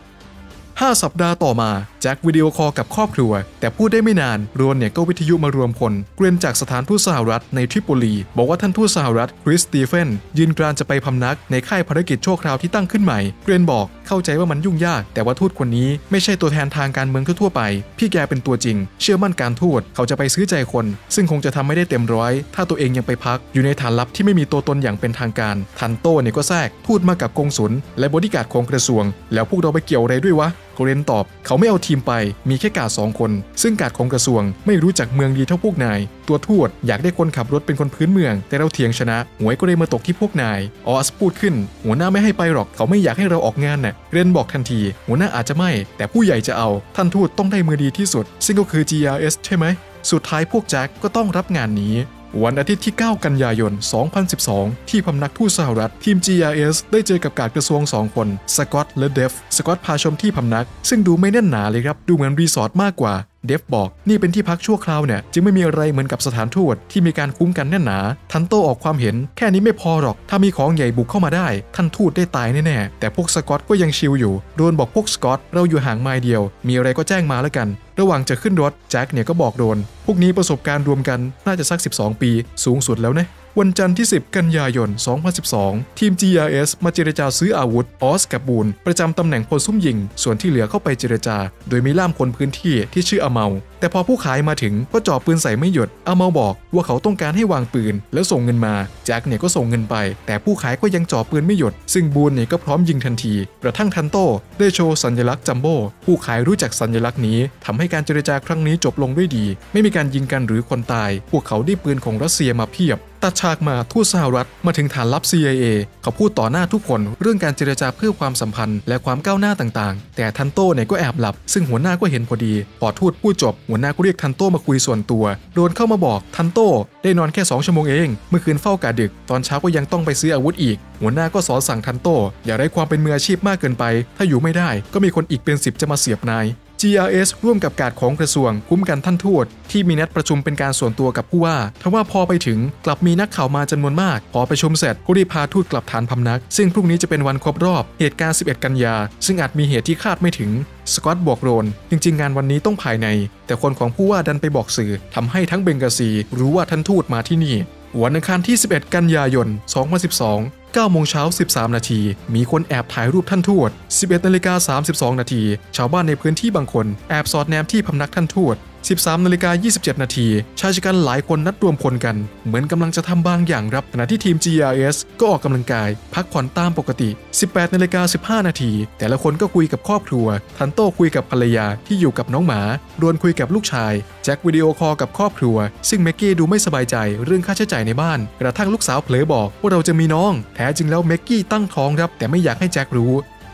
5 สัปดาห์ต่อมาแจ็ควิดีโอคอลกับครอบครัวแต่พูดได้ไม่นานโรนเนี่ยก็วิทยุมารวมพลเกรียนจากสถานทูตสหรัฐในทริปโปลีบอกว่าท่านทูตสหรัฐคริสตีเฟนยืนกรานจะไปพำนักในค่ายภารกิจชั่วคราวที่ตั้งขึ้นใหม่เกรียนบอกเข้าใจว่ามันยุ่งยากแต่ว่าทูตคนนี้ไม่ใช่ตัวแทนทางการเมืองทั่วไปพี่แกเป็นตัวจริงเชื่อมั่นการทูตเขาจะไปซื้อใจคนซึ่งคงจะทำไม่ได้เต็มร้อยถ้าตัวเองยังไปพักอยู่ในฐานลับที่ไม่มีตัวตนอย่างเป็นทางการทันโต้เนี่ยก็แทรกทูตมากับกงสุลและบอดี้การ์ดของกระทรวงแล้วพวกเราไปเกี่ยวอะไรด้วยวะเกรนตอบเขาไม่เอาทีมไปมีแค่กาด2 คนซึ่งกาดของกระทรวงไม่รู้จักเมืองดีเท่าพวกนายตัวทูตอยากได้คนขับรถเป็นคนพื้นเมืองแต่เราเถียงชนะหวยก็เลยมาตกที่พวกนายออสพูดขึ้นหัวหน้าไม่ให้ไปหรอกเขาไม่อยากให้เราออกงานน่ะเกรนบอกทันทีหัวหน้าอาจจะไม่แต่ผู้ใหญ่จะเอาท่านทูตต้องได้มือดีที่สุดซึ่งก็คือ GRS ใช่ไหมสุดท้ายพวกแจ็คก็ต้องรับงานนี้วันอาทิตย์ที่ 9 กันยายน 2012 ที่พำนักทูตสหรัฐทีม GRS ได้เจอกับการกระทรวง2 คนสกอตและเดฟสกอตพาชมที่พำนักซึ่งดูไม่แน่นหนาเลยครับดูเหมือนรีสอร์ทมากกว่าเดฟบอกนี่เป็นที่พักชั่วคราวเนี่ยจึงไม่มีอะไรเหมือนกับสถานทูตที่มีการคุ้มกันแน่นหนาทันโตออกความเห็นแค่นี้ไม่พอหรอกถ้ามีของใหญ่บุกเข้ามาได้ท่านทูตได้ตายแน่ๆแต่พวกสกอตก็ยังชิลอยู่โดนบอกพวกสกอตเราอยู่ห่างไมล์เดียวมีอะไรก็แจ้งมาแล้วกันระหว่างจะขึ้นรถแจ็คเนี่ยก็บอกโดนพวกนี้ประสบการณ์รวมกันน่าจะสัก12 ปีสูงสุดแล้วนะวันจันทร์ที่ 10 กันยายน 2012 ทีม GRS มาเจรจาซื้ออาวุธออสกับบูนประจำตำแหน่งพลซุ่มยิงส่วนที่เหลือเข้าไปเจรจาโดยมีล่ามคนพื้นที่ที่ชื่ออาเมาแต่พอผู้ขายมาถึงก็จ่อปืนใส่ไม่หยุดอาเมาบอกว่าเขาต้องการให้วางปืนแล้วส่งเงินมาแจ็คเนี่ยก็ส่งเงินไปแต่ผู้ขายก็ยังจ่อปืนไม่หยุดซึ่งบูนเนี่ยก็พร้อมยิงทันทีกระทั่งทันโต้ได้โชว์สัญลักษณ์จัมโบ้ผู้ขายรู้จักสัญลักษณ์นี้ทำให้การเจรจาครั้งนี้จบลงด้วยดีไม่มีการยิงกันหรือคนตายพวกเขาได้ปืนของรัสเซียมาเพียบตัดฉากมาทูตสหรัฐมาถึงฐานลับ CIA เขาพูดต่อหน้าทุกคนเรื่องการเจรจาเพื่อความสัมพันธ์และความก้าวหน้าต่างๆแต่ทันโต้เนี่ยก็แอบหลับซึ่งหัวหน้าก็เห็นพอดีพอทูตพูดจบหัวหน้าก็เรียกทันโต้มาคุยส่วนตัวโดนเข้ามาบอกทันโต้ได้นอนแค่2 ชั่วโมงเองเมื่อคืนเฝ้ากะดึกตอนเช้าก็ยังต้องไปซื้ออาวุธอีกหัวหน้าก็สอนสั่งทันโต้อย่าได้ความเป็นมืออาชีพมากเกินไปถ้าอยู่ไม่ได้ก็มีคนอีกเป็น10จะมาเสียบนาย GRS ร่วมกับการของกระทรวงคุ้มกันท่านทูตที่มีนัดประชุมเป็นการส่วนตัวกับผู้ว่าทว่าพอไปถึงกลับมีนักข่าวมาจำนวนมากพอประชุมเสร็จก็รีบพาทูตกลับฐานพำนักซึ่งพรุ่งนี้จะเป็นวันครบรอบเหตุการณ์11 กันยาซึ่งอาจมีเหตุที่คาดไม่ถึงสกอตบอกโรนจริงๆงานวันนี้ต้องภายในแต่คนของผู้ว่าดันไปบอกสื่อทำให้ทั้งเบงกาซีรู้ว่าท่านทูตมาที่นี่วันอังคารที่ 11 กันยายน 2012 9 โมงเช้า 13 นาทีมีคนแอบถ่ายรูปท่านทูต 11 นาฬิกา 32 นาทีชาวบ้านในพื้นที่บางคนแอบสอดแนมที่พำนักท่านทูต 13 นาฬิกา 27 นาทีชายชะกันหลายคนนัดรวมพลกันเหมือนกำลังจะทำบางอย่างครับขณะที่ทีม GRS ก็ออกกำลังกายพักผ่อนตามปกติ 18 นาฬิกา 15 นาทีแต่ละคนก็คุยกับครอบครัวทันโต้คุยกับภรรยาที่อยู่กับน้องหมาโรนคุยกับลูกชายแจ็ควิดีโอคอลกับครอบครัวซึ่งแม็กกี้ดูไม่สบายใจเรื่องค่าใช้จ่ายในบ้านกระทั่งลูกสาวเผลอบอกว่าเราจะมีน้องแท้จริงแล้วแม็กกี้ตั้งท้องครับแต่ไม่อยากให้แจ็ครู้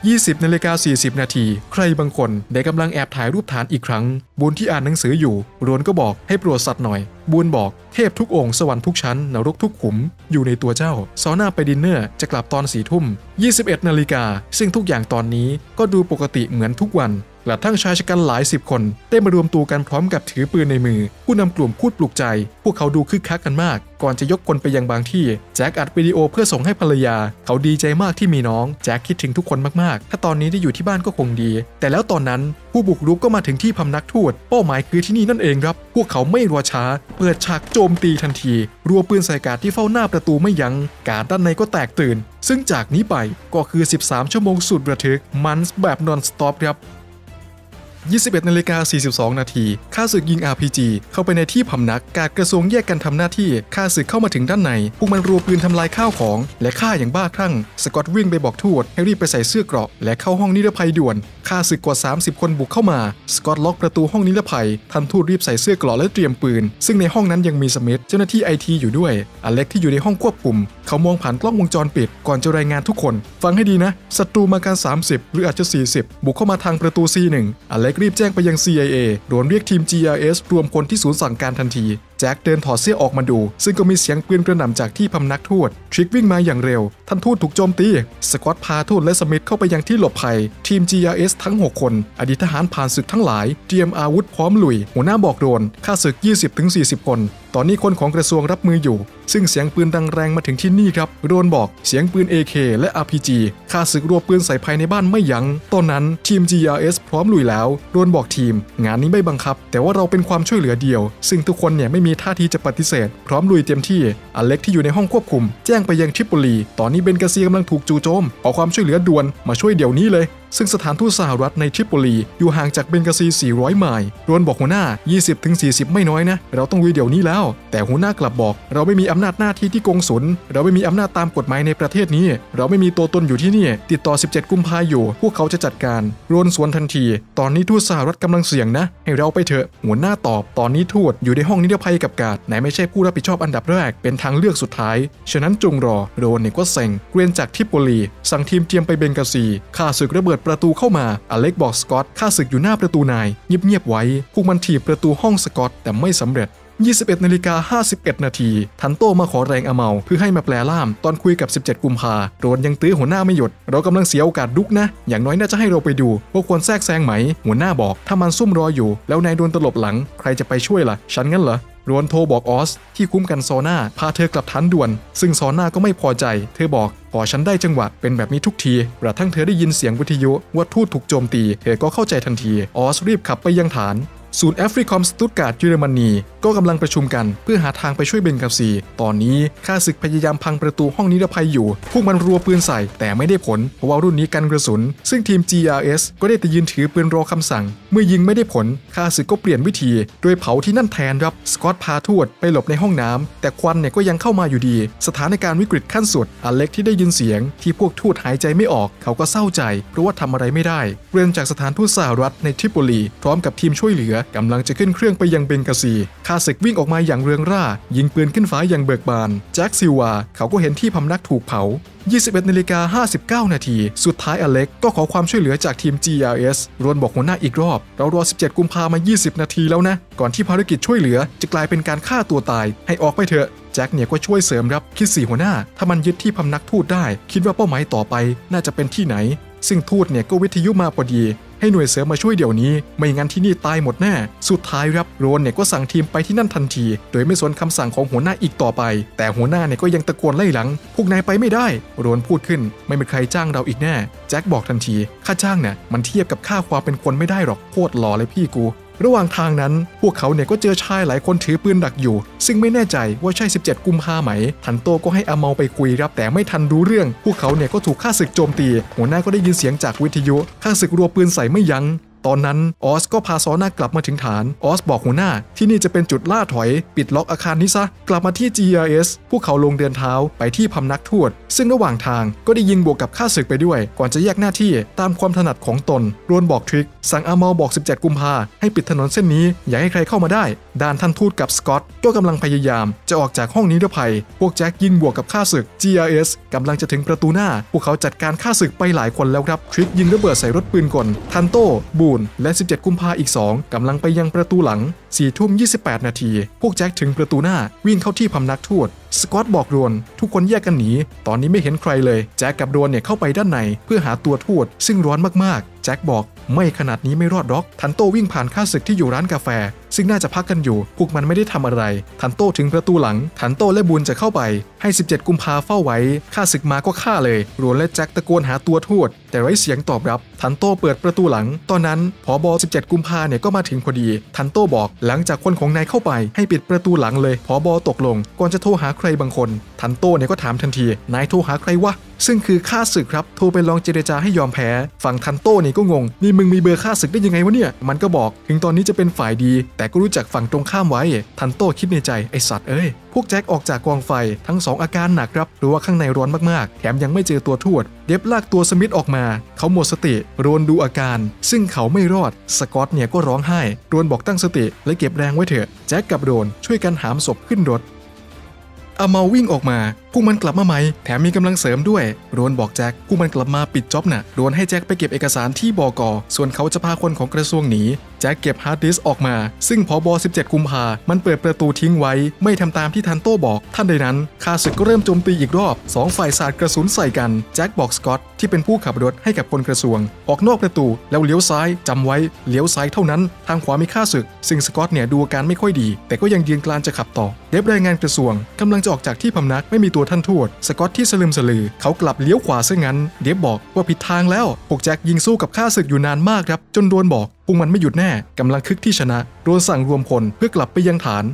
20:40 นาทีใครบางคนได้กำลังแอบถ่ายรูปฐานอีกครั้งบูนที่อ่านหนังสืออยู่โรนก็บอกให้โปรดสัตว์หน่อยบูนบอกเทพทุกองค์สวรรค์ทุกชั้นนรกทุกขุมอยู่ในตัวเจ้าซอน่าไปดินเนอร์จะกลับตอน4 ทุ่ม 21 นาฬิกาซึ่งทุกอย่างตอนนี้ก็ดูปกติเหมือนทุกวันกระทั่งชายชะกันหลาย10 คนได้มารวมตัวกันพร้อมกับถือปืนในมือผู้นำกลุ่มพูดปลุกใจพวกเขาดูคึกคักกันมากก่อนจะยกคนไปยังบางที่แจ็คอัดวิดีโอเพื่อส่งให้ภรรยาเขาดีใจมากที่มีน้องแจ็คคิดถึงทุกคนมากๆถ้าตอนนี้ได้อยู่ที่บ้านก็คงดีแต่แล้วตอนนั้นผู้บุกรุกก็มาถึงที่พำนักทูตเป้าหมายคือที่นี่นั่นเองครับพวกเขาไม่รอช้าเปิดฉากโจมตีทันทีรัวปืนใส่การ์ดที่เฝ้าหน้าประตูไม่ยั้งการ์ดด้านในก็แตกตื่นซึ่งจากนี้ไปก็คือ13 ชั่วโมงสุดระทึกมันแบบนอนสต็อปครับ21:42 นาทีข้าศึกยิง RPG เข้าไปในที่พำนักการกระทรวงแยกกันทำหน้าที่ข้าศึกเข้ามาถึงด้านในพวกมันรัวปืนทำลายข้าวของและฆ่าอย่างบ้าคลั่งสกอตวิ่งไปบอกทูตให้รีบไปใส่เสื้อเกราะและเข้าห้องนิรภัยด่วนข้าศึกกว่า30 คนบุกเข้ามาสกอตล็อกประตูห้องนิรภัยท่านทูตรีบใส่เสื้อเกราะและเตรียมปืนซึ่งในห้องนั้นยังมีสมิธเจ้าหน้าที่ IT อยู่ด้วยอเล็กที่อยู่ในห้องควบคุมเขามองผ่านกล้องวงจรปิดก่อนจะรายงานทุกคนฟังให้ดีนะศัตรูมากัน30หรืออาจจะ40บุกเข้ามาทางประตู C1 อเล็กรีบแจ้งไปยังCIA โดนเรียกทีม GRS รวมคนที่ศูนย์สั่งการทันทีแจ็คเดินถอดเสื้อออกมาดูซึ่งก็มีเสียงปืนกระหน่ำจากที่พำนักทูตทริกวิ่งมาอย่างเร็วท่านทูตถูกโจมตีสกอตพาทูตและสมิธเข้าไปยังที่หลบภัยทีม GRS ทั้ง6 คนอดีตทหารผ่านศึกทั้งหลายเตรียมอาวุธพร้อมลุยหัวหน้าบอกโดนฆ่าศึก 20-40 คนตอนนี้คนของกระทรวงรับมืออยู่ซึ่งเสียงปืนดังแรงมาถึงที่นี่ครับโดนบอกเสียงปืน AK และ RPG ฆ่าศึกรัวปืนใส่ภายในบ้านไม่ยั้งตอนนั้นทีม GRS พร้อมลุยแล้วโดนบอกทีมงานนี้ไม่บังคับแต่ว่าเราเป็นความช่วยเหลือเดียวซึ่งทุกคนเนี่ยไม่มีท่าทีจะปฏิเสธพร้อมลุยเต็มที่อเล็กที่อยู่ในห้องควบคุมแจ้งไปยังทริปโปลีตอนนี้เบนกาซีกำลังถูกจู่โจมขอความช่วยเหลือด่วนมาช่วยเดี๋ยวนี้เลยซึ่งสถานทูตสหรัฐในทริปโปลีอยู่ห่างจากเบนกาซี400 ไมล์โดนบอกหัวหน้า 20-40 ไม่น้อยนะเราต้องลุยเดี๋ยวนี้แล้วแต่หัวหน้ากลับบอกเราไม่มีอำนาจหน้าที่ที่กงสุลเราไม่มีอำนาจตามกฎหมายในประเทศนี้เราไม่มีตัวตนอยู่ที่นี่ติดต่อ17 กุมภาพันธ์อยู่พวกเขาจะจัดการโรนสวนทันทีตอนนี้ทูตสหรัฐกำลังเสี่ยงนะให้เราไปเถอะหัวหน้าตอบตอนนี้ทูตอยู่ในห้องนิรภัยกับการ์ดไหนไม่ใช่ผู้รับผิดชอบอันดับแรกเป็นทางเลือกสุดท้ายฉะนั้นจงรอโรนเนี่ยก็เซ็งเกวียนจากทริปโปลีสั่งทีมเตรียมไปเบนกาซีฆ่าศึกระเบิดประตูเข้ามาอเล็กบอกสกอตฆ่าศึกอยู่หน้าประตูนายเงียบๆไว้พวกมันถีบประตูห้องสกอตแต่ไม่สำเร็จ21:51 นาทีทันโตมาขอแรงอาเมาเพื่อให้มาแปลล่ามตอนคุยกับ17 กุมภาโรนยังตื้อหัวหน้าไม่หยุดเรากำลังเสียโอกาสดุกนะอย่างน้อยน่าจะให้เราไปดูว่าควรแทรกแซงไหมหัวหน้าบอกถ้ามันซุ่มรออยู่แล้วนายโดนตลบหลังใครจะไปช่วยล่ะฉันงั้นเหรอโรนโทรบอกออสที่คุ้มกันซอน่าพาเธอกลับฐานด่วนซึ่งซอน่าก็ไม่พอใจเธอบอกพอฉันได้จังหวะเป็นแบบนี้ทุกทีกระทั่งเธอได้ยินเสียงวิทยุว่าทูตถูกโจมตีเธอก็เข้าใจทันทีออสรีบขับไปยังฐานศูนย์แอฟริคอมสตุตการ์ดเยอรมนีก็กำลังประชุมกันเพื่อหาทางไปช่วยเบนกาซีตอนนี้ข้าศึกพยายามพังประตูห้องนิรภัยอยู่พวกมันรัวปืนใส่แต่ไม่ได้ผลเพราะว่ารุ่นนี้กันกระสุนซึ่งทีม GRS ก็ได้แต่ยืนถือปืนรอคำสั่งเมื่อยิงไม่ได้ผลข้าศึกก็เปลี่ยนวิธีโดยเผาที่นั่นแทนครับสกอตพาทูตไปหลบในห้องน้ำแต่ควันเนี่ยก็ยังเข้ามาอยู่ดีสถานการณ์วิกฤตขั้นสุดอเล็กที่ได้ยินเสียงที่พวกทูตหายใจไม่ออกเขาก็เศร้าใจเพราะว่าทำอะไรไม่ได้เรียนจากสถานทูตสหรัฐในทริปโปลีพร้อมกับทีมช่วยเหลือกำลังจะขึ้นเครื่องไปยังเบงกาซีข้าศึกวิ่งออกมาอย่างเรืองร่ายิงปืนขึ้นฟ้าอย่างเบิกบานแจ็คซิลวาเขาก็เห็นที่พำนักถูกเผา21:59 นาทีสุดท้ายอเล็กก็ขอความช่วยเหลือจากทีม GRS รวนบอกหัวหน้าอีกรอบเรารอ17 กุมภาพันธ์มา20 นาทีแล้วนะก่อนที่ภารกิจช่วยเหลือจะกลายเป็นการฆ่าตัวตายให้ออกไปเถอะแจ็คเนี่ยก็ช่วยเสริมรับคิด4หัวหน้าถ้ามันยึดที่พำนักทูตได้คิดว่าเป้าหมายต่อไปน่าจะเป็นที่ไหนซึ่งทูตเนี่ยก็วิทยุมาพอดีให้หน่วยเสริมมาช่วยเดี๋ยวนี้ไม่งั้นที่นี่ตายหมดแน่สุดท้ายครับโรนเนี่ยก็สั่งทีมไปที่นั่นทันทีโดยไม่สนคำสั่งของหัวหน้าอีกต่อไปแต่หัวหน้าเนี่ยก็ยังตะโกนไล่หลังพวกนายไปไม่ได้โรนพูดขึ้นไม่มีใครจ้างเราอีกแน่แจ็คบอกทันทีค่าจ้างเนี่ยมันเทียบกับค่าความเป็นคนไม่ได้หรอกโคตรหล่อเลยพี่กูระหว่างทางนั้นพวกเขาเนี่ยก็เจอชายหลายคนถือปืนดักอยู่ซึ่งไม่แน่ใจว่าใช่17 กุมภาพันธ์ไหมทันโตก็ให้อาเมาไปคุยรับแต่ไม่ทันรู้เรื่องพวกเขาเนี่ยก็ถูกฆ่าศึกโจมตีหัวหน้าก็ได้ยินเสียงจากวิทยุฆ่าศึกรัวปืนใส่ไม่ยั้งตอนนั้นออสก็พาซอน่ากลับมาถึงฐานออสบอกหัวหน้าที่นี่จะเป็นจุดล่าถอยปิดล็อกอาคารนี้ซะกลับมาที่ GRS พวกเขาลงเดินเท้าไปที่พำนักทูตซึ่งระหว่างทางก็ได้ยิงบวกกับข้าศึกไปด้วยก่อนจะแยกหน้าที่ตามความถนัดของตนรวนบอกทริกสั่งอามัลบอก17กุมภาให้ปิดถนนเส้นนี้อย่าให้ใครเข้ามาได้ด้านท่านทูตกับสกอตก็กำลังพยายามจะออกจากห้องนิรภัยพวกแจ็คยิงบวกกับข้าศึก GRS กำลังจะถึงประตูหน้าพวกเขาจัดการข้าศึกไปหลายคนแล้วครับทริกยิงระเบิดใส่รถปืนกลทันโต้บูนและ17กุมภาอีก2กำลังไปยังประตูหลัง4:28 นาทีพวกแจ็คถึงประตูหน้าวิ่งเข้าที่พำนักทูตสกอตบอกรวนทุกคนแยกกันหนีตอนนี้ไม่เห็นใครเลยแจ็คกับรวนเนี่ยเข้าไปด้านในเพื่อหาตัวทูตซึ่งร้อนมากๆแจ็คบอกไม่ขนาดนี้ไม่รอดหรอกทันโต้วิ่งผ่านข้าศึกที่อยู่ร้านกาแฟซึ่งน่าจะพักกันอยู่พวกมันไม่ได้ทำอะไรทันโต้ถึงประตูหลังทันโต้และบุญจะเข้าไปให้17กุมภาเฝ้าไว้ข้าศึกมาก็ฆ่าเลยรวนและแจ็คตะโกนหาตัวทูตแต่ไร้เสียงตอบรับทันโต้เปิดประตูหลังตอนนั้นผบ17กุมภาเนี่ยก็มาถึงพอดีทันโต้บอกหลังจากคนของนายเข้าไปให้ปิดประตูหลังเลยผบตกลงก่อนจะโทรหาใครบางคนทันโต้เนี่ยก็ถามทันทีนายโทรหาใครวะซึ่งคือข้าศึกครับโทรไปลองเจรจาให้ยอมแพ้ฝั่งทันโต้นี่ก็งงนี่มึงมีเบอร์ข้าศึกได้ยังไงวะเนี่ยมันก็บอกถึงตอนนี้จะเป็นฝ่ายดีแต่ก็รู้จักฝั่งตรงข้ามไว้ทันโต้คิดในใจไอสัตว์เอ้ยพวกแจ็คออกจากกองไฟทั้ง2อาการหนักครับหรือว่าข้างในร้อนมากๆแถมยังไม่เจอตัวทูตเดฟลากตัวสมิธออกมาเขาหมดสติโรนดูอาการซึ่งเขาไม่รอดสกอตเนี่ยก็ร้องไห้โรนบอกตั้งสติและเก็บแรงไว้เถอะแจ็คกับโรนช่วยกันหามศพขึ้นรถอามัลวิ่งออกมาพวกมันกลับมาไหมแถมมีกำลังเสริมด้วยโรนบอกแจ็คพวกมันกลับมาปิดจ็อบน่ะโรนให้แจ็คไปเก็บเอกสารที่บก.ส่วนเขาจะพาคนของกระทรวงหนีแจ็คเก็บฮาร์ดดิสก์ออกมาซึ่งผบ17กุมภามันเปิดประตูทิ้งไว้ไม่ทำตามที่ทันโต้บอกท่านใดนั้นข้าศึกก็เริ่มโจมตีอีกรอบ2ฝ่ายสาดกระสุนใส่กันแจ็คบอกสกอตที่เป็นผู้ขับรถให้กับคนกระทรวงออกนอกประตูแล้วเลี้ยวซ้ายจำไว้เลี้ยวซ้ายเท่านั้นทางขวามีข้าศึกซึ่งสกอตเนี่ยดูอาการไม่ค่อยดีแต่ก็ยังยืนกรานจะขับต่อเดฟรายงานกระทรวงกำลังจะออกจากที่พำนักไม่มีตัวท่านทูตสกอตที่สลึมสลือเขากลับเลี้ยวขวาซะงั้นเดฟบอกว่าผิดทางแล้วพวกแจ็คยิงสู้กับข้าศึกอยู่นานมากครับจนโดนบอกพวกมันไม่หยุดแน่กำลังคึกที่ชนะโดนสั่งรวมพลเพื่อกลับไปยังฐาน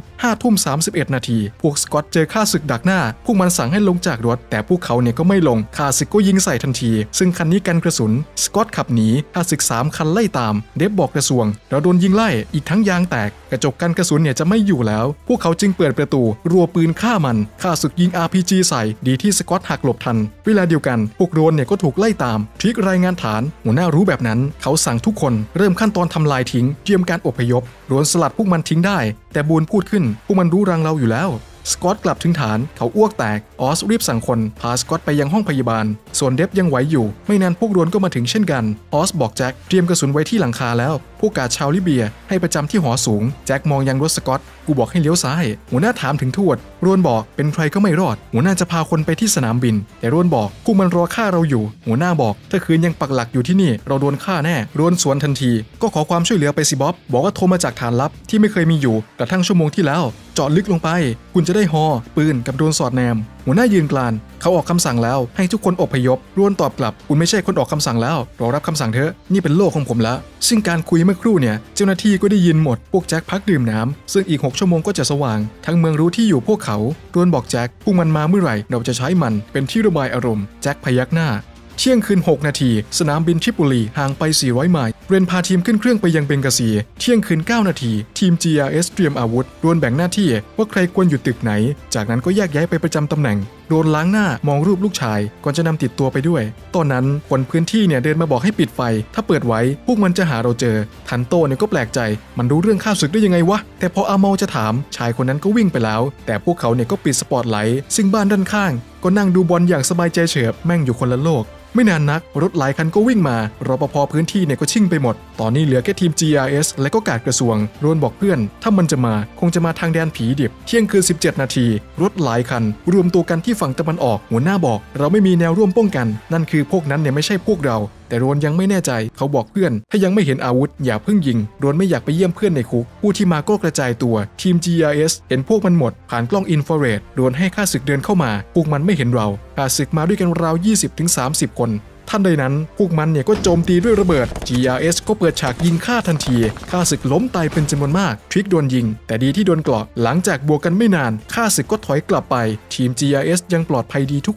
5:31 นาทีพวกสกอตเจอข้าศึกดักหน้าพวกมันสั่งให้ลงจากรถแต่พวกเขาเนี่ยก็ไม่ลงข้าศึกก็ยิงใส่ทันทีซึ่งคันนี้กันกระสุนสกอตขับหนีข้าศึก3คันไล่ตามเดฟบอกกระทรวงเราโดนยิงไล่อีกทั้งยางแตกกระจกกันกระสุนเนี่ยจะไม่อยู่แล้วพวกเขาจึงเปิดประตูรัวปืนฆ่ามันข้าศึกยิง RPG ใส่ดีที่สกอตหักหลบทันเวลาเดียวกันพวกโรนเนี่ยก็ถูกไล่ตามทริกรายงานฐานหัวหน้ารู้แบบนั้นเขาสั่งทุกคนเริ่มขั้นตอนทำลายทิ้งเตรียมการอพยพโรนสลัดพวกมันทิ้งได้แต่บูนพูดขึ้นพวกมันรู้รังเราอยู่แล้วสกอตกลับถึงฐานเขาอ้วกแตกออสรีบสั่งคนพาสกอตไปยังห้องพยาบาลส่วนเดฟยังไหวอยู่ไม่นานพวกโรนก็มาถึงเช่นกันออสบอกแจ็คเตรียมกระสุนไว้ที่หลังคาแล้วพวกกาดชาวลิเบียให้ประจำที่หอสูงแจ็คมองยังรถสกอตกูบอกให้เลี้ยวซ้ายหัวหน้าถามถึงทูตโรนบอกเป็นใครก็ไม่รอดหัวหน้าจะพาคนไปที่สนามบินแต่โรนบอกพวกมันรอฆ่าเราอยู่หัวหน้าบอกถ้าคืนยังปักหลักอยู่ที่นี่เราโดนฆ่าแน่โรนสวนทันทีก็ขอความช่วยเหลือไปสิบ๊อบบอกว่าโทรมาจากฐานลับที่ไม่เคยมีอยู่กระทั่งชั่วโมงที่แล้วเจาะลึกลงไปคุณจะได้ฮอปืนกับโดรนสอดแนมหัวหน้ายืนกลานเขาออกคำสั่งแล้วให้ทุกคนอพยพรวนตอบกลับคุณไม่ใช่คนออกคำสั่งแล้วรอรับคำสั่งเถอะนี่เป็นโลกของผมแล้วซึ่งการคุยเมื่อครู่เนี่ยเจ้าหน้าที่ก็ได้ยินหมดพวกแจ็คพักดื่มน้ำซึ่งอีก6ชั่วโมงก็จะสว่างทั้งเมืองรู้ที่อยู่พวกเขารวนบอกแจ็คพวกมันมาเมื่อไหร่เราจะใช้มันเป็นที่ระบายอารมณ์แจ็คพยักหน้าเที่ยงคืน6นาทีสนามบินทริโปลีห่างไป400ไมล์เรนพาทีมขึ้นเครื่องไปยังเบงกาซีเที่ยงคืน9นาทีทีม GRS เตรียมอาวุธรวนแบ่งหน้าที่ว่าใครควรอยู่ตึกไหนจากนั้นก็แยกย้ายไปประจำตำแหน่งโดนล้างหน้ามองรูปลูกชายก่อนจะนำติดตัวไปด้วยตอนนั้นคนพื้นที่เนี่ยเดินมาบอกให้ปิดไฟถ้าเปิดไว้พวกมันจะหาเราเจอทันโต้เนี่ยก็แปลกใจมันรู้เรื่องข้าศึกได้ยังไงวะแต่พออามัลจะถามชายคนนั้นก็วิ่งไปแล้วแต่พวกเขาเนี่ยก็ปิดสปอตไลท์ซึ่งบ้านด้านข้างก็นั่งดูบอลอย่างสบายใจเฉิบแม่งอยู่คนละโลกไม่นานนักรถหลายคันก็วิ่งมารปภพื้นที่เนี่ยก็ชิ่งไปหมดตอนนี้เหลือแค่ทีม GRS และก็การกระทรวงโรนบอกเพื่อนถ้ามันจะมาคงจะมาทางแดนผีดิบเที่ยงคืน17นาทีรถหลายคันรวมตัวกันที่ฝั่งตะวันออกหัวหน้าบอกเราไม่มีแนวร่วมป้องกันนั่นคือพวกนั้นเนี่ยไม่ใช่พวกเราแต่โรนยังไม่แน่ใจเขาบอกเพื่อนถ้ายังไม่เห็นอาวุธอย่าเพิ่งยิงโรนไม่อยากไปเยี่ยมเพื่อนในคุกผู้ที่มาก็กระจายตัวทีม GRS เห็นพวกมันหมดผ่านกล้องอินฟราเรดโรนให้ข้าศึกเดินเข้ามาพวกมันไม่เห็นเราข้าศึกมาด้วยกันราว 20-30 คนท่านใดนั้นพวกมันเนี่ยก็โจมตีด้วยระเบิด GRS ก็เปิดฉากยิงฆ่าทันทีข้าศึกล้มตายเป็นจำนวนมากทริกโดนยิงแต่ดีที่โดนเกราะหลังจากบวกกันไม่นานข้าศึกก็ถอยกลับไปทีม GRS ยังปลอดภัยดีทุกคน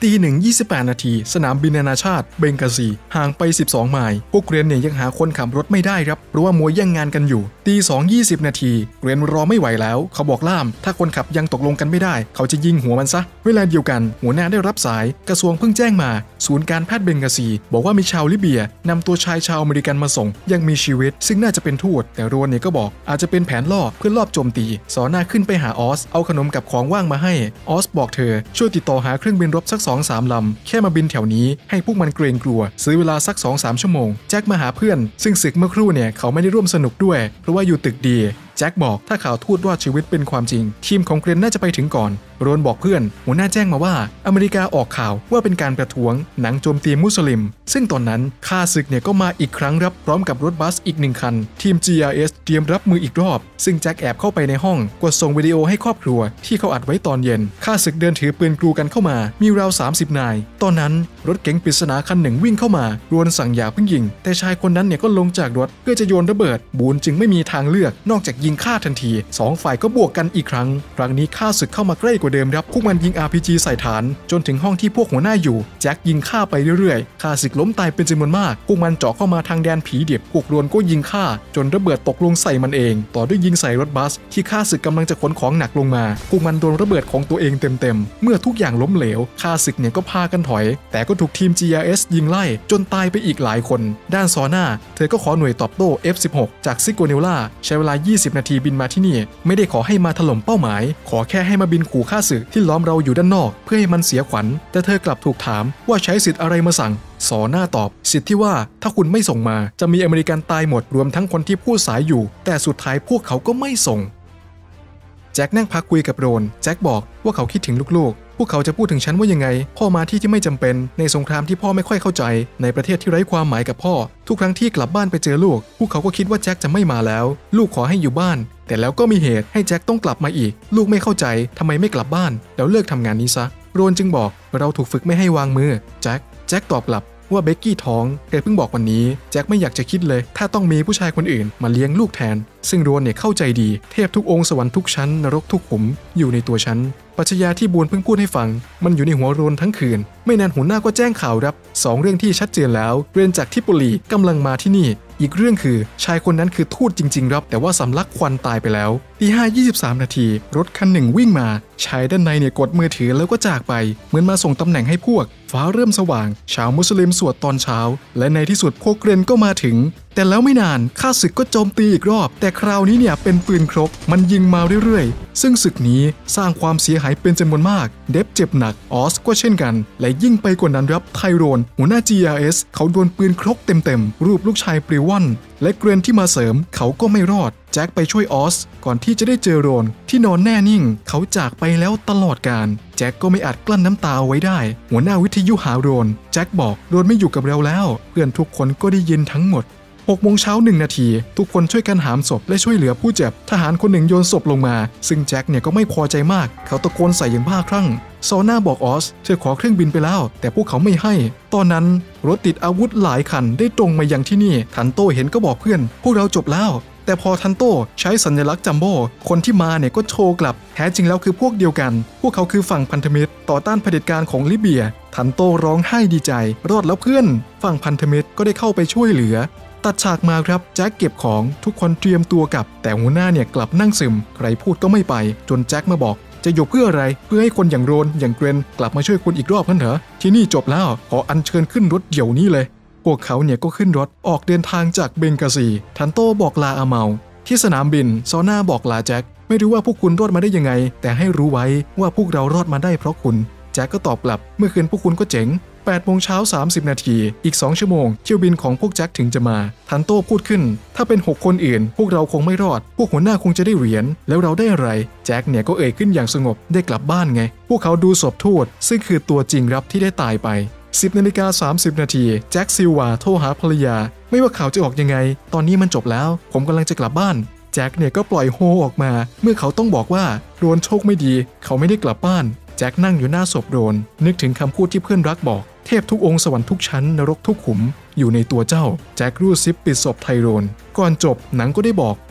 1:28 น.สนามบินนานาชาติเบงกาซีห่างไป12ไมล์พวกเกรนเนี่ยยังหาคนขับรถไม่ได้ครับเพราะว่ามัวแย่งงานกันอยู่2:20 น.เกรนรอไม่ไหวแล้วเขาบอกล่ามถ้าคนขับยังตกลงกันไม่ได้เขาจะยิงหัวมันซะเวลาเดียวกันหัวหน้าได้รับสายกระทรวงเพิ่งแจ้งมาศูนย์การแพทย์เบงกาซีบอกว่ามีชาวลิเบียนำตัวชายชาวอเมริกันมาส่งยังมีชีวิตซึ่งน่าจะเป็นทูตแต่โรนเนี่ยก็บอกอาจจะเป็นแผนล่อเพื่อลอบโจมตีสอหน้าขึ้นไปหาออสเอาขนมกับของว่างมาให้ออสบอกเธอช่วยติดต่อหาเครื่องบินรบสัก 2-3 ลำแค่มาบินแถวนี้ให้พวกมันเกรงกลัวซื้อเวลาสัก 2-3 ชั่วโมงแจ็คมาหาเพื่อนซึ่งศึกเมื่อครู่เนี่ยเขาไม่ได้ร่วมสนุกด้วยเพราะว่าอยู่ตึกดีแจ็คบอกถ้าข่าวทูตรอดชีวิตเป็นความจริงทีมของเกรนน่าจะไปถึงก่อนโรนบอกเพื่อนหัวหน้าแจ้งมาว่าอเมริกาออกข่าวว่าเป็นการประท้วงหนังโจมตีมุสลิมซึ่งตอนนั้นข้าศึกเนี่ยก็มาอีกครั้งรับพร้อมกับรถบัสอีก1 คันทีม GRS เตรียมรับมืออีกรอบซึ่งแจ็คแอบเข้าไปในห้องกดส่งวิดีโอให้ครอบครัวที่เขาอัดไว้ตอนเย็นข้าศึกเดินถือปืนกรูกันเข้ามามีราว30 นายตอนนั้นรถเก๋งปริศนาคันหนึ่งวิ่งเข้ามาโรนสั่งอย่าเพิ่งยิงแต่ชายคนนั้นเนี่ยก็ลงจากรถเพื่อจะโยนระเบิดบูนจึงไม่มีทางเลือกนอกจากยิงฆ่าทันที2 ฝ่ายก็บวกกันอีกครั้งนี้ข้าศึกเข้ามาใกล้กว่าเดิมครับพวกมันยิง RPG ใส่ฐานจนถึงห้องที่พวกหัวหน้าอยู่แจ็คยิงฆ่าไปเรื่อยๆข้าศึกล้มตายเป็นจำนวนมากพวกมันเจาะเข้ามาทางแดนผีดิบพวกโรนก็ยิงฆ่าจนระเบิดตกลงใส่มันเองต่อด้วยยิงใส่รถบัสที่ข้าศึกกำลังจะขนของหนักลงมาพวกมันโดนระเบิดของตัวเองเต็มๆเมื่อทุกอย่างล้มเหลวข้าศึกเนี่ยก็พากันถอยแต่ก็ถูกทีม GRS ยิงไล่จนตายไปอีกหลายคนด้านซอน่าเธอก็ขอหน่วยตอบโต้ F16 จากซิโกเนล่าใช้เวลา20 นาทีบินมาที่นี่ไม่ได้ขอให้มาถล่มเป้าหมายขอแค่ให้มาบินขู่ข้าศึกที่ล้อมเราอยู่ด้านนอกเพื่อให้มันเสียขวัญแต่เธอกลับถูกถามว่าใช้สิทธิ์อะไรมาสั่งซอน่าตอบสิทธิ์ที่ว่าถ้าคุณไม่ส่งมาจะมีอเมริกันตายหมดรวมทั้งคนที่พูดสายอยู่แต่สุดท้ายพวกเขาก็ไม่ส่งแจ็คนั่งพักคุยกับโรนแจ็คบอกว่าเขาคิดถึงลูกๆพวกเขาจะพูดถึงฉันว่ายังไงพ่อมาที่ไม่จำเป็นในสงครามที่พ่อไม่ค่อยเข้าใจในประเทศที่ไร้ความหมายกับพ่อทุกครั้งที่กลับบ้านไปเจอลูกพวกเขาก็คิดว่าแจ็คจะไม่มาแล้วลูกขอให้อยู่บ้านแต่แล้วก็มีเหตุให้แจ็คต้องกลับมาอีกลูกไม่เข้าใจทำไมไม่กลับบ้านแล้วเลิกทำงานนี้ซะโรนจึงบอกเราถูกฝึกไม่ให้วางมือแจ็คตอบกลับว่าเบกกี้ท้องเธอเพิ่งบอกวันนี้แจ็คไม่อยากจะคิดเลยถ้าต้องมีผู้ชายคนอื่นมาเลี้ยงลูกแทนซึ่งโรนเนี่ยเข้าใจดีเทพทุกองค์สวรรค์ทุกชั้นนรกทุกขุมอยู่ในตัวฉันปรัชญาที่บูนเพิ่งพูดให้ฟังมันอยู่ในหัวโรนทั้งคืนไม่นานหัวหน้าก็แจ้งข่าวรับ2 เรื่องที่ชัดเจนแล้วเรียนจากทิโปลีกำลังมาที่นี่อีกเรื่องคือชายคนนั้นคือทูตจริงๆครับแต่ว่าสำลักควันตายไปแล้ว5:23 นาทีรถคันหนึ่งวิ่งมาชายด้านในเนี่ยกดมือถือแล้วก็จากไปเหมือนมาส่งตำแหน่งให้พวกฟ้าเริ่มสว่างชาวมุสลิมสวดตอนเช้าและในที่สุดพวกเกรนก็มาถึงแต่แล้วไม่นานข้าศึกก็โจมตีอีกรอบแต่คราวนี้เนี่ยเป็นปืนครกมันยิงมาเรื่อยๆซึ่งศึกนี้สร้างความเสียหายเป็นจำนวนมากเดฟเจ็บหนักออสก็เช่นกันและยิ่งไปกว่านั้นครับไทโรนหัวหน้า GRS เขาโดนปืนครกเต็มๆรูปลูกชายปลิวว่อนและเกรนที่มาเสริมเขาก็ไม่รอดแจ็คไปช่วยออสก่อนที่จะได้เจอโรนที่นอนแน่นิ่งเขาจากไปแล้วตลอดกาลแจ็คก็ไม่อาจกลั้นน้ำตาเอาไว้ได้หัวหน้าวิทยุหาโรนแจ็คบอกโรนไม่อยู่กับเราแล้วเพื่อนทุกคนก็ได้ยินทั้งหมด6 โมงเช้า1 นาทีทุกคนช่วยกันหามศพและช่วยเหลือผู้เจ็บทหารคนหนึ่งโยนศพลงมาซึ่งแจ็คเนี่ยก็ไม่พอใจมากเขาตะโกนใส่อย่างบ้าคลั่งซอน่าบอกออสเธอขอเครื่องบินไปแล้วแต่พวกเขาไม่ให้ตอนนั้นรถติดอาวุธหลายคันได้ตรงมายังที่นี่ทันโตเห็นก็บอกเพื่อนพวกเราจบแล้วแต่พอทันโตใช้สัญลักษณ์จัมโบ้คนที่มาเนี่ยก็โชว์กลับแท้จริงแล้วคือพวกเดียวกันพวกเขาคือฝั่งพันธมิตรต่อต้านเผด็จการของลิเบียทันโตร้องไห้ดีใจรอดแล้วเพื่อนฝั่งพันธมิตรก็ได้เข้าไปช่วยเหลือตัดฉากมาครับแจ็คเก็บของทุกคนเตรียมตัวกลับแต่หัวหน้าเนี่ยกลับนั่งซึมใครพูดก็ไม่ไปจนแจ็คมาบอกจะอยู่เพื่ออะไรเพื่อให้คนอย่างโรนอย่างเกรนกลับมาช่วยคุณอีกรอบนั่นเหรอที่นี่จบแล้วขออัญเชิญขึ้นรถเดี๋ยวนี้เลยพวกเขาเนี่ยก็ขึ้นรถออกเดินทางจากเบงกาซีทันโตบอกลาอาเมาที่สนามบินซอน่าบอกลาแจ็คไม่รู้ว่าพวกคุณรอดมาได้ยังไงแต่ให้รู้ไว้ว่าพวกเรารอดมาได้เพราะคุณแจ็คก็ตอบกลับเมื่อคืนพวกคุณก็เจ๋ง8 โมงเช้า30 นาทีอีก2 ชั่วโมงเที่ยวบินของพวกแจ็คถึงจะมาทันโตพูดขึ้นถ้าเป็น6 คนอื่นพวกเราคงไม่รอดพวกหัวหน้าคงจะได้เหรียญแล้วเราได้อะไรแจ็คเนี่ยก็เอ่ยขึ้นอย่างสงบได้กลับบ้านไงพวกเขาดูศพทูตซึ่งคือตัวจริงรับที่ได้ตายไป10:30 นาทีแจ็คซิลวาโทรหาภรรยาไม่ว่าข่าวจะออกยังไงตอนนี้มันจบแล้วผมกำลังจะกลับบ้านแจ็คเนี่ยก็ปล่อยโฮออกมาเมื่อเขาต้องบอกว่าโรนโชคไม่ดีเขาไม่ได้กลับบ้านแจ็คนั่งอยู่หน้าศพโรนนึกถึงคำพูดที่เพื่อนรักบอกเทพทุกองค์สวรรค์ทุกชั้นนรกทุกขุมอยู่ในตัวเจ้าแจ็ครูดซิปปิดศพไทโรนก่อนจบหนังก็ได้บอก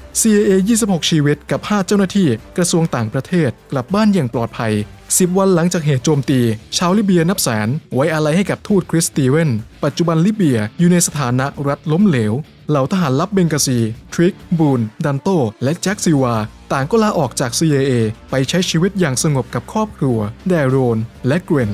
CIA 26 ชีวิตกับ 5 เจ้าหน้าที่กระทรวงต่างประเทศกลับบ้านอย่างปลอดภัย10 วันหลังจากเหตุโจมตีชาวลิเบียนับแสนไว้อาลัยให้กับทูตคริสตีเวนปัจจุบันลิเบียอยู่ในสถานะรัฐล้มเหลวเหล่าทหารลับเบงกาซีทริกบูนดันโตและแจ็คซิวาต่างก็ลาออกจาก CIA ไปใช้ชีวิตอย่างสงบกับครอบครัวแดโรนและเกรน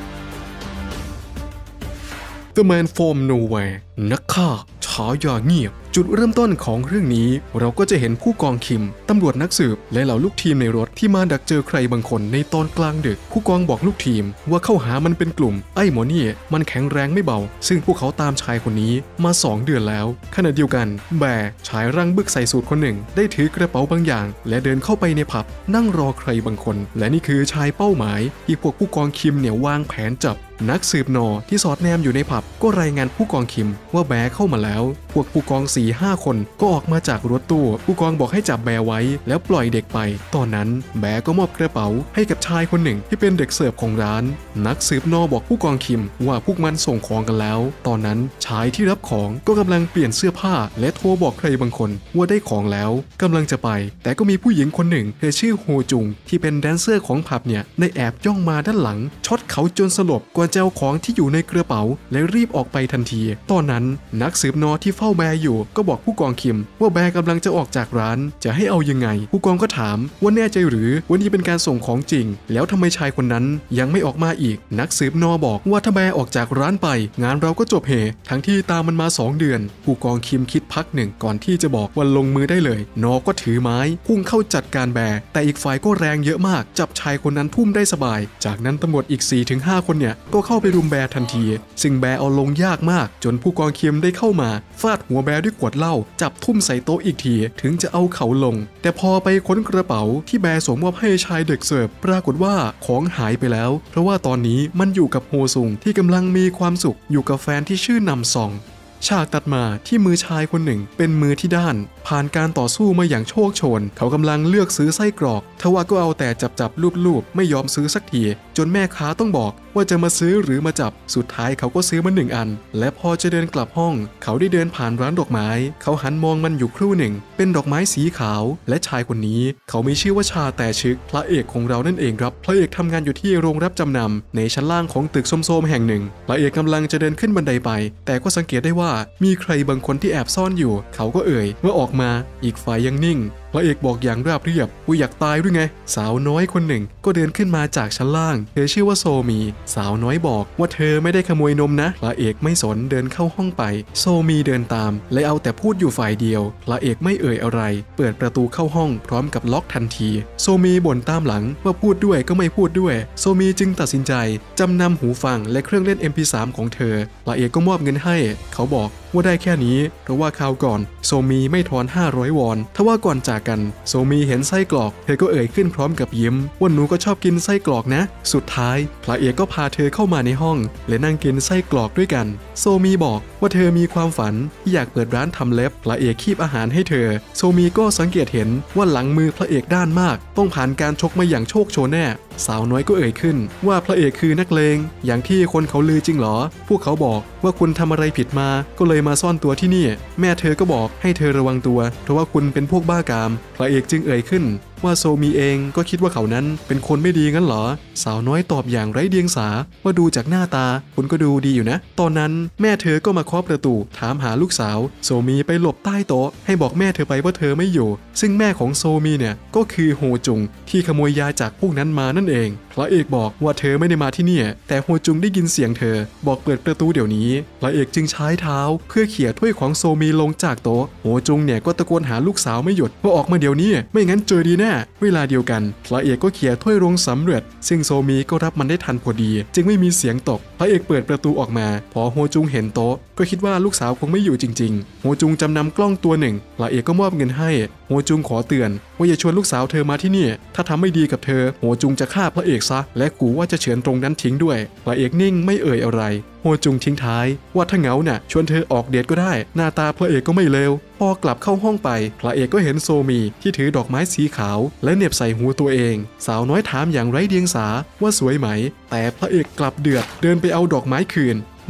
The Man from Nowhere นักฆ่าฉายาเงียบจุดเริ่มต้นของเรื่องนี้เราก็จะเห็นผู้กองคิมตำรวจนักสืบและเหล่าลูกทีมในรถที่มาดักเจอใครบางคนในตอนกลางดึกผู้กองบอกลูกทีมว่าเข้าหามันเป็นกลุ่มไอ้หมอนี่มันแข็งแรงไม่เบาซึ่งพวกเขาตามชายคนนี้มา2 เดือนแล้วขณะเดียวกันแบร์ชายร่างบึกใส่สูทคนหนึ่งได้ถือกระเป๋าบางอย่างและเดินเข้าไปในผับนั่งรอใครบางคนและนี่คือชายเป้าหมายที่พวกผู้กองคิมเนี่ยวางแผนจับนักสืบนอที่สอดแนมอยู่ในผับก็รายงานผู้กองคิมว่าแบร์เข้ามาแล้วพวกผู้กอง 4-5 คนก็ออกมาจากรถตู้ผู้กองบอกให้จับแบร์ไว้แล้วปล่อยเด็กไปตอนนั้นแบร์ก็มอบกระเป๋าให้กับชายคนหนึ่งที่เป็นเด็กเสิร์ฟของร้านนักสืบนอบอกผู้กองคิมว่าพวกมันส่งของกันแล้วตอนนั้นชายที่รับของก็กำลังเปลี่ยนเสื้อผ้าและโทรบอกใครบางคนว่าได้ของแล้วกำลังจะไปแต่ก็มีผู้หญิงคนหนึ่งเธอชื่อโฮจุงที่เป็นแดนเซอร์ของผับเนี่ยได้แอบย่องมาด้านหลังช็อตเขาจนสลบก่อนจะเอาของที่อยู่ในกระเป๋าและรีบออกไปทันทีตอนนั้นนักสืบนอที่เฝ้าแบร์อยู่ก็บอกผู้กองคิมว่าแบร์กำลังจะออกจากร้านจะให้เอายังไงผู้กองก็ถามว่าแน่ใจหรือวันนี้เป็นการส่งของจริงแล้วทำไมชายคนนั้นยังไม่ออกมาอีกนักสืบนอบอกว่าถ้าแบร์ออกจากร้านไปงานเราก็จบเหทั้งที่ตามมันมา2 เดือนผู้กองคิมคิดพักหนึ่งก่อนที่จะบอกว่าลงมือได้เลยนอก็ถือไม้พุ่งเข้าจัดการแบร์แต่อีกฝ่ายก็แรงเยอะมากจับชายคนนั้นทุ่มได้สบายจากนั้นตำรวจอีก 4-5 คนเนี่ยก็เข้าไปรุมแบร์ทันทีซึ่งแบร์เอาลงยากมากจนผู้กองคิมได้เข้ามาฟาดหัวแบร์ด้วยขวดเหล้าจับทุ่มใส่โต๊ะอีกทีถึงจะเอาเขาลงแต่พอไปค้นกระเป๋าที่แบร์ส่งมอบให้ชายเด็กเสิร์ฟปรากฏว่าของหายไปแล้วเพราะว่าตอนนี้มันอยู่กับโฮซุงที่กำลังมีความสุขอยู่กับแฟนที่ชื่อนำซองฉากตัดมาที่มือชายคนหนึ่งเป็นมือที่ด้านผ่านการต่อสู้มาอย่างโชคโชนเขากำลังเลือกซื้อไส้กรอกทว่าก็เอาแต่จับรูปไม่ยอมซื้อสักทีจนแม่ค้าต้องบอกว่าจะมาซื้อหรือมาจับสุดท้ายเขาก็ซื้อมา1 อันและพอจะเดินกลับห้องเขาได้เดินผ่านร้านดอกไม้เขาหันมองมันอยู่ครู่หนึ่งเป็นดอกไม้สีขาวและชายคนนี้เขามีชื่อว่าชาแต่ชึกพระเอกของเรานั่นเองครับพระเอกทำงานอยู่ที่โรงรับจำนำในชั้นล่างของตึกโทรมๆแห่งหนึ่งพระเอกกำลังจะเดินขึ้นบันไดไปแต่ก็สังเกตได้ว่ามีใครบางคนที่แอบซ่อนอยู่เขาก็เอ่ยเมื่อออกมาอีกฝ่ายยังนิ่งพระเอกบอกอย่างราบเรียบว่าอยากตายหรือไงสาวน้อยคนหนึ่งก็เดินขึ้นมาจากชั้นล่างเธอชื่อว่าโซมีสาวน้อยบอกว่าเธอไม่ได้ขโมยนมนะพระเอกไม่สนเดินเข้าห้องไปโซมีเดินตามและเอาแต่พูดอยู่ฝ่ายเดียวพระเอกไม่เอ่ยอะไรเปิดประตูเข้าห้องพร้อมกับล็อกทันทีโซมีบ่นตามหลังว่าพูดด้วยก็ไม่พูดด้วยโซมีจึงตัดสินใจจำนำหูฟังและเครื่องเล่น MP3 ของเธอพระเอกก็มอบเงินให้เขาบอกว่าได้แค่นี้เพราะว่าคราวก่อนโซมีไม่ทอน500 วอนทว่าก่อนจากกันโซมีเห็นไส้กรอกเธอก็เอ่ยขึ้นพร้อมกับยิ้มว่าหนูก็ชอบกินไส้กรอกนะสุดท้ายพระเอกก็พาเธอเข้ามาในห้องและนั่งกินไส้กรอกด้วยกันโซมีบอกว่าเธอมีความฝันที่อยากเปิดร้านทำเล็บพระเอกคีบอาหารให้เธอโซมีก็สังเกตเห็นว่าหลังมือพระเอกด้านมากต้องผ่านการชกมาอย่างโชคโชนแน่สาวน้อยก็เอ่ยขึ้นว่าพระเอกคือนักเลงอย่างที่คนเขาลือจริงหรอพวกเขาบอกว่าคุณทำอะไรผิดมาก็เลยมาซ่อนตัวที่นี่แม่เธอก็บอกให้เธอระวังตัวเพราะว่าคุณเป็นพวกบ้ากามพระเอกจึงเอ่ยขึ้นว่าโซมีเองก็คิดว่าเขานั้นเป็นคนไม่ดีงั้นเหรอสาวน้อยตอบอย่างไร้เดียงสาว่าดูจากหน้าตาคุณก็ดูดีอยู่นะตอนนั้นแม่เธอก็มาเคาะประตูถามหาลูกสาวโซมีไปหลบใต้โต๊ะให้บอกแม่เธอไปว่าเธอไม่อยู่ซึ่งแม่ของโซมีเนี่ยก็คือโฮจุงที่ขโมยยาจากพวกนั้นมานั่นเองพระเอกบอกว่าเธอไม่ได้มาที่นี่แต่โฮจุงได้ยินเสียงเธอบอกเปิดประตูเดี๋ยวนี้พระเอกจึงใช้เท้าเพื่อเขี่ยถ้วยของโซมีลงจากโต๊ะโฮจุงเนี่ยก็ตะโกนหาลูกสาวไม่หยุดว่าออกมาเดี๋ยวนี้ไม่งั้นเจอดีแน่เวลาเดียวกันพระเอกก็เขี่ยถ้วยลงสำเร็จซึ่งโซมีก็รับมันได้ทันพอดีจึงไม่มีเสียงตกพระเอกเปิดประตูออกมาพอโฮจุงเห็นโต๊ะก็คิดว่าลูกสาวคงไม่อยู่จริงๆโฮจุงจำนำกล้องตัวหนึ่งพระเอกก็มอบเงินให้โฮจุงขอเตือนว่าอย่าชวนลูกสาวเธอมาที่นี่ถ้าทำไม่ดีกับเธอโฮจุงจะฆ่าพระเอกซะและขู่ว่าจะเฉือนตรงนั้นทิ้งด้วยพระเอกนิ่งไม่เอ่ยอะไรโฮจุงทิ้งท้ายว่าถ้าเหงาน่ะชวนเธอออกเดทก็ได้หน้าตาพระเอกก็ไม่เลวพอกลับเข้าห้องไปพระเอกก็เห็นโซมีที่ถือดอกไม้สีขาวและเหน็บใส่หูตัวเองสาวน้อยถามอย่างไร้เดียงสาว่าสวยไหมแต่พระเอกกลับเดือดเดินไปเอาดอกไม้คืน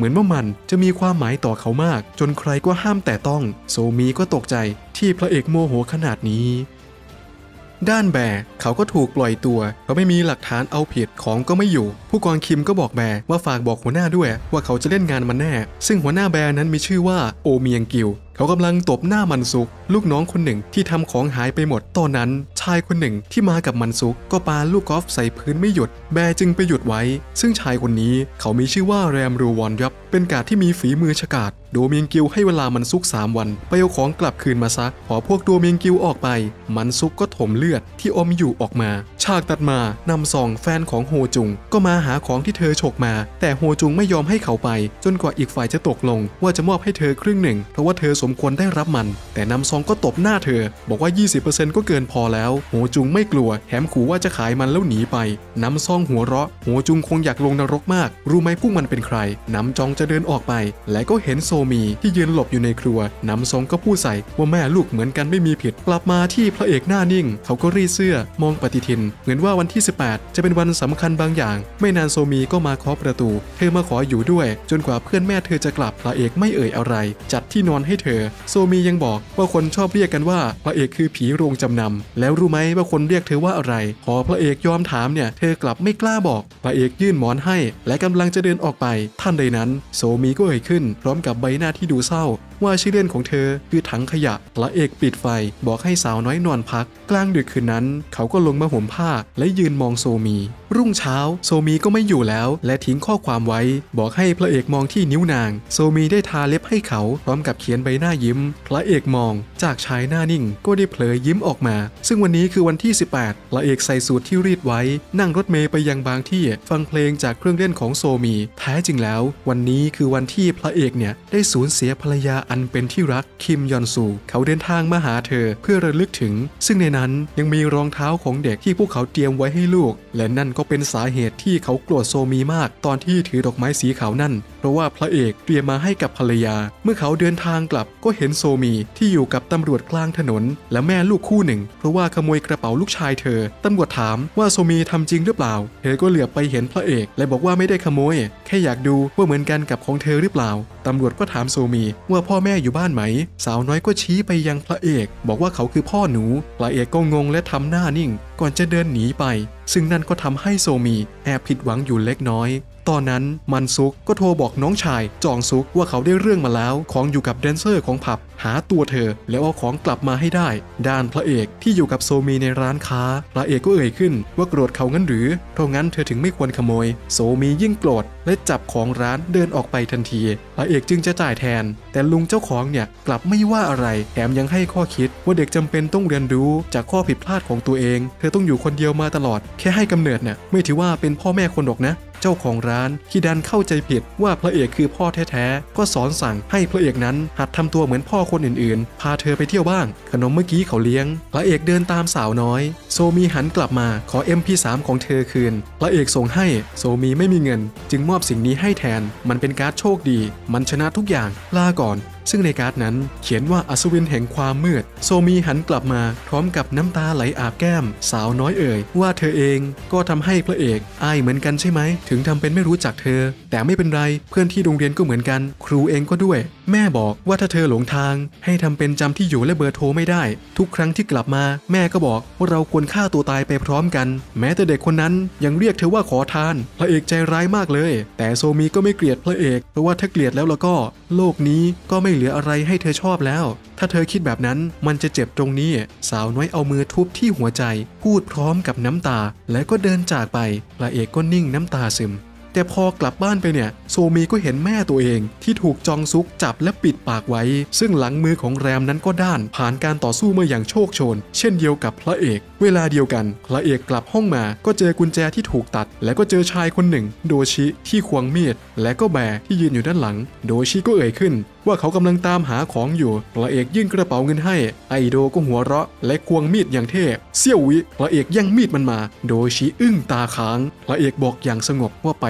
เหมือนว่ามันจะมีความหมายต่อเขามากจนใครก็ห้ามแต่ต้องโซมีก็ตกใจที่พระเอกโมโหขนาดนี้ด้านแบร์เขาก็ถูกปล่อยตัวเพราะไม่มีหลักฐานเอาผิดของก็ไม่อยู่ผู้กองคิมก็บอกแบร์ว่าฝากบอกหัวหน้าด้วยว่าเขาจะเล่นงานมันแน่ซึ่งหัวหน้าแบร์นั้นมีชื่อว่าโอเมียงกิวเขากำลังตบหน้ามันซุกลูกน้องคนหนึ่งที่ทำของหายไปหมดตอนนั้นชายคนหนึ่งที่มากับมันซุกก็ปาลูกกอล์ฟใส่พื้นไม่หยุดแบร์จึงไปหยุดไว้ซึ่งชายคนนี้เขามีชื่อว่าแรมรูวอนยับเป็นกาดที่มีฝีมือฉกาจโดเมียงกิวให้เวลามันซุก3 วันไปเอาของกลับคืนมาซะพอพวกโดเมียงกิวออกไปมันซุกก็ถมเลือดที่อมอยู่ออกมาฉากตัดมานำซองแฟนของโฮจุงก็มาหาของที่เธอฉกมาแต่โฮจุงไม่ยอมให้เขาไปจนกว่าอีกฝ่ายจะตกลงว่าจะมอบให้เธอครึ่งหนึ่งเพราะว่าเธอสมควรได้รับมันแต่นำซองก็ตบหน้าเธอบอกว่า 20% ก็เกินพอแล้วโฮจุงไม่กลัวแถมขู่ว่าจะขายมันแล้วหนีไปนำซองหัวเราะโฮจุงคงอยากลงนรกมากรู้ไหมพวกมันเป็นใครนำจองจะเดินออกไปและก็เห็นโซมีที่ยืนหลบอยู่ในครัวนำซองก็พูดใส่ว่าแม่ลูกเหมือนกันไม่มีผิดกลับมาที่พระเอกหน้านิ่งเขาก็รีดเสื้อมองปฏิทินเหมือนว่าวันที่18จะเป็นวันสำคัญบางอย่างไม่นานโซมีก็มาเคาะประตูเธอมาขออยู่ด้วยจนกว่าเพื่อนแม่เธอจะกลับพระเอกไม่เอ่ยอะไรจัดที่นอนให้เธอโซมียังบอกว่าคนชอบเรียกกันว่าพระเอกคือผีโรงจำนำแล้วรู้ไหมว่าคนเรียกเธอว่าอะไรพอพระเอกยอมถามเนี่ยเธอกลับไม่กล้าบอกพระเอกยื่นหมอนให้และกำลังจะเดินออกไปท่านใดนั้นโซมีก็เอ่ยขึ้นพร้อมกับใบหน้าที่ดูเศร้าว่าชื่อเล่นของเธอคือถังขยะพระเอกปิดไฟบอกให้สาวน้อยนอนพักกลางดึกคืนนั้นเขาก็ลงมาห่มผ้าและยืนมองโซมีรุ่งเช้าโซมีก็ไม่อยู่แล้วและทิ้งข้อความไว้บอกให้พระเอกมองที่นิ้วนางโซมีได้ทาเล็บให้เขาพร้อมกับเขียนใบหน้ายิ้มพระเอกมองจากชายหน้านิ่งก็ได้เผลอยิ้มออกมาซึ่งวันนี้คือวันที่18พระเอกใส่สูทที่รีดไว้นั่งรถเมล์ไปยังบางที่ฟังเพลงจากเครื่องเล่นของโซมีแท้จริงแล้ววันนี้คือวันที่พระเอกเนี่ยได้สูญเสียภรรยาอันเป็นที่รักคิมยอนซูเขาเดินทางมาหาเธอเพื่อระลึกถึงซึ่งในนั้นยังมีรองเท้าของเด็กที่พวกเขาเตรียมไว้ให้ลูกและนั่นก็เป็นสาเหตุที่เขาโกรธโซมีมากตอนที่ถือดอกไม้สีขาวนั่นเพราะว่าพระเอกเตรียมมาให้กับภรรยาเมื่อเขาเดินทางกลับก็เห็นโซมีที่อยู่กับตำรวจกลางถนนและแม่ลูกคู่หนึ่งเพราะว่าขโมยกระเป๋าลูกชายเธอตำรวจถามว่าโซมีทำจริงหรือเปล่าเธอก็เหลือบไปเห็นพระเอกและบอกว่าไม่ได้ขโมยแค่อยากดูว่าเหมือนกันกับของเธอหรือเปล่าตำรวจก็ถามโซมีว่าพ่อแม่อยู่บ้านไหมสาวน้อยก็ชี้ไปยังพระเอกบอกว่าเขาคือพ่อหนูพระเอกก็งงและทำหน้านิ่งก่อนจะเดินหนีไปซึ่งนั่นก็ทำให้โซมีแอบผิดหวังอยู่เล็กน้อยตอนนั้นมันซุกก็โทรบอกน้องชายจองซุกว่าเขาได้เรื่องมาแล้วของอยู่กับแดนเซอร์ของผับหาตัวเธอแล้วเอาของกลับมาให้ได้ด้านพระเอกที่อยู่กับโซมีในร้านค้าพระเอกก็เอ่ยขึ้นว่าโกรธเขางั้นหรือเพราะงั้นเธอถึงไม่ควรขโมยโซมียิ่งโกรธและจับของร้านเดินออกไปทันทีพระเอกจึงจะจ่ายแทนแต่ลุงเจ้าของเนี่ยกลับไม่ว่าอะไรแถมยังให้ข้อคิดว่าเด็กจำเป็นต้องเรียนรู้จากข้อผิดพลาดของตัวเองเธอต้องอยู่คนเดียวมาตลอดแค่ให้กำเนิดเนี่ยไม่ถือว่าเป็นพ่อแม่คนหรอกนะเจ้าของร้านที่ดันเข้าใจผิดว่าพระเอกคือพ่อแท้ๆก็สอนสั่งให้พระเอกนั้นหัดทำตัวเหมือนพ่อคนอื่นๆพาเธอไปเที่ยวบ้างขนมเมื่อกี้เขาเลี้ยงพระเอกเดินตามสาวน้อยโซมีหันกลับมาขอ MP3 ของเธอคืนพระเอกส่งให้โซมีไม่มีเงินจึงมอบสิ่งนี้ให้แทนมันเป็นการ์ดโชคดีมันชนะทุกอย่างลาก่อนซึ่งในการ์ดนั้นเขียนว่าอัศวินแห่งความมืดโซมีหันกลับมาพร้อมกับน้ำตาไหลอาบแก้มสาวน้อยเอ่ยว่าเธอเองก็ทำให้พระเอกอายเหมือนกันใช่ไหมถึงทำเป็นไม่รู้จักเธอแต่ไม่เป็นไรเพื่อนที่โรงเรียนก็เหมือนกันครูเองก็ด้วยแม่บอกว่าถ้าเธอหลงทางให้ทำเป็นจำที่อยู่และเบอร์โทรไม่ได้ทุกครั้งที่กลับมาแม่ก็บอกว่าเราควรฆ่าตัวตายไปพร้อมกันแม้แต่เด็กคนนั้นยังเรียกเธอว่าขอทานพระเอกใจร้ายมากเลยแต่โซมีก็ไม่เกลียดพระเอกเพราะว่าถ้าเกลียดแล้วก็โลกนี้ก็ไม่เหลืออะไรให้เธอชอบแล้วถ้าเธอคิดแบบนั้นมันจะเจ็บตรงนี้สาวน้อยเอามือทุบที่หัวใจพูดพร้อมกับน้ำตาและก็เดินจากไปพระเอกก็นิ่งน้ำตาซึมแต่พอกลับบ้านไปเนี่ยโซมีก็เห็นแม่ตัวเองที่ถูกจองซุกจับและปิดปากไว้ซึ่งหลังมือของแรมนั้นก็ด้านผ่านการต่อสู้มาอย่างโชคโชนเช่นเดียวกับพระเอกเวลาเดียวกันพระเอกกลับห้องมาก็เจอกุญแจที่ถูกตัดและก็เจอชายคนหนึ่งโดชิที่ควงมีดและก็แบร์ที่ยืนอยู่ด้านหลังโดชิก็เอ่ยขึ้นว่าเขากำลังตามหาของอยู่พระเอกยื่นกระเป๋าเงินให้ไอโดก็หัวเราะและควงมีดอย่างเท่เสี้ยววิพระเอกแย่งมีดมันมาโดชิอึ้งตาค้างพระเอกบอกอย่างสงบว่าไปซะ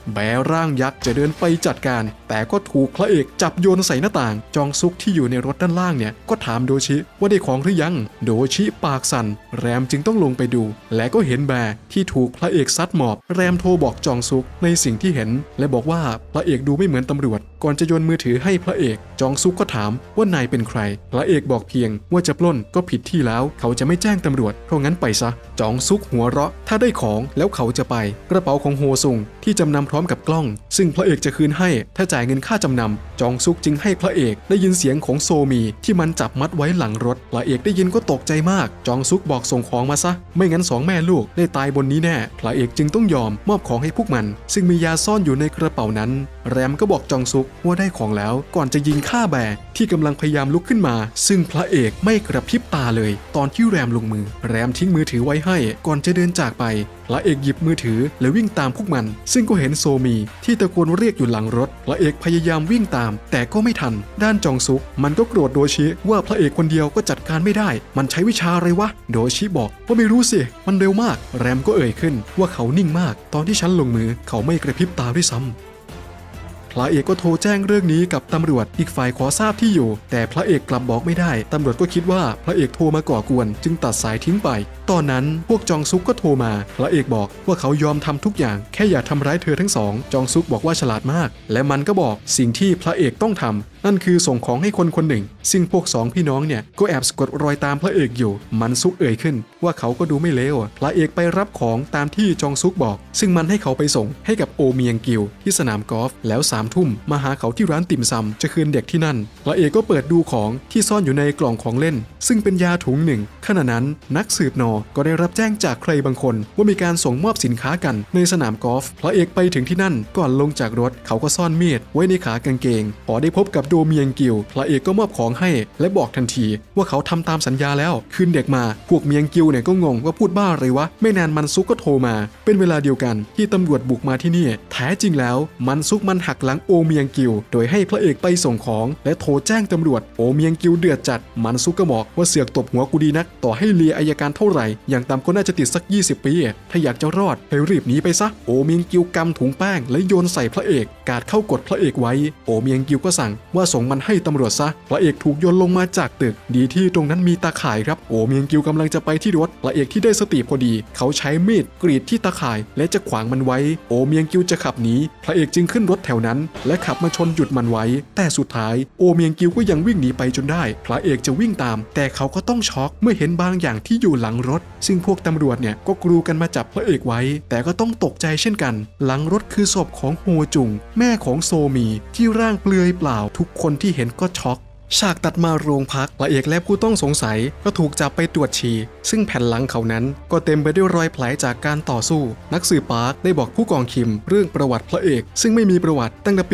แบร่างยักษ์จะเดินไปจัดการแต่ก็ถูกพระเอกจับโยนใส่หน้าต่างจองซุกที่อยู่ในรถด้านล่างเนี่ยก็ถามโดชิว่าได้ของหรือยังโดชิปากสั่นแรมจึงต้องลงไปดูและก็เห็นแบร์ที่ถูกพระเอกซัดหมอบแรมโทรบอกจองซุกในสิ่งที่เห็นและบอกว่าพระเอกดูไม่เหมือนตำรวจก่อนจะโยนมือถือให้พระเอกจองซุกก็ถามว่านายเป็นใครพระเอกบอกเพียงว่าจะปล้นก็ผิดที่แล้วเขาจะไม่แจ้งตำรวจเพราะงั้นไปซะจองซุกหัวเราะถ้าได้ของแล้วเขาจะไปกระเป๋าของโฮซุงที่จำนำพร้อมกับกล้องซึ่งพระเอกจะคืนให้ถ้าจ่ายเงินค่าจำนำจองซุกจึงให้พระเอกได้ยินเสียงของโซมีที่มันจับมัดไว้หลังรถพระเอกได้ยินก็ตกใจมากจองซุกบอกส่งของมาซะไม่งั้น2 แม่ลูกได้ตายบนนี้แน่พระเอกจึงต้องยอมมอบของให้พวกมันซึ่งมียาซ่อนอยู่ในกระเป๋านั้นแรมก็บอกจองซุกว่าได้ของแล้วก่อนจะยิงฆ่าแบร์ที่กำลังพยายามลุกขึ้นมาซึ่งพระเอกไม่กระพริบตาเลยตอนที่แรมลงมือแรมทิ้งมือถือไว้ให้ก่อนจะเดินจากไปพระเอกหยิบมือถือและวิ่งตามพวกมันซึ่งก็เห็นโซมีที่ตะโกนเรียกอยู่หลังรถพระเอกพยายามวิ่งตามแต่ก็ไม่ทันด้านจองซุกมันก็โกรธโดชิว่าพระเอกคนเดียวก็จัดการไม่ได้มันใช้วิชาอะไรวะโดชิบอกว่าไม่รู้สิมันเร็วมากแรมก็เอ่ยขึ้นว่าเขานิ่งมากตอนที่ฉันลงมือเขาไม่กระพริบตาด้วยซ้ำพระเอกก็โทรแจ้งเรื่องนี้กับตำรวจอีกฝ่ายขอทราบที่อยู่แต่พระเอกกลับบอกไม่ได้ตำรวจก็คิดว่าพระเอกโทรมาก่อกวนจึงตัดสายทิ้งไปตอนนั้นพวกจองซุกก็โทรมาพระเอกบอกว่าเขายอมทำทุกอย่างแค่อย่าทำร้ายเธอทั้งสองจองซุกบอกว่าฉลาดมากและมันก็บอกสิ่งที่พระเอกต้องทำนั่นคือส่งของให้คนคนหนึ่งซึ่งพวก2 พี่น้องเนี่ยก็แอบสะกดรอยตามพระเอกอยู่มันซุกเอ่ยขึ้นว่าเขาก็ดูไม่เลวพระเอกไปรับของตามที่จองซุกบอกซึ่งมันให้เขาไปส่งให้กับโอเมียงกิวที่สนามกอล์ฟแล้ว3 ทุ่มมาหาเขาที่ร้านติ่มซำจะคืนเด็กที่นั่นพระเอกก็เปิดดูของที่ซ่อนอยู่ในกล่องของเล่นซึ่งเป็นยาถุงหนึ่งขณะนั้นนักสืบนอก็ได้รับแจ้งจากใครบางคนว่ามีการส่งมอบสินค้ากันในสนามกอล์ฟพระเอกไปถึงที่นั่นก่อนลงจากรถเขาก็ซ่อนมีดไว้ในขากางเกงพอได้พบกับโดเมียงกิวพระเอกก็มอบของให้และบอกทันทีว่าเขาทำตามสัญญาแล้วคืนเด็กมาพวกเมียงกิวเนี่ยก็งงว่าพูดบ้าอะไรวะไม่นานมันซุกก็โทรมาเป็นเวลาเดียวกันที่ตำรวจบุกมาที่นี่แท้จริงแล้วมันซุกมันหักหลังโอเมียงกิวโดยให้พระเอกไปส่งของและโทรแจ้งตำรวจโอเมียงกิวเดือดจัดมันซุกก็บอกว่าเสือกตบหัวกูดีนักต่อให้เลียอัยการเท่าไหร่อย่างต่ำก็น่าจะติดสัก20 ปีถ้าอยากจะรอดให้รีบหนีไปซะโอเมียงกิวกำถุงแป้งและโยนใส่พระเอกกาดเข้ากดพระเอกไว้โอเมียงกิวก็สั่งว่าส่งมันให้ตำรวจซะพระเอกถูกโยนลงมาจากตึกดีที่ตรงนั้นมีตาข่ายครับโอเมียงกิวกำลังจะไปที่รถพระเอกที่ได้สติพอดีเขาใช้มีดกรีดที่ตาข่ายและจะขวางมันไว้โอเมียงกิวจะขับหนีพระเอกจึงขึ้นรถแถวนั้นและขับมาชนหยุดมันไว้แต่สุดท้ายโอเมียงกิวก็ยังวิ่งหนีไปจนได้พระเอกจะวิ่งตามแต่เขาก็ต้องช็อกเมื่อเห็นบางอย่างที่อยู่หลังรถซึ่งพวกตำรวจเนี่ยก็กรูกันมาจับพระเอกไว้แต่ก็ต้องตกใจเช่นกันหลังรถคือศพของโฮจุงแม่ของโซมีที่ร่างเปลือยเปล่าทุกคนที่เห็นก็ช็อกฉากตัดมาโรงพักพระเอกและผู้ต้องสงสัยก็ถูกจับไปตรวจฉี่ซึ่งแผ่นหลังเขานั้นก็เต็มไปด้วยรอยแผลจากการต่อสู้นักสืบปาร์คได้บอกผู้กองคิมเรื่องประวัติพระเอกซึ่งไม่มีประวัติตั้งแต่ปี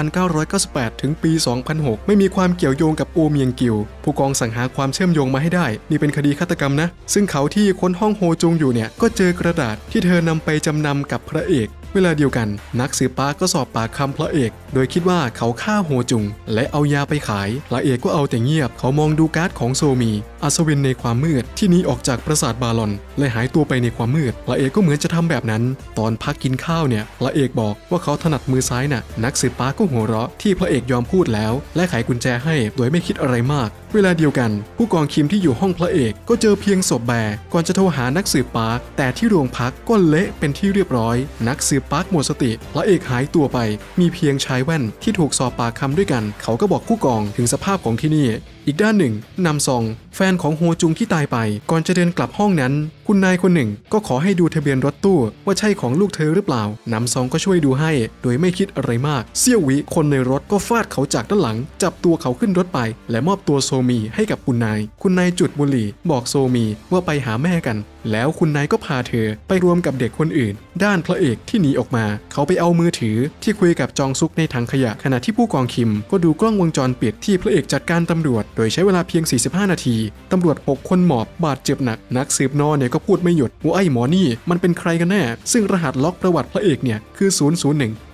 1998 ถึงปี 2006 ไม่มีความเกี่ยวโยงกับโอเมียงกิวผู้กองสั่งหาความเชื่อมโยงมาให้ได้นี่เป็นคดีฆาตกรรมนะซึ่งเขาที่ค้นห้องโฮจุงอยู่เนี่ยก็เจอกระดาษที่เธอนำไปจำนำกับพระเอกเวลาเดียวกันนักสืบปาร์คก็สอบปากคำพระเอกโดยคิดว่าเขาฆ่าโฮจุงและเอายาไปขายพระเอกก็เอาแต่เงียบเขามองดูการ์ดของโซมีอัศวินในความมืดที่หนีออกจากปราสาทบาลอนและหายตัวไปในความมืดพระเอกก็เหมือนจะทำแบบนั้นตอนพักกินข้าวเนี่ยพระเอกบอกว่าเขาถนัดมือซ้ายน่ะนักสืบปาร์คก็หัวเราะที่พระเอกยอมพูดแล้วและไขกุญแจให้โดยไม่คิดอะไรมากเวลาเดียวกันผู้กองคิมที่อยู่ห้องพระเอกก็เจอเพียงศพแบร์ก่อนจะโทรหานักสืบปาร์คแต่ที่โรงพักก็เละเป็นที่เรียบร้อยนักสืบปาร์คหมดสติพระเอกหายตัวไปมีเพียงชายแว่นที่ถูกสอบปากคำด้วยกันเขาก็บอกผู้กองถึงสภาพของที่นี่อีกด้านหนึ่งนำซองแฟนของโฮจุงที่ตายไปก่อนจะเดินกลับห้องนั้นคุณนายคนหนึ่งก็ขอให้ดูทะเบียนรถตู้ว่าใช่ของลูกเธอหรือเปล่านำซองก็ช่วยดูให้โดยไม่คิดอะไรมากเสี้ยววิคนในรถก็ฟาดเขาจากด้านหลังจับตัวเขาขึ้นรถไปและมอบตัวโซมีให้กับคุณนายจุดบุหรี่บอกโซมีว่าไปหาแม่กันแล้วคุณนายก็พาเธอไปรวมกับเด็กคนอื่นด้านพระเอกที่หนีออกมาเขาไปเอามือถือที่คุยกับจองซุกในถังขยะขณะที่ผู้กองคิมก็ดูกล้องวงจรปิดที่พระเอกจัดการตำรวจโดยใช้เวลาเพียง45 นาทีตำรวจ6 คนหมอบบาดเจ็บหนักนักสืบนอเนี่ยก็พูดไม่หยุดว่าไอ้หมอนี่มันเป็นใครกันแน่ซึ่งรหัสล็อกประวัติพระเอกเนี่ยคือ001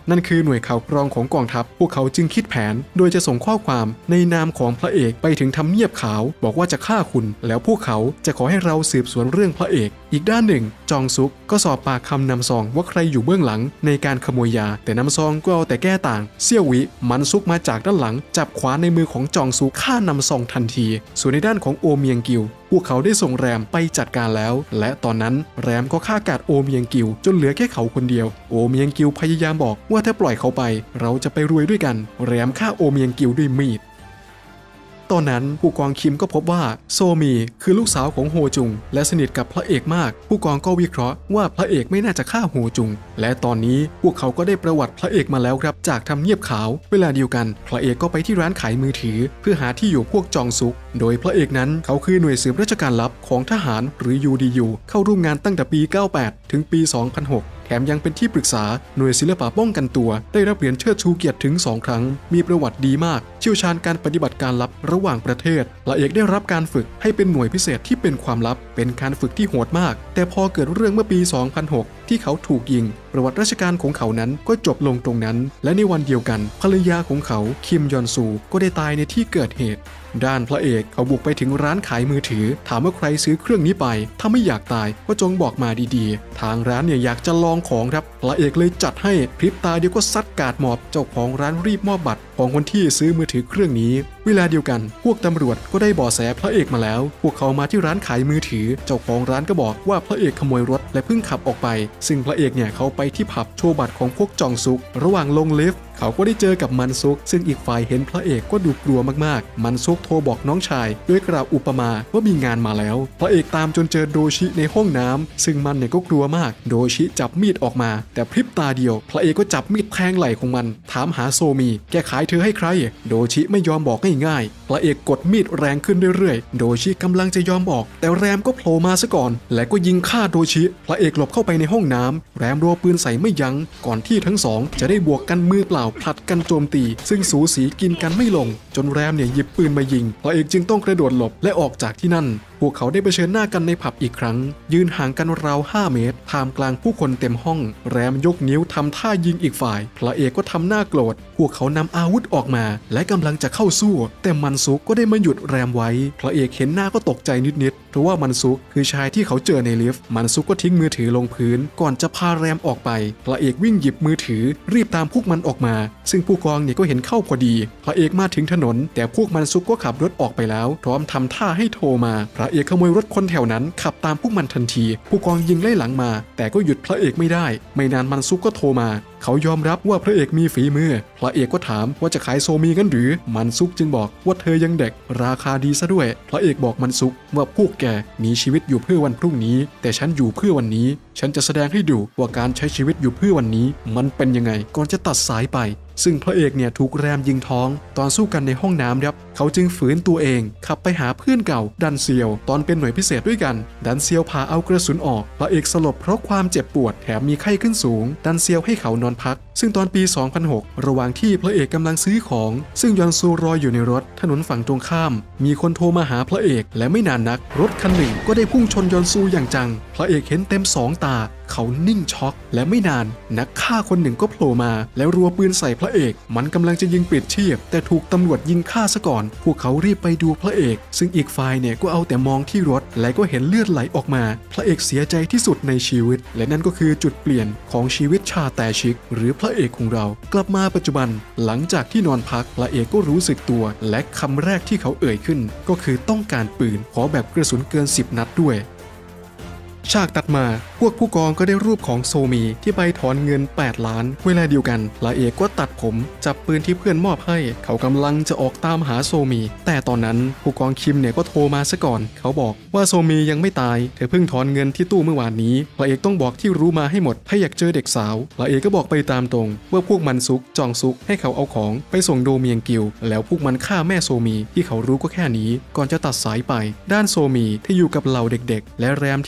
นั่นคือหน่วยข่าวกรองของกองทัพพวกเขาจึงคิดแผนโดยจะส่งข้อความในนามของพระเอกไปถึงทำเนียบขาวบอกว่าจะฆ่าคุณแล้วพวกเขาจะขอให้เราสืบสวนเรื่องพระเอกอีกด้านหนึ่งจองซุกก็สอบปากคำนำซองว่าใครอยู่เบื้องหลังในการขโมยยาแต่นำซองก็เอาแต่แก้ต่างเซี่ยววิมันซุกมาจากด้านหลังจับขวานในมือของจองซุกฆ่านำซองทันทีส่วนในด้านของโอเมียงกิวพวกเขาได้ส่งแรมไปจัดการแล้วและตอนนั้นแรมก็ฆ่ากาดโอเมียงกิวจนเหลือแค่เขาคนเดียวโอเมียงกิวพยายามบอกว่าถ้าปล่อยเขาไปเราจะไปรวยด้วยกันแรมฆ่าโอเมียงกิวด้วยมีดตอนนั้นผู้กองคิมก็พบว่าโซมีคือลูกสาวของโฮจุงและสนิทกับพระเอกมากผู้กองก็วิเคราะห์ว่าพระเอกไม่น่าจะฆ่าโฮจุงและตอนนี้พวกเขาก็ได้ประวัติพระเอกมาแล้วครับจากทำเนียบขาวเวลาเดียวกันพระเอกก็ไปที่ร้านขายมือถือเพื่อหาที่อยู่พวกจองซุกโดยพระเอกนั้นเขาคือหน่วยสืบราชการลับของทหารหรือ UDU เข้าร่วมงานตั้งแต่ปี 98 ถึงปี 2006แถมยังเป็นที่ปรึกษาหน่วยศิลปะป้องกันตัวได้รับเหรียญเชิดชูเกียรติถึง2 ครั้งมีประวัติดีมากเชี่ยวชาญการปฏิบัติการลับระหว่างประเทศพระเอกได้รับการฝึกให้เป็นหน่วยพิเศษที่เป็นความลับเป็นการฝึกที่โหดมากแต่พอเกิดเรื่องเมื่อปี 2006 ที่เขาถูกยิงประวัติราชการของเขานั้นก็จบลงตรงนั้นและในวันเดียวกันภรรยาของเขาคิมยอนซูก็ได้ตายในที่เกิดเหตุด้านพระเอกเขาบุกไปถึงร้านขายมือถือถามว่าใครซื้อเครื่องนี้ไปถ้าไม่อยากตายก็จงบอกมาดีๆทางร้านเนี่ยอยากจะลองของครับพระเอกเลยจัดให้พริบตาเดียวก็ซัดกาดหมอบเจ้าของร้านรีบมอบบัตรของคนที่ซื้อมือถือเครื่องนี้เวลาเดียวกันพวกตำรวจก็ได้เบาะแสพระเอกมาแล้วพวกเขามาที่ร้านขายมือถือเจ้าของร้านก็บอกว่าพระเอกขโมยรถและเพิ่งขับออกไปซึ่งพระเอกเนี่ยเขาไปที่ผับโชว์บัตรของพวกจองซุกระหว่างลงลิฟต์เขาก็ได้เจอกับมันซุกซึ่งอีกฝ่ายเห็นพระเอกก็ดูกลัวมากๆมันซุกโทรบอกน้องชายโดยกล่าวอุปมาว่ามีงานมาแล้วพระเอกตามจนเจอโดชิในห้องน้ำซึ่งมันเนี่ยก็กลัวมากโดชิจับมีดออกมาแต่พริบตาเดียวพระเอกก็จับมีดแทงไหล่ของมันถามหาโซมีแกขายเธอให้ใครโดชิไม่ยอมบอกง่ายๆพระเอกกดมีดแรงขึ้นเรื่อยๆโดชิกำลังจะยอมบอกแต่แรมก็โผล่มาซะก่อนและก็ยิงฆ่าโดชิพระเอกหลบเข้าไปในห้องน้ำแรมรัวปืนใส่ไม่ยั้งก่อนที่ทั้งสองจะได้บวกกันมือเปล่าผลัดกันโจมตีซึ่งสูสีกินกันไม่ลงจนแรมเนี่ยหยิบปืนมายิงพระเอกจึงต้องกระโดดหลบและออกจากที่นั่นพวกเขาได้เผชิญหน้ากันในผับอีกครั้งยืนห่างกันราว5 เมตรท่ามกลางผู้คนเต็มห้องแรมยกนิ้วทำท่ายิงอีกฝ่ายพระเอกก็ทำหน้าโกรธพวกเขานำอาวุธออกมาและกำลังจะเข้าสู้แต่มันซุกก็ได้มาหยุดแรมไว้พระเอกเห็นหน้าก็ตกใจนิดๆเพราะว่ามันซุกคือชายที่เขาเจอในลิฟต์มันซุกก็ทิ้งมือถือลงพื้นก่อนจะพาแรมออกไปพระเอกวิ่งหยิบมือถือรีบตามพวกมันออกมาซึ่งผู้กองเนี่ยก็เห็นเข้าพอดีพระเอกมาถึงถนนแต่พวกมันซุกก็ขับรถออกไปแล้วพร้อมทำท่าให้โทรมาพระเอกขโมยรถคนแถวนั้นขับตามพวกมันทันทีผู้กองยิงไล่หลังมาแต่ก็หยุดพระเอกไม่ได้ไม่นานมันซุกก็โทรมาเขายอมรับว่าพระเอกมีฝีมือพระเอกก็ถามว่าจะขายโซมีงั้นหรือมันซุกจึงบอกว่าเธอยังเด็กราคาดีซะด้วยพระเอกบอกมันซุกว่าพวกแกมีชีวิตอยู่เพื่อวันพรุ่งนี้แต่ฉันอยู่เพื่อวันนี้ฉันจะแสดงให้ดูว่าการใช้ชีวิตอยู่เพื่อวันนี้มันเป็นยังไงก่อนจะตัดสายไปซึ่งพระเอกเนี่ยถูกแรมยิงท้องตอนสู้กันในห้องน้ำครับเขาจึงฝืนตัวเองขับไปหาเพื่อนเก่าดันเซียวตอนเป็นหน่วยพิเศษด้วยกันดันเซียวพาเอากระสุนออกพระเอกสลบเพราะความเจ็บปวดแถมมีไข้ขึ้นสูงดันเซียวให้เขานอนพักซึ่งตอนปี 2006 ระหว่างที่พระเอกกำลังซื้อของซึ่งยอนซูรออยู่ในรถถนนฝั่งตรงข้ามมีคนโทรมาหาพระเอกและไม่นานนักรถคันหนึ่งก็ได้พุ่งชนยอนซูอย่างจังพระเอกเห็นเต็ม2 ตาเขานิ่งช็อกและไม่นานนักฆ่าคนหนึ่งก็โผล่มาแล้วรัวปืนใส่พระเอกมันกำลังจะยิงปลิดชีพแต่ถูกตำรวจยิงฆ่าซะก่อนพวกเขารีบไปดูพระเอกซึ่งอีกฝ่ายเนี่ยก็เอาแต่มองที่รถและก็เห็นเลือดไหลออกมาพระเอกเสียใจที่สุดในชีวิตและนั่นก็คือจุดเปลี่ยนของชีวิตชาแตชิกหรือพระเอกของเรากลับมาปัจจุบันหลังจากที่นอนพักพระเอกก็รู้สึกตัวและคำแรกที่เขาเอ่ยขึ้นก็คือต้องการปืนขอแบบกระสุนเกิน10 นัดด้วยฉากตัดมาพวกผู้กองก็ได้รูปของโซมีที่ไปถอนเงิน8 ล้านเวลาเดียวกันพระเอกก็ตัดผมจับปืนที่เพื่อนมอบให้เขากำลังจะออกตามหาโซมีแต่ตอนนั้นผู้กองคิมเนี่ยก็โทรมาซะก่อนเขาบอกว่าโซมียังไม่ตายเธอเพิ่งถอนเงินที่ตู้เมื่อวานนี้พระเอกต้องบอกที่รู้มาให้หมดถ้าอยากเจอเด็กสาวพระเอกก็บอกไปตามตรงว่าพวกมันซุกจองซุกให้เขาเอาของไปส่งโดเมียงกิวแล้วพวกมันฆ่าแม่โซมีที่เขารู้ก็แค่นี้ก่อนจะตัดสายไปด้านโซมีที่อยู่กับเหล่าเด็กๆและแรมที่นั่งเฝ้า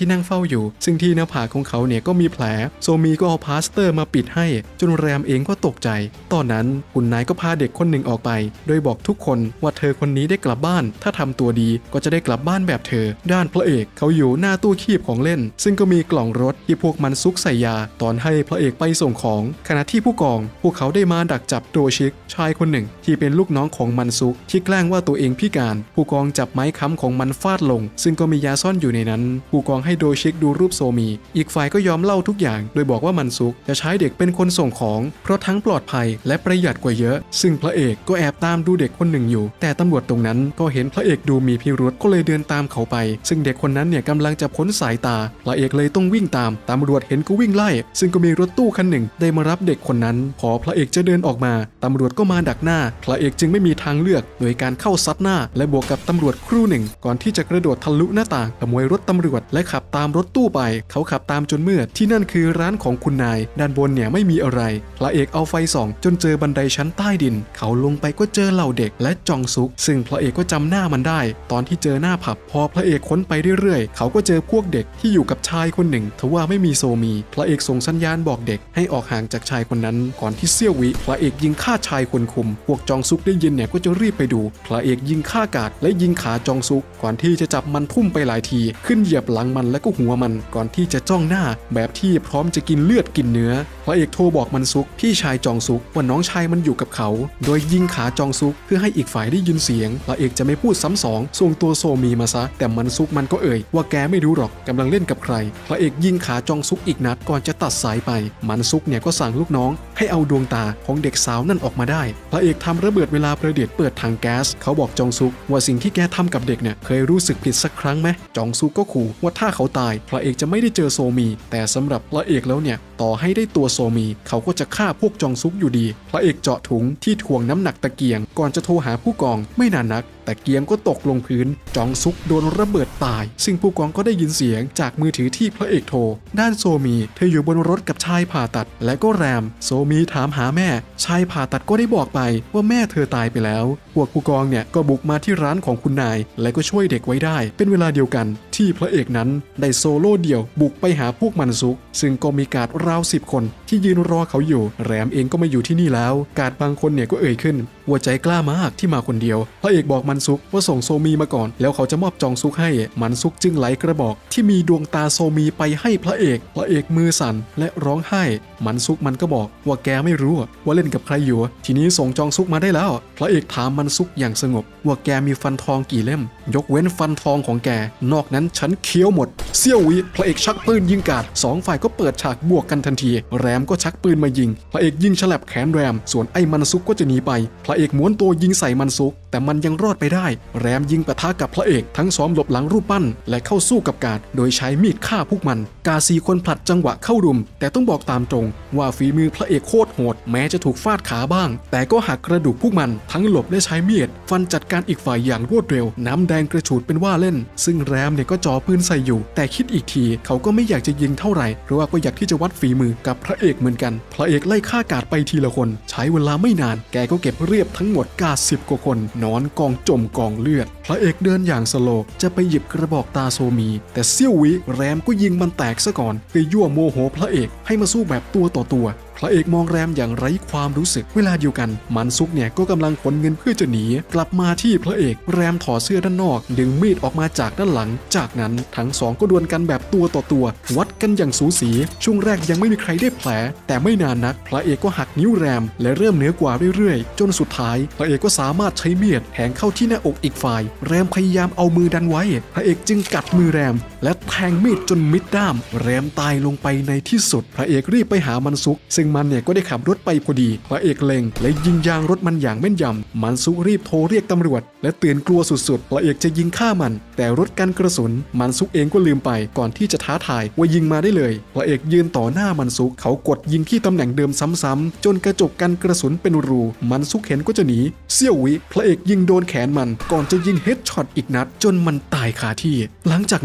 อยู่ซึ่งที่หน้าผากของเขาเนี่ยก็มีแผลโซมีก็เอาพลาสเตอร์มาปิดให้จนแรมเองก็ตกใจตอนนั้นคุณนายก็พาเด็กคนหนึ่งออกไปโดยบอกทุกคนว่าเธอคนนี้ได้กลับบ้านถ้าทำตัวดีก็จะได้กลับบ้านแบบเธอด้านพระเอกเขาอยู่หน้าตู้คีบของเล่นซึ่งก็มีกล่องรถที่พวกมันซุกใส่ยาตอนให้พระเอกไปส่งของขณะที่ผู้กองพวกเขาได้มาดักจับโดชิกชายคนหนึ่งที่เป็นลูกน้องของมันซุกที่แกล้งว่าตัวเองพิการผู้กองจับไม้ค้ำของมันฟาดลงซึ่งก็มียาซ่อนอยู่ในนั้นผู้กองให้โดชิกดูรูปโซมีอีกฝ่ายก็ยอมเล่าทุกอย่างโดยบอกว่ามันซุกจะใช้เด็กเป็นคนส่งของเพราะทั้งปลอดภัยและประหยัดกว่าเยอะซึ่งพระเอกก็แอบตามดูเด็กคนหนึ่งอยู่แต่ตำรวจตรงนั้นก็เห็นพระเอกดูมีพิรุธก็เลยเดินตามเขาไปซึ่งเด็กคนนั้นเนี่ยกำลังจะพ้นสายตาพระเอกเลยต้องวิ่งตามตำรวจเห็นก็วิ่งไล่ซึ่งก็มีรถตู้คันหนึ่งได้มารับเด็กคนนั้นพอพระเอกจะเดินออกมาตำรวจก็มาดักหน้าพระเอกจึงไม่มีทางเลือกโดยการเข้าซัดหน้าและบวกกับตำรวจครู่หนึ่งก่อนที่จะกระโดดทะลุหน้าต่างขโมยรถตำรวจและขับตามรถตู้ไปเขาขับตามจนมืดที่นั่นคือร้านของคุณนายด้านบนเนี่ยไม่มีอะไรพระเอกเอาไฟส่องจนเจอบันไดชั้นใต้ดินเขาลงไปก็เจอเหล่าเด็กและจองซุกซึ่งพระเอกก็จำหน้ามันได้ตอนที่เจอหน้าผับพอพระเอกค้นไปเรื่อยๆเขาก็เจอพวกเด็กที่อยู่กับชายคนหนึ่งทว่าไม่มีโซมีพระเอกส่งสัญญาณบอกเด็กให้ออกห่างจากชายคนนั้นก่อนที่เสี้ยววิพระเอกยิงฆ่าชายคนคุมพวกจองซุกได้ยินเนี่ยก็จะรีบไปดูพระเอกยิงฆ่ากาดและยิงขาจองซุกก่อนที่จะจับมันทุ่มไปหลายทีขึ้นเหยียบหลังมันและก็หัวมันก่อนที่จะจ้องหน้าแบบที่พร้อมจะกินเลือดกินเนื้อพระเอกโทรบอกมันซุกพี่ชายจองซุกว่าน้องชายมันอยู่กับเขาโดยยิงขาจองซุกเพื่อให้อีกฝ่ายได้ยินเสียงพระเอกจะไม่พูดซ้ำสองส่งตัวโซมีมาซะแต่มันซุกมันก็เอ่ยว่าแกไม่รู้หรอกกำลังเล่นกับใครพระเอกยิงขาจองซุกอีกนัดก่อนจะตัดสายไปมันซุกเนี่ยก็สั่งลูกน้องให้เอาดวงตาของเด็กสาวนั่นออกมาได้พระเอกทำระเบิดเวลาประดิษฐ์เปิดถังแก๊สเขาบอกจองซุกว่าสิ่งที่แกทำกับเด็กเนี่ยเคยรู้สึกผิดสักครั้งไหมจองซุกก็ขู่ว่าถ้าเขาตายพระเอกจะไม่ได้เจอโซมีแต่สำหรับพระเอกแล้วเนี่ยต่อให้ได้ตัวโซมีเขาก็จะฆ่าพวกจองซุกอยู่ดีพระเอกเจาะถุงที่ถ่วงน้ำหนักตะเกียงก่อนจะโทรหาผู้กองไม่นานนักแต่เกียงก็ตกลงพื้นจองซุกโดนระเบิดตายซึ่งผู้กองก็ได้ยินเสียงจากมือถือที่พระเอกโทรด้านโซมีเธออยู่บนรถกับชายผ่าตัดและก็แรมโซมีถามหาแม่ชายผ่าตัดก็ได้บอกไปว่าแม่เธอตายไปแล้วพวกผู้กองเนี่ยก็บุกมาที่ร้านของคุณนายและก็ช่วยเด็กไว้ได้เป็นเวลาเดียวกันที่พระเอกนั้นได้โซโล่เดี่ยวบุกไปหาพวกมันซุกซึ่งก็มีการราว10 คนที่ยืนรอเขาอยู่แรมเองก็มาอยู่ที่นี่แล้วการบางคนเนี่ยก็เอ่ยขึ้นว่าใจกล้ามากที่มาคนเดียวพระเอกบอกมันซุกว่าส่งโซมีมาก่อนแล้วเขาจะมอบจองซุกให้มันซุกจึงไหลกระบอกที่มีดวงตาโซมีไปให้พระเอกมือสั่นและร้องไห้มันซุกมันก็บอกว่าแกไม่รู้ว่าเล่นกับใครอยู่ทีนี้ส่งจองซุกมาได้แล้วพระเอกถามมันซุกอย่างสงบว่าแกมีฟันทองกี่เล่มยกเว้นฟันทองของแกนอกนั้นฉันเคี้ยวหมดเสี้ยววิพระเอกชักปืนยิงกาด2 ฝ่ายก็เปิดฉากบวกกันทันทีแรมก็ชักปืนมายิงพระเอกยิงฉลับแขนแรมส่วนไอ้มันซุกก็จะหนีไปพระเอกม้วนตัวยิงใส่มันซุกแต่มันยังรอดไปได้แรมยิงปะทะกับพระเอกทั้งซ้อมหลบหลังรูปปั้นและเข้าสู้กับกาดโดยใช้มีดฆ่าพวกมันกา4 คนผลัดจังหวะเข้ารุมแต่ต้องบอกตามตรงว่าฝีมือพระเอกโคตรโหดแม้จะถูกฟาดขาบ้างแต่ก็หักกระดูกพวกมันทั้งหลบและใช้มีดฟันจัดการอีกฝ่ายอย่างรวดเร็วน้ำแดงกระฉูดเป็นว่าเล่นซึ่งแรมเนี่ยก็จ่อปืนใส่อยู่แต่คิดอีกทีเขาก็ไม่อยากจะยิงเท่าไหร่เพราะว่าก็อยากที่จะวัดฝีมือกับพระเอกเหมือนกันพระเอกไล่ฆ่ากาดไปทีละคนใช้เวลาไม่นานแกก็เก็บเรียบทั้งหมดกาด10 กว่าคนนอนกองจมกองเลือดพระเอกเดินอย่างสโลว์จะไปหยิบกระบอกตาโซมีแต่เสี้ยววิแรมก็ยิงมันแตกซะก่อนเพื่อยั่วโมโหพระเอกให้มาสู้แบบตัวต่อตัวพระเอกมองแรมอย่างไร้ความรู้สึกเวลาเดียวกันมันซุกเนี่ยก็กำลังขนเงินเพื่อจะหนีกลับมาที่พระเอกแรมถอดเสื้อด้านนอกดึงมีดออกมาจากด้านหลังจากนั้นทั้งสองก็ดวลกันแบบตัวต่อตัววัดกันอย่างสูสีช่วงแรกยังไม่มีใครได้แผลแต่ไม่นานนักพระเอกก็หักนิ้วแรมและเริ่มเหนือกว่าเรื่อยๆจนสุดท้ายพระเอกก็สามารถใช้มีดแทงเข้าที่หน้าอกอีกฝ่ายแรมพยายามเอามือดันไว้พระเอกจึงกัดมือแรมและแทงมีดจนมิดด้ามแรมตายลงไปในที่สุดพระเอกรีบไปหามันซุกซึ่งมันเนี่ยก็ได้ขับรถไปพอดีพระเอกเล็งและยิงยางรถมันอย่างแม่นยำมันซุกรีบโทรเรียกตำรวจและเตือนกลัวสุดๆพระเอกจะยิงฆ่ามันแต่รถกันกระสุนมันซุกเองก็ลืมไปก่อนที่จะท้าทายว่ายิงมาได้เลยพระเอกยืนต่อหน้ามันซุกเขากดยิงที่ตำแหน่งเดิมซ้ำๆจนกระจกกันกระสุนเป็นรูมันซุกเห็นก็จะหนีเสี้ยววิพระเอกยิงโดนแขนมันก่อนจะยิงเฮดช็อตอีกนัดจนมันตายคาที่หลังจากนั้นพ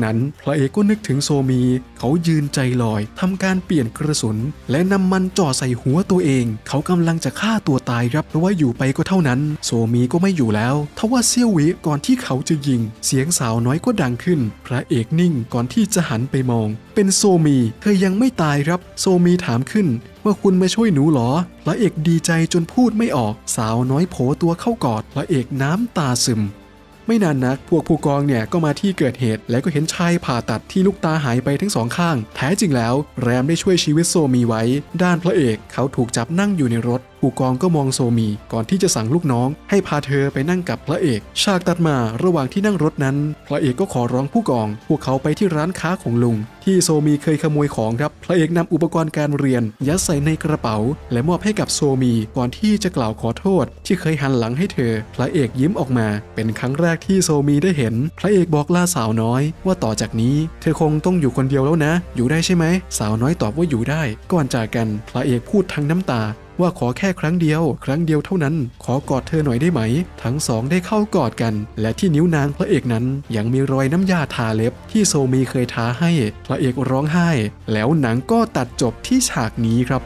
ระเอกก็นึกถึงโซมีเขายืนใจลอยทำการเปลี่ยนกระสุนและนำมันจ่อใส่หัวตัวเองเขากำลังจะฆ่าตัวตายครับเพราะว่าอยู่ไปก็เท่านั้นโซมีก็ไม่อยู่แล้วทว่าเสี้ยววิก่อนที่เขาจะยิงเสียงสาวน้อยก็ดังขึ้นพระเอกนิ่งก่อนที่จะหันไปมองเป็นโซมีเธอยังไม่ตายครับโซมีถามขึ้นว่าคุณมาช่วยหนูหรอพระเอกดีใจจนพูดไม่ออกสาวน้อยโผล่ตัวเข้ากอดพระเอกน้ำตาซึมไม่นานนักพวกผู้กองเนี่ยก็มาที่เกิดเหตุและก็เห็นชายผ่าตัดที่ลูกตาหายไปทั้งสองข้างแท้จริงแล้วแรมได้ช่วยชีวิตโซมีไว้ด้านพระเอกเขาถูกจับนั่งอยู่ในรถผู้กองก็มองโซมีก่อนที่จะสั่งลูกน้องให้พาเธอไปนั่งกับพระเอกฉากตัดมาระหว่างที่นั่งรถนั้นพระเอกก็ขอร้องผู้กองพวกเขาไปที่ร้านค้าของลุงที่โซมีเคยขโมยของครับพระเอกนำอุปกรณ์การเรียนยัดใส่ในกระเป๋าและมอบให้กับโซมีก่อนที่จะกล่าวขอโทษที่เคยหันหลังให้เธอพระเอกยิ้มออกมาเป็นครั้งแรกที่โซมีได้เห็นพระเอกบอกลาสาวน้อยว่าต่อจากนี้เธอคงต้องอยู่คนเดียวแล้วนะอยู่ได้ใช่ไหมสาวน้อยตอบว่าอยู่ได้ก่อนจากกันพระเอกพูดทั้งน้ำตาว่าขอแค่ครั้งเดียวเท่านั้นขอกอดเธอหน่อยได้ไหมทั้งสองได้เข้ากอดกันและที่นิ้วนางพระเอกนั้นยังมีรอยน้ำยาทาเล็บที่โซมีเคยทาให้พระเอกร้องไห้แล้วหนังก็ตัดจบที่ฉากนี้ครับ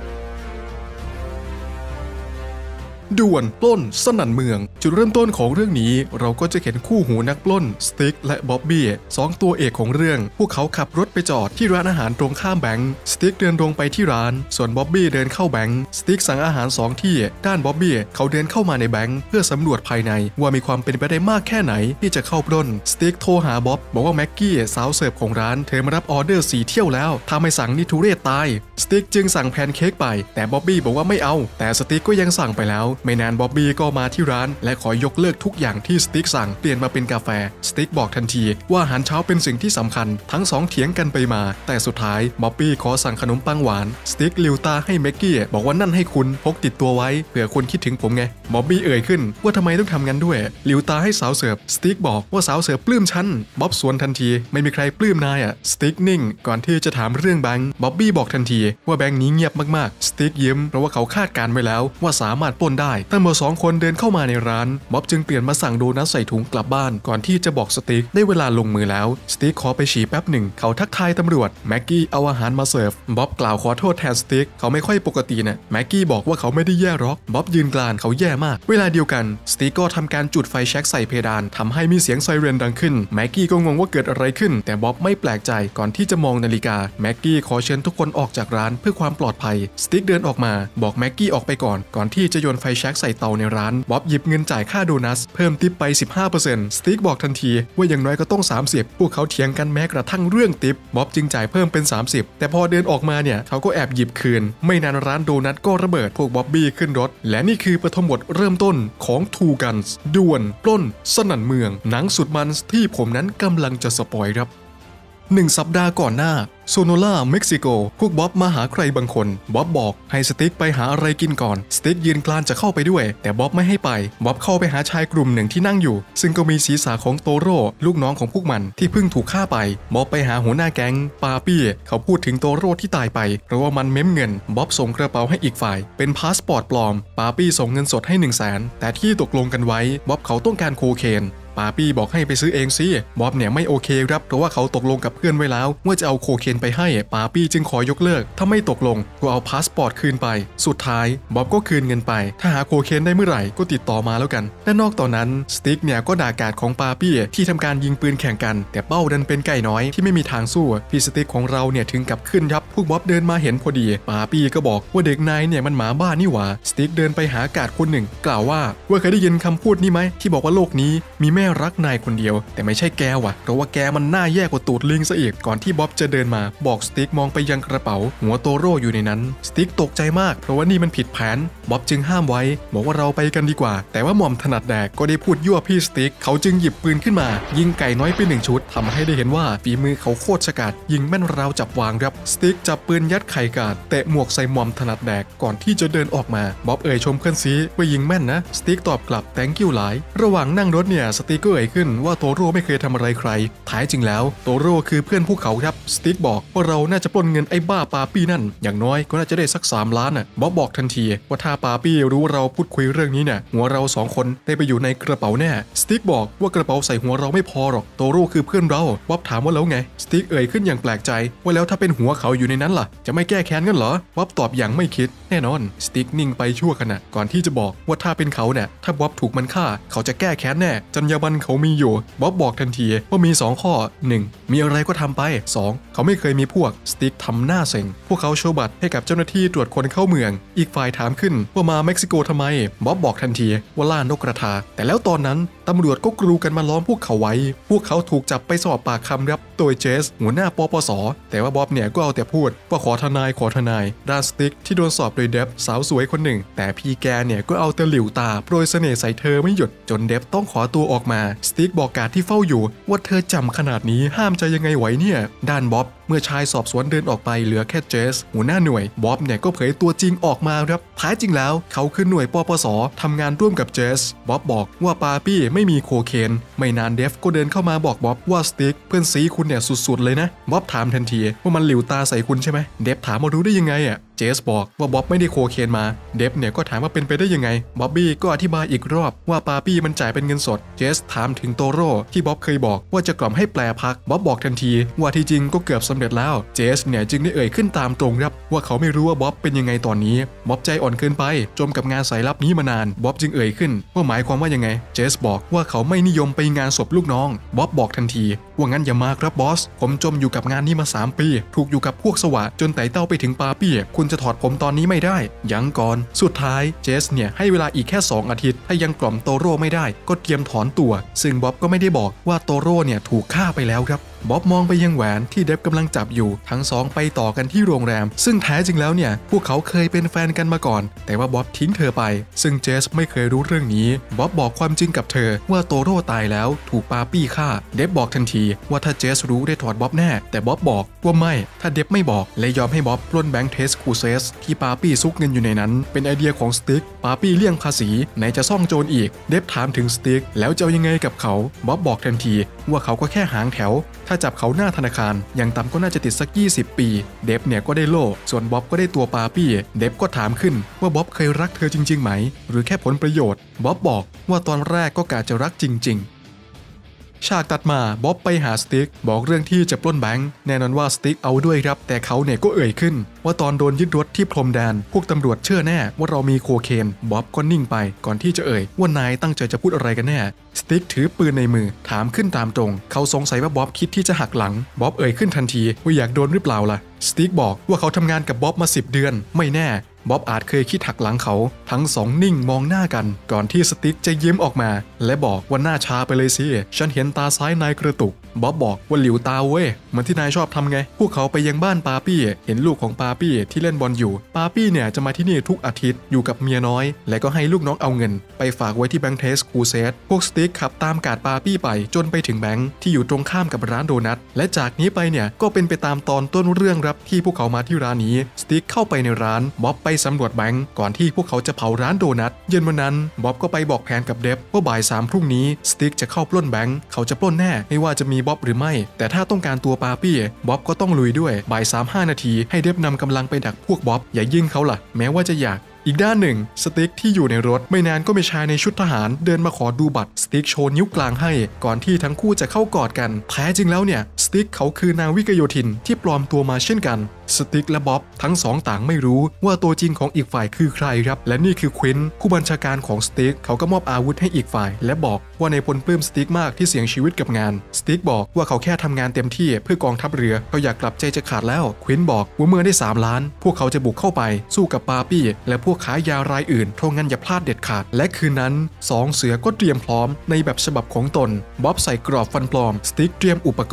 ด่วนปล้นสนั่นเมืองจุดเริ่มต้นของเรื่องนี้เราก็จะเห็นคู่หูนักปล้นสติ๊กและบ๊อบบี้สองตัวเอกของเรื่องพวกเขาขับรถไปจอดที่ร้านอาหารตรงข้ามแบงค์สติ๊กเดินตรงไปที่ร้านส่วนบ๊อบบี้เดินเข้าแบงค์สติ๊กสั่งอาหาร2ที่ด้านบ๊อบบี้เขาเดินเข้ามาในแบงค์เพื่อสำรวจภายในว่ามีความเป็นไปได้มากแค่ไหนที่จะเข้าปล้นสติ๊กโทรหาบ๊อบบอกว่าแม็กกี้สาวเสิร์ฟของร้านเธอมารับออเดอร์4เที่ยวแล้วถ้าไม่สั่งนี่ทุเรศตายสติ๊กจึงสั่งแพนเค้กไปแต่บ๊อบบี้บอกว่าไม่เอาแต่สติ๊กก็ยังสั่งไปแล้วไม่นานบ๊อบบี้ก็มาที่ร้านและขอยกเลิกทุกอย่างที่สติ๊กสั่งเปลี่ยนมาเป็นกาแฟสติ๊กบอกทันทีว่าอาหารเช้าเป็นสิ่งที่สำคัญทั้งสองเถียงกันไปมาแต่สุดท้ายบ๊อบบี้ขอสั่งขนมปังหวานสติ๊กลิวตาให้แม็กกี้บอกว่านั่นให้คุณพกติดตัวไว้เผื่อคนคิดถึงผมไงบ๊อบบี้เอ่ยขึ้นว่าทำไมต้องทำงั้นด้วยลิวตาให้สาวเสิร์ฟสติ๊กบอกว่าสาวเสิร์ฟปลื้มฉันบ๊อบสวนทันทีไม่มีใครปลื้มนายอ่ะสติ๊กนิ่งก่อนที่จะถามเรื่องแบงค์บ๊อบบี้บอกทันทีว่าแบงค์นี้เงียบมากๆสติ๊กยิ้มเพราะว่าเขาคาดการไว้แล้วว่าสามารถปล้นได้แต่เมื่อ2คนเดินเข้ามาในร้านบ๊อบจึงเปลี่ยนมาสั่งโดนัทใส่ถุงกลับบ้านก่อนที่จะบอกสติ๊กได้เวลาลงมือแล้วสติ๊กขอไปฉี่แป๊บหนึ่งเขาทักทายตำรวจแม็กกี้เอาอาหารมาเสิร์ฟบ๊อบกล่าวขอโทษแทนสติ๊กเขาไม่ค่อยปกตินะแม็กกี้บอกว่าเขาไม่ได้แย่หรอกบ๊อบยืนกลานเขาแย่มากเวลาเดียวกันสติ๊กก็ทำการจุดไฟแช็กใส่เพดานทำให้มีเสียงไซเรนดังขึ้นแม็กกี้ก็งงว่าเกิดอะไรขึ้นแต่บ๊อบไม่แปลกใจก่อนที่จะมองนาฬิกาแม็กกี้ขอเชิญทุกคนออกจากร้านเพื่อความปลอดภัยสติ๊กเดินออกมาบอกแม็กกี้ออกไปก่อนที่จะโยนไฟแช็กใส่เตาในร้านบ๊อบหยิบเงินจ่ายค่าโดนัทเพิ่มทิปไป 15% สติ๊กบอกทันทีว่าอย่างน้อยก็ต้อง30พวกเขาเถียงกันแม้กระทั่งเรื่องทิปบ๊อบจึงจ่ายเพิ่มเป็น30แต่พอเดินออกมาเนี่ยเขาก็แอบหยิบคืนไม่นานร้านโดนัทก็ระเบิดพวกบ๊อบบี้ขึ้นรถและนี่คือปฐมบทเริ่มต้นของทูกันส์ด่วนปล้นสนั่นเมืองหนังสุดมันที่ผมนั้นกำลังจะสปอยครับ1 สัปดาห์ก่อนหน้าโซโนลาเม็กซิโกพวกบ๊อบมาหาใครบางคนบ๊อบบอกให้สติ๊กไปหาอะไรกินก่อนสติ๊กยืนกลานจะเข้าไปด้วยแต่บ๊อบไม่ให้ไปบ๊อบเข้าไปหาชายกลุ่มหนึ่งที่นั่งอยู่ซึ่งก็มีศีรษะของโตโร่ลูกน้องของพวกมันที่เพิ่งถูกฆ่าไปบ๊อบไปหาหัวหน้าแก๊งปาปี้เขาพูดถึงโตโร่ที่ตายไปเพราะว่ามันเม้มเงินบ๊อบส่งกระเป๋าให้อีกฝ่ายเป็นพาสปอร์ตปลอมปาปี้ส่งเงินสดให้100,000แต่ที่ตกลงกันไว้บ๊อบเขาต้องการโคเคนปาปี้บอกให้ไปซื้อเองสิบ๊อบเนี่ยไม่โอเคครับเพราะว่าเขาตกลงกับเพื่อนไว้แล้วว่าจะเอาโคเคนไปให้ปาปี้จึงขอยกเลิกถ้าไม่ตกลงก็เอาพาสปอร์ตคืนไปสุดท้ายบ๊อบก็คืนเงินไปถ้าหาโคเคนได้เมื่อไหร่ก็ติดต่อมาแล้วกันและนอกต่อนั้นสติ๊กเนี่ยก็ด่ากาดของปาปี้ที่ทำการยิงปืนแข่งกันแต่เป้าดันเป็นไก่น้อยที่ไม่มีทางสู้พี่สติ๊กของเราเนี่ยถึงกับขึ้นครับพวกบ๊อบเดินมาเห็นพอดีปาปี้ก็บอกว่าเด็กนายเนี่ยมันหมาบ้านี่หว่าสติ๊กเดินไปหากาดคนหนึ่งกล่าวว่าเคยได้ยินคำพูดนี้ไหมที่บอกว่าโลกนี้มีแม่รักนายคนเดียวแต่ไม่ใช่แกว่ะเพราะว่าแกมันน่าแย่กว่าตูดลิงซะอีกก่อนที่บ๊อบจะเดินมาบอกสติ๊กมองไปยังกระเป๋าหัวโตโร่อยู่ในนั้นสติ๊กตกใจมากเพราะว่านี่มันผิดแผนบ๊อบจึงห้ามไว้บอกว่าเราไปกันดีกว่าแต่ว่าหม่อมถนัดแดกก็ได้พูดยั่วพี่สติ๊กเขาจึงหยิบปืนขึ้นมายิงไก่น้อยไป1 ชุดทำให้ได้เห็นว่าฝีมือเขาโคตรฉกาจยิงแม่นราวจับวางครับสติ๊กจับปืนยัดไข่กาดเตะหมวกใส่หม่อมถนัดแดกก่อนที่จะเดินออกมาบ๊อบเอ่ยชมเพื่อนซีว่ายิงแม่นนะสติ๊กตอบกลับ thank you หลายระหว่างนั่งรถเนี่ยสติ๊กก็เอ่ยขึ้นว่าโตโร่ไม่เคยทำอะไรใครท้ายจริงแล้วโตโร่คือเพื่อนพวกเขาครับสติ๊กบอกว่าเราน่าจะปล้นเงินไอ้บ้าปาปี้นั่นอย่างน้อยก็น่าจะได้สัก3 ล้านน่ะบ๊อบบอกทันทีว่าถ้าปาปี้รู้เราพูดคุยเรื่องนี้เนี่ยหัวเรา2 คนได้ไปอยู่ในกระเป๋าแน่สติ๊กบอกว่ากระเป๋าใส่หัวเราไม่พอหรอกโตโร่คือเพื่อนเราบ๊อบถามว่าแล้วไงสติ๊กเอ่ยขึ้นอย่างแปลกใจว่าแล้วถ้าเป็นหัวเขาอยู่ในนั้นล่ะจะไม่แก้แค้นกันเหรอบ๊อบตอบอย่างไม่คิดแน่นอนสติ๊กนิ่งไปชั่วขณะก่อนที่จะบอกว่าถ้าเป็นเขาเนี่ยถ้าบ๊อบถูกมันฆ่าเขาจะแก้แค้นแน่จรรยาบรรณเขามีอยู่บ๊อบบอกทันทีว่ามี2 ข้อ 1. มีอะไรก็ทำไป 2. เขาไม่เคยมีพวกสติ๊กทำหน้าเซ็งพวกเขาโชว์บัตรให้กับเจ้าหน้าที่ตรวจคนเข้าเมืองอีกฝ่ายถามขึ้นว่ามาเม็กซิโกทำไมบ๊อบบอกทันทีว่าล่านกกระทาแต่แล้วตอนนั้นตำรวจก็กรูกันมาล้อมพวกเขาไว้พวกเขาถูกจับไปสอบปากคำครับโดยเจสหัวหน้าปปส.แต่ว่าบ๊อบเนี่ยก็เอาแต่พูดว่าขอทนายด้านสติ๊กที่โดนสอบโดยเดฟสาวสวยคนหนึ่งแต่พี่แกเนี่ยก็เอาแต่หลิวตาโปรยเสน่ห์ใส่เธอไม่หยุดจนเดฟต้องขอตัวออกมาสติ๊กบอกการที่เฝ้าอยู่ว่าเธอจำขนาดนี้ห้ามใจยังไงไหวเนี่ยด้านบ๊อบเมื่อชายสอบสวนเดินออกไปเหลือแค่เจสหัวหน้าหน่วยบ๊อบเนี่ยก็เผยตัวจริงออกมาครับท้ายจริงแล้วเขาคือหน่วยปปส.ทำงานร่วมกับเจสบ๊อบบอกว่าปาปี้ไม่มีโคเคนไม่นานเดฟก็เดินเข้ามาบอกบ๊อบว่าสติ๊กเพื่อนซีคุณเนี่ยสุดๆเลยนะบ๊อบถามทันทีว่ามันหลิวตาใส่คุณใช่ไหมเดฟถามมารู้ได้ยังไงอ่ะเจสบอกว่าบ๊อบไม่ได้โคเคนมาเดฟเนี่ยก็ถามว่าเป็นไปได้ยังไงบ๊อบบี้ก็อธิบายอีกรอบว่าปาปี้มันจ่ายเป็นเงินสดเจสถามถึงโตโร่ที่บ๊อบเคยบอกว่าจะกล่อมให้แปลพักบ๊อบบอกทันทีว่าที่จริงก็เกือบสำเร็จแล้วเจสเนี่ยจึงได้เอ่ยขึ้นตามตรงครับว่าเขาไม่รู้ว่าบ๊อบเป็นยังไงตอนนี้บ๊อบใจอ่อนเกินไปจมกับงานสายลับนี้มานานบ๊อบจึงเอ่ยขึ้นว่าหมายความว่ายังไงเจสบอกว่าเขาไม่นิยมไปงานศพลูกน้องบ๊อบบอกทันทีว่างั้นอย่ามาครับบอสผมจมอยู่กับงานนี้มา3 ปีถูกอยู่กับพวกสวะจนไต่เต้าไปถึงปาปี้คุณจะถอดผมตอนนี้ไม่ได้ยังก่อนสุดท้ายเจสเนี่ยให้เวลาอีกแค่2 อาทิตย์ถ้ายังกล่อมโตโร่ไม่ได้ก็เตรียมถอนตัวซึ่งบ๊อบก็ไม่ได้บอกว่าโตโร่เนี่ยถูกฆ่าไปแล้วครับบ๊อบมองไปยังแหวนที่เดฟกำลังจับอยู่ทั้ง2ไปต่อกันที่โรงแรมซึ่งแท้จริงแล้วเนี่ยพวกเขาเคยเป็นแฟนกันมาก่อนแต่ว่าบ๊อบทิ้งเธอไปซึ่งเจสไม่เคยรู้เรื่องนี้บ๊อบบอกความจริงกับเธอว่าโตโร่ตายแล้วถูกปาปี้ฆ่าเดฟบอกทันทีว่าถ้าเจสรู้ได้ถอดบ๊อบแน่แต่บ๊อบบอกว่าไม่ถ้าเดฟไม่บอกและยอมให้บ๊อบปล้นแบงค์เทสคูเซสที่ปาปี้ซุกเงินอยู่ในนั้นเป็นไอเดียของสติ๊กปาปี้เลี่ยงภาษีไหนจะซ่องโจรอีกเดฟถามถึงสติ๊กแล้วจะยังไงกับเขาบ๊อบบอกทันทีว่าเขาก็แค่หางแถวถ้าจับเขาหน้าธนาคารอย่างต่ำก็น่าจะติดสัก20 ปีเดฟเนี่ยก็ได้โล่ส่วนบ๊อบก็ได้ตัวปาปี้เดฟก็ถามขึ้นว่าบ๊อบเคยรักเธอจริงๆไหมหรือแค่ผลประโยชน์บ๊อบบอกว่าตอนแรกก็กะจะรักจริงๆฉากตัดมาบ๊อบไปหาสติ๊กบอกเรื่องที่จะปล้นแบงค์แน่นอนว่าสติ๊กเอาด้วยครับแต่เขาเนี่ยก็เอ่ยขึ้นว่าตอนโดนยึดรถที่พรมแดนพวกตำรวจเชื่อแน่ว่าเรามีโคเคนบ๊อบก็นิ่งไปก่อนที่จะเอ่ยว่านายตั้งใจจะพูดอะไรกันแน่สติ๊กถือปืนในมือถามขึ้นตามตรงเขาสงสัยว่าบ๊อบคิดที่จะหักหลังบ๊อบเอ่ยขึ้นทันทีว่าอยากโดนหรือเปล่าล่ะสติ๊กบอกว่าเขาทำงานกับบ๊อบมา10 เดือนไม่แน่บ๊อบอาจเคยคิดหักหลังเขาทั้ง2นิ่งมองหน้ากันก่อนที่สติ๊กจะยิ้มออกมาและบอกว่าหน้าชาไปเลยสิฉันเห็นตาซ้ายนายกระตุกบ๊อบบอกว่าหลิวตาเว้ยเหมือนที่นายชอบทำไงพวกเขาไปยังบ้านปาปี้เห็นลูกของปาปี้ที่เล่นบอลอยู่ปาปี้เนี่ยจะมาที่นี่ทุกอาทิตย์อยู่กับเมียน้อยและก็ให้ลูกน้องเอาเงินไปฝากไว้ที่แบงค์เทสคูเซสพวกสติ๊กขับตามกาดปาปี้ไปจนไปถึงแบงค์ที่อยู่ตรงข้ามกับร้านโดนัทและจากนี้ไปเนี่ยก็เป็นไปตามตอนต้นเรื่องครับที่พวกเขามาที่ร้านนี้สติ๊กเข้าไปในร้านบ๊อบไปสำรวจแบงค์ก่อนที่พวกเขาจะเผาร้านโดนัทเย็นวันนั้นบ๊อบก็ไปบอกแผนกับเดฟว่าบ่าย 3พรุ่งนี้สติ๊กจะเข้าปล้นแบงค์เขาจะปล้นแน่ไม่ว่าจะมีบ๊อบหรือไม่แต่ถ้าต้องการตัวปาปี้บ๊อบก็ต้องลุยด้วยบ่าย 3:05 นาทีให้เดฟนำกำลังไปดักพวกบ๊อบอย่ายิงเขาล่ะแม้ว่าจะอยากอีกด้านหนึ่งสติ๊กที่อยู่ในรถไม่นานก็มีชายในชุดทหารเดินมาขอดูบัตรสติ๊กโชว์นิ้วกลางให้ก่อนที่ทั้งคู่จะเข้ากอดกันแท้จริงแล้วเนี่ยสติ๊กเขาคือนาวิกโยธินที่ปลอมตัวมาเช่นกันสติ๊กและบ๊อบทั้งสองต่างไม่รู้ว่าตัวจริงของอีกฝ่ายคือใครครับและนี่คือควินผู้บัญชาการของสติ๊กเขาก็มอบอาวุธให้อีกฝ่ายและบอกว่าในพลปลื้มสติ๊กมากที่เสี่ยงชีวิตกับงานสติ๊กบอกว่าเขาแค่ทำงานเต็มที่เพื่อกองทัพเรือเขาอยากกลับใจจะขาดแล้วควินบอกว่าเมื่อได้3 ล้านพวกเขาจะบุกเข้าไปสู้กับปาปี้และพวกขายยารายอื่นเพราะงั้นอย่าพลาดเด็ดขาดและคืนนั้น2 เสือก็เตรียมพร้อมในแบบฉบับของตนบ๊อบใส่กรอบฟันปลอมสติ๊กเตรียมอุปกรณ์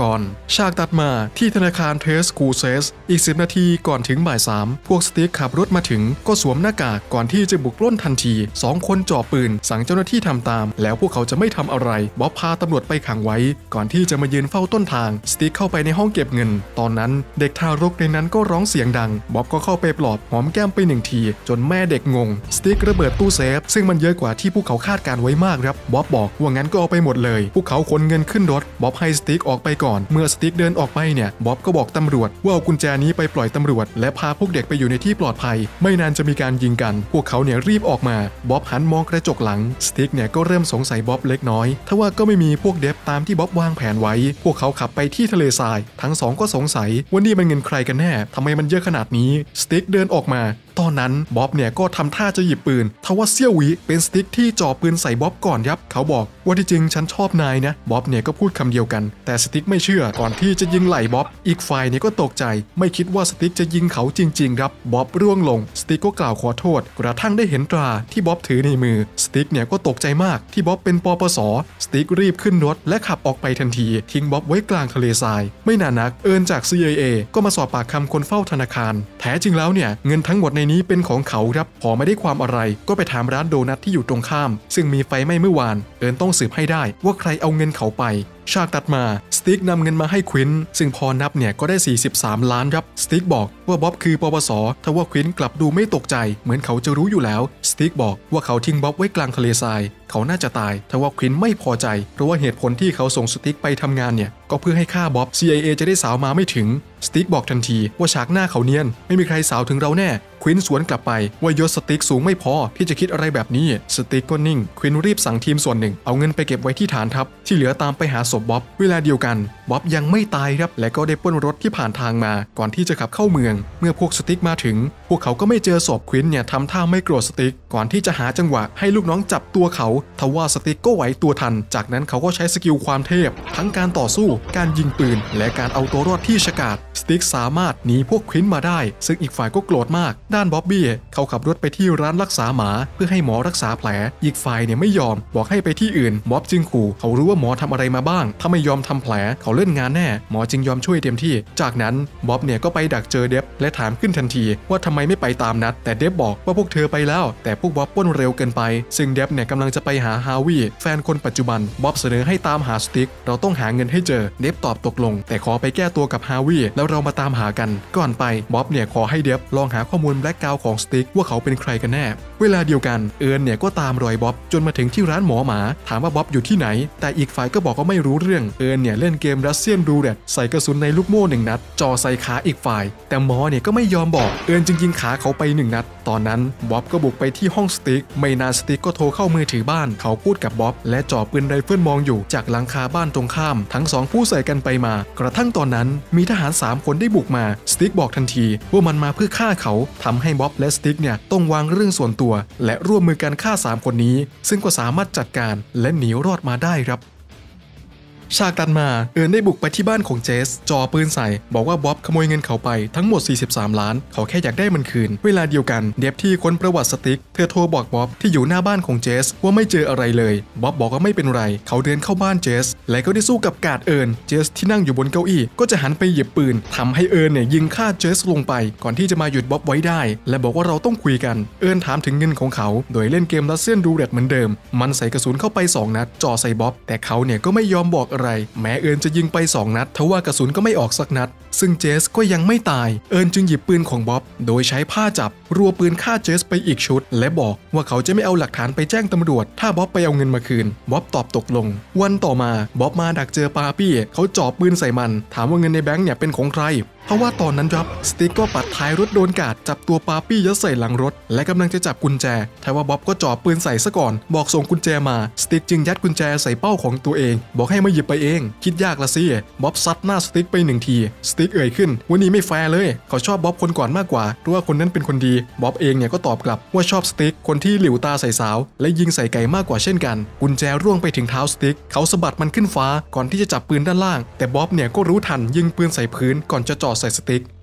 ฉากตัดมาที่ธนาคารเทสคูเซสอีก10 นาทีก่อนถึงบ่าย3พวกสติ๊กขับรถมาถึงก็สวมหน้ากากก่อนที่จะบุกปล้นทันที2 คนจ่อปืนสั่งเจ้าหน้าที่ทำตามแล้วพวกเขาจะไม่ทำอะไรบ๊อบพาตำรวจไปขังไว้ก่อนที่จะมายืนเฝ้าต้นทางสติ๊กเข้าไปในห้องเก็บเงินตอนนั้นเด็กทารกในนั้นก็ร้องเสียงดังบ๊อบก็เข้าไปปลอบหอมแก้มไป1 ทีจนแม่เด็กงงสติ๊กระเบิดตู้เซฟซึ่งมันเยอะกว่าที่พวกเขาคาดการไว้มากครับบ๊อบบอกว่างั้นก็เอาไปหมดเลยพวกเขาขนเงินขึ้นรถบ๊อบให้สติ๊กออกไปก่อนเมื่อสติ๊กเดินออกไปเนี่ยบ๊อบก็บอกตำรวจว่าเอากุญแจนี้ไปปล่อยตำรวจและพาพวกเด็กไปอยู่ในที่ปลอดภัยไม่นานจะมีการยิงกันพวกเขาเนี่ยรีบออกมาบ๊อบหันมองกระจกหลังสติ๊กเนี่ยก็เริ่มสงสัยบ๊อบเล็กน้อยทว่าก็ไม่มีพวกเดฟตามที่บ๊อบวางแผนไว้พวกเขาขับไปที่ทะเลทรายทั้งสองก็สงสัยว่านี่มันเงินใครกันแน่ทำไมมันเยอะขนาดนี้สติ๊กเดินออกมาตอนนั้นบ๊อบเนี่ยก็ทำท่าจะหยิบปืนทว่าเซี่ยววิเป็นสติ๊กที่จ่อปืนใส่บ๊อบก่อนยับเขาบอกว่าที่จริงฉันชอบนายนะบ๊อบเนี่ยก็พูดคำเดียวกันแต่สติ๊กไม่เชื่อก่อนที่จะยิงไหล่บ๊อบอีกฝ่ายเนี่ยก็ตกใจไม่คิดว่าสติ๊กจะยิงเขาจริงๆครับบ๊อบร่วงลงสติ๊กก็กล่าวขอโทษกระทั่งได้เห็นตราที่บ๊อบถือในมือสติ๊กเนี่ยก็ตกใจมากที่บ๊อบเป็นปปส.สติ๊กรีบขึ้นรถและขับออกไปทันทีทิ้งบ๊อบไว้กลางทะเลทรายไม่นานนักเอิญจาก CIA ก็มาสอบปากคำคนเฝ้าธนาคารแท้จริงแล้วเนี่ยเงินทั้งหมดในนี้เป็นของเขาครับพอไม่ได้ความอะไรก็ไปถามร้านโดนัทที่อยู่ตรงข้ามซึ่งมีไฟไหม้เมื่อวานเอิญต้องสืบให้ได้ว่าใครเอาเงินเขาไปฉากตัดมาสติ๊กนำเงินมาให้ควินซึ่งพอนับเนี่ยก็ได้43 ล้านครับสติ๊กบอกว่าบ๊อบคือปปส.ทว่าควินกลับดูไม่ตกใจเหมือนเขาจะรู้อยู่แล้วสติ๊กบอกว่าเขาทิ้งบ๊อบไว้กลางทะเลทรายเขาน่าจะตายทว่าควินไม่พอใจเพราะว่าเหตุผลที่เขาส่งสติ๊กไปทำงานเนี่ยก็เพื่อให้ฆ่าบ๊อบ CIA จะได้สาวมาไม่ถึงสติ๊กบอกทันทีว่าฉากหน้าเขาเนียนไม่มีใครสาวถึงเราแน่ควินสวนกลับไปว่ายศสติ๊กสูงไม่พอที่จะคิดอะไรแบบนี้สติ๊กก็นิ่งควินรีบสั่งทีมส่วนหนึ่งเอาเงินไปเก็บไว้ที่ฐานทัพที่เหลือตามไปหาศพบ๊อบเวลาเดียวกันบ๊อบยังไม่ตายครับและก็ได้ปล้นรถที่ผ่านทางมาก่อนที่จะขับเข้าเมืองเมื่อพวกสติ๊กมาถึงพวกเขาก็ไม่เจอศพควินเนี่ยทำท่าไม่โกรธสติ๊กก่อนที่จะหาจังหวะให้ลูกน้องจับตัวเขาทว่าสติ๊กก็ไหวตัวทันจากนั้นเขาก็ใช้สกิลความเทพทั้งการต่อสู้การยิงปืนและการเอาตัวรอดที่ฉกาจสติ๊กสามารถหนีพวกควินมาได้ซึ่งอีกฝ่ายก็โกรธมากด้านบ๊อบบี้เขาขับรถไปที่ร้านรักษาหมาเพื่อให้หมอรักษาแผลอีกฝ่ายเนี่ยไม่ยอมบอกให้ไปที่อื่นบ๊อบจึงขู่เขารู้ว่าหมอทำอะไรมาบ้างถ้าไม่ยอมทำแผลเขาเล่นงานแน่หมอจึงยอมช่วยเต็มที่จากนั้นบ๊อบเนี่ยก็ไปดักเจอเดฟและถามขึ้นทันทีว่าทำไมไม่ไปตามนัดแต่เดฟบอกว่าพวกเธอไปแล้วแต่พวกบ๊อบปล้นเร็วเกินไปซึ่งเดฟเนี่ยกำลังจะไปหาฮาวิแฟนคนปัจจุบันบ๊อบเสนอให้ตามหาสติ๊กเราต้องหาเงินให้เจอเดฟตอบตกลงแต่ขอไปแก้ตัวกับฮาวิแล้วเรามาตามหากันก่อนไปบ๊อบเนี่ยขอให้เดฟลองหาข้อมูลแบล็กกราวด์ของสติ๊กว่าเขาเป็นใครกันแน่เวลาเดียวกันเอิญเนี่ยก็ตามรอยบ๊อบจนมาถึงที่ร้านหมอหมาถามว่าบ๊อบอยู่ที่ไหนแต่อีกฝ่ายก็บอกว่าไม่รู้เรื่องเอิญเนี่ยเล่นเกมรัสเซียนรูเล็ตใส่กระสุนในลูกโม่1 นัดจ่อใส่ขาอีกฝ่ายแต่หมอเนี่ยก็ไม่ยอมบอกเอิญจึงยิงขาเขาไป1 นัดตอนนั้นบ๊อบก็บุกไปที่ห้องสติ๊กไม่นานสติ๊กก็โทรเข้ามือถือบ้านเขาพูดกับบ๊อบและจ่อปืนไรเฟิลมองอยู่จากหลังคาบ้านตรงข้ามทั้ง2ผู้ใส่กันไปมากระทั่งตอนนั้นมีทหาร3 คนได้บุกมาสติ๊กบอกทันทีว่ามันมาเพื่อฆ่าเขาทำให้บ๊อบและสติ๊กเนี่ยต้องวางเรื่องส่วนตัวและร่วมมือกันฆ่า3 คนนี้ซึ่งก็สามารถจัดการและหนีรอดมาได้ครับฉากตัดมาเอิญได้บุกไปที่บ้านของเจสจ่อปืนใส่บอกว่าบ๊อบขโมยเงินเขาไปทั้งหมด43 ล้านเขาแค่อยากได้มันคืนเวลาเดียวกันเดฟที่ค้นประวัติสติ๊กเธอโทรบอกบ๊อบที่อยู่หน้าบ้านของเจสว่าไม่เจออะไรเลยบ๊อบบอกว่าไม่เป็นไรเขาเดินเข้าบ้านเจสและก็ได้สู้กับกาดเอิญเจสที่นั่งอยู่บนเก้าอี้ก็จะหันไปหยิบปืนทำให้เอิญเนี่ยยิงฆ่าเจสลงไปก่อนที่จะมาหยุดบ๊อบไว้ได้และบอกว่าเราต้องคุยกันเอิญถามถึงเงินของเขาโดยเล่นเกมรัสเซียนรูเล็ตเหมือนเดิมมันใส่กระสุนเข้าไป2 นัดจ่อใส่บ๊อบแต่เขาเนี่ยก็ไม่ยอมบอกอะไรแม้เอิญจะยิงไป2 นัดทว่ากระสุนก็ไม่ออกสักนัดซึ่งเจสก็ยังไม่ตายเอิญจึงหยิบปืนของบ๊อบโดยใช้ผ้าจับรัวปืนฆ่าเจสไปอีกชุดและบอกว่าเขาจะไม่เอาหลักฐานไปแจ้งตำรวจถ้าบ๊อบไปเอาเงินมาคืนบ๊อบตอบตกลงวันต่อมาบ๊อบมาดักเจอปาปี้เขาจ่อปืนใส่มันถามว่าเงินในแบงค์เนี่ยเป็นของใครเพราะว่าตอนนั้นครับสติ๊กก็ปัดท้ายรถโดนกาดจับตัวปาปี้ยัดใส่หลังรถและกำลังจะจับกุญแจแต่ว่าบ๊อบก็จ่อปืนใส่ซะก่อนบอกส่งกุญแจมาสติ๊กจึงยัดกุญแจใส่เป้าของตัวเองบอกให้มาหยิบไปเองคิดยากละสิบ๊อบซัดหน้าสติ๊กไป1 ทีสติ๊กเอ่ยขึ้นวันนี้ไม่แฟร์เลยเขาชอบบ๊อบคนก่อนมากกว่าเพราะว่าคนนั้นเป็นคนดีบ๊อบเองเนี่ยก็ตอบกลับว่าชอบสติ๊กคนที่หลิวตาใส่สาวและยิงใส่ไก่มากกว่าเช่นกันกุญแจร่วงไปถึงเท้าสติ๊กเขาสะบัดมันขึ้นฟ้าก่อนที่จะจับปืนด้านล่างแต่บ๊อบเนี่ยก็รู้ทันยิงปืนใส่พื้นก่อนจะจ่อใส่สติ๊ก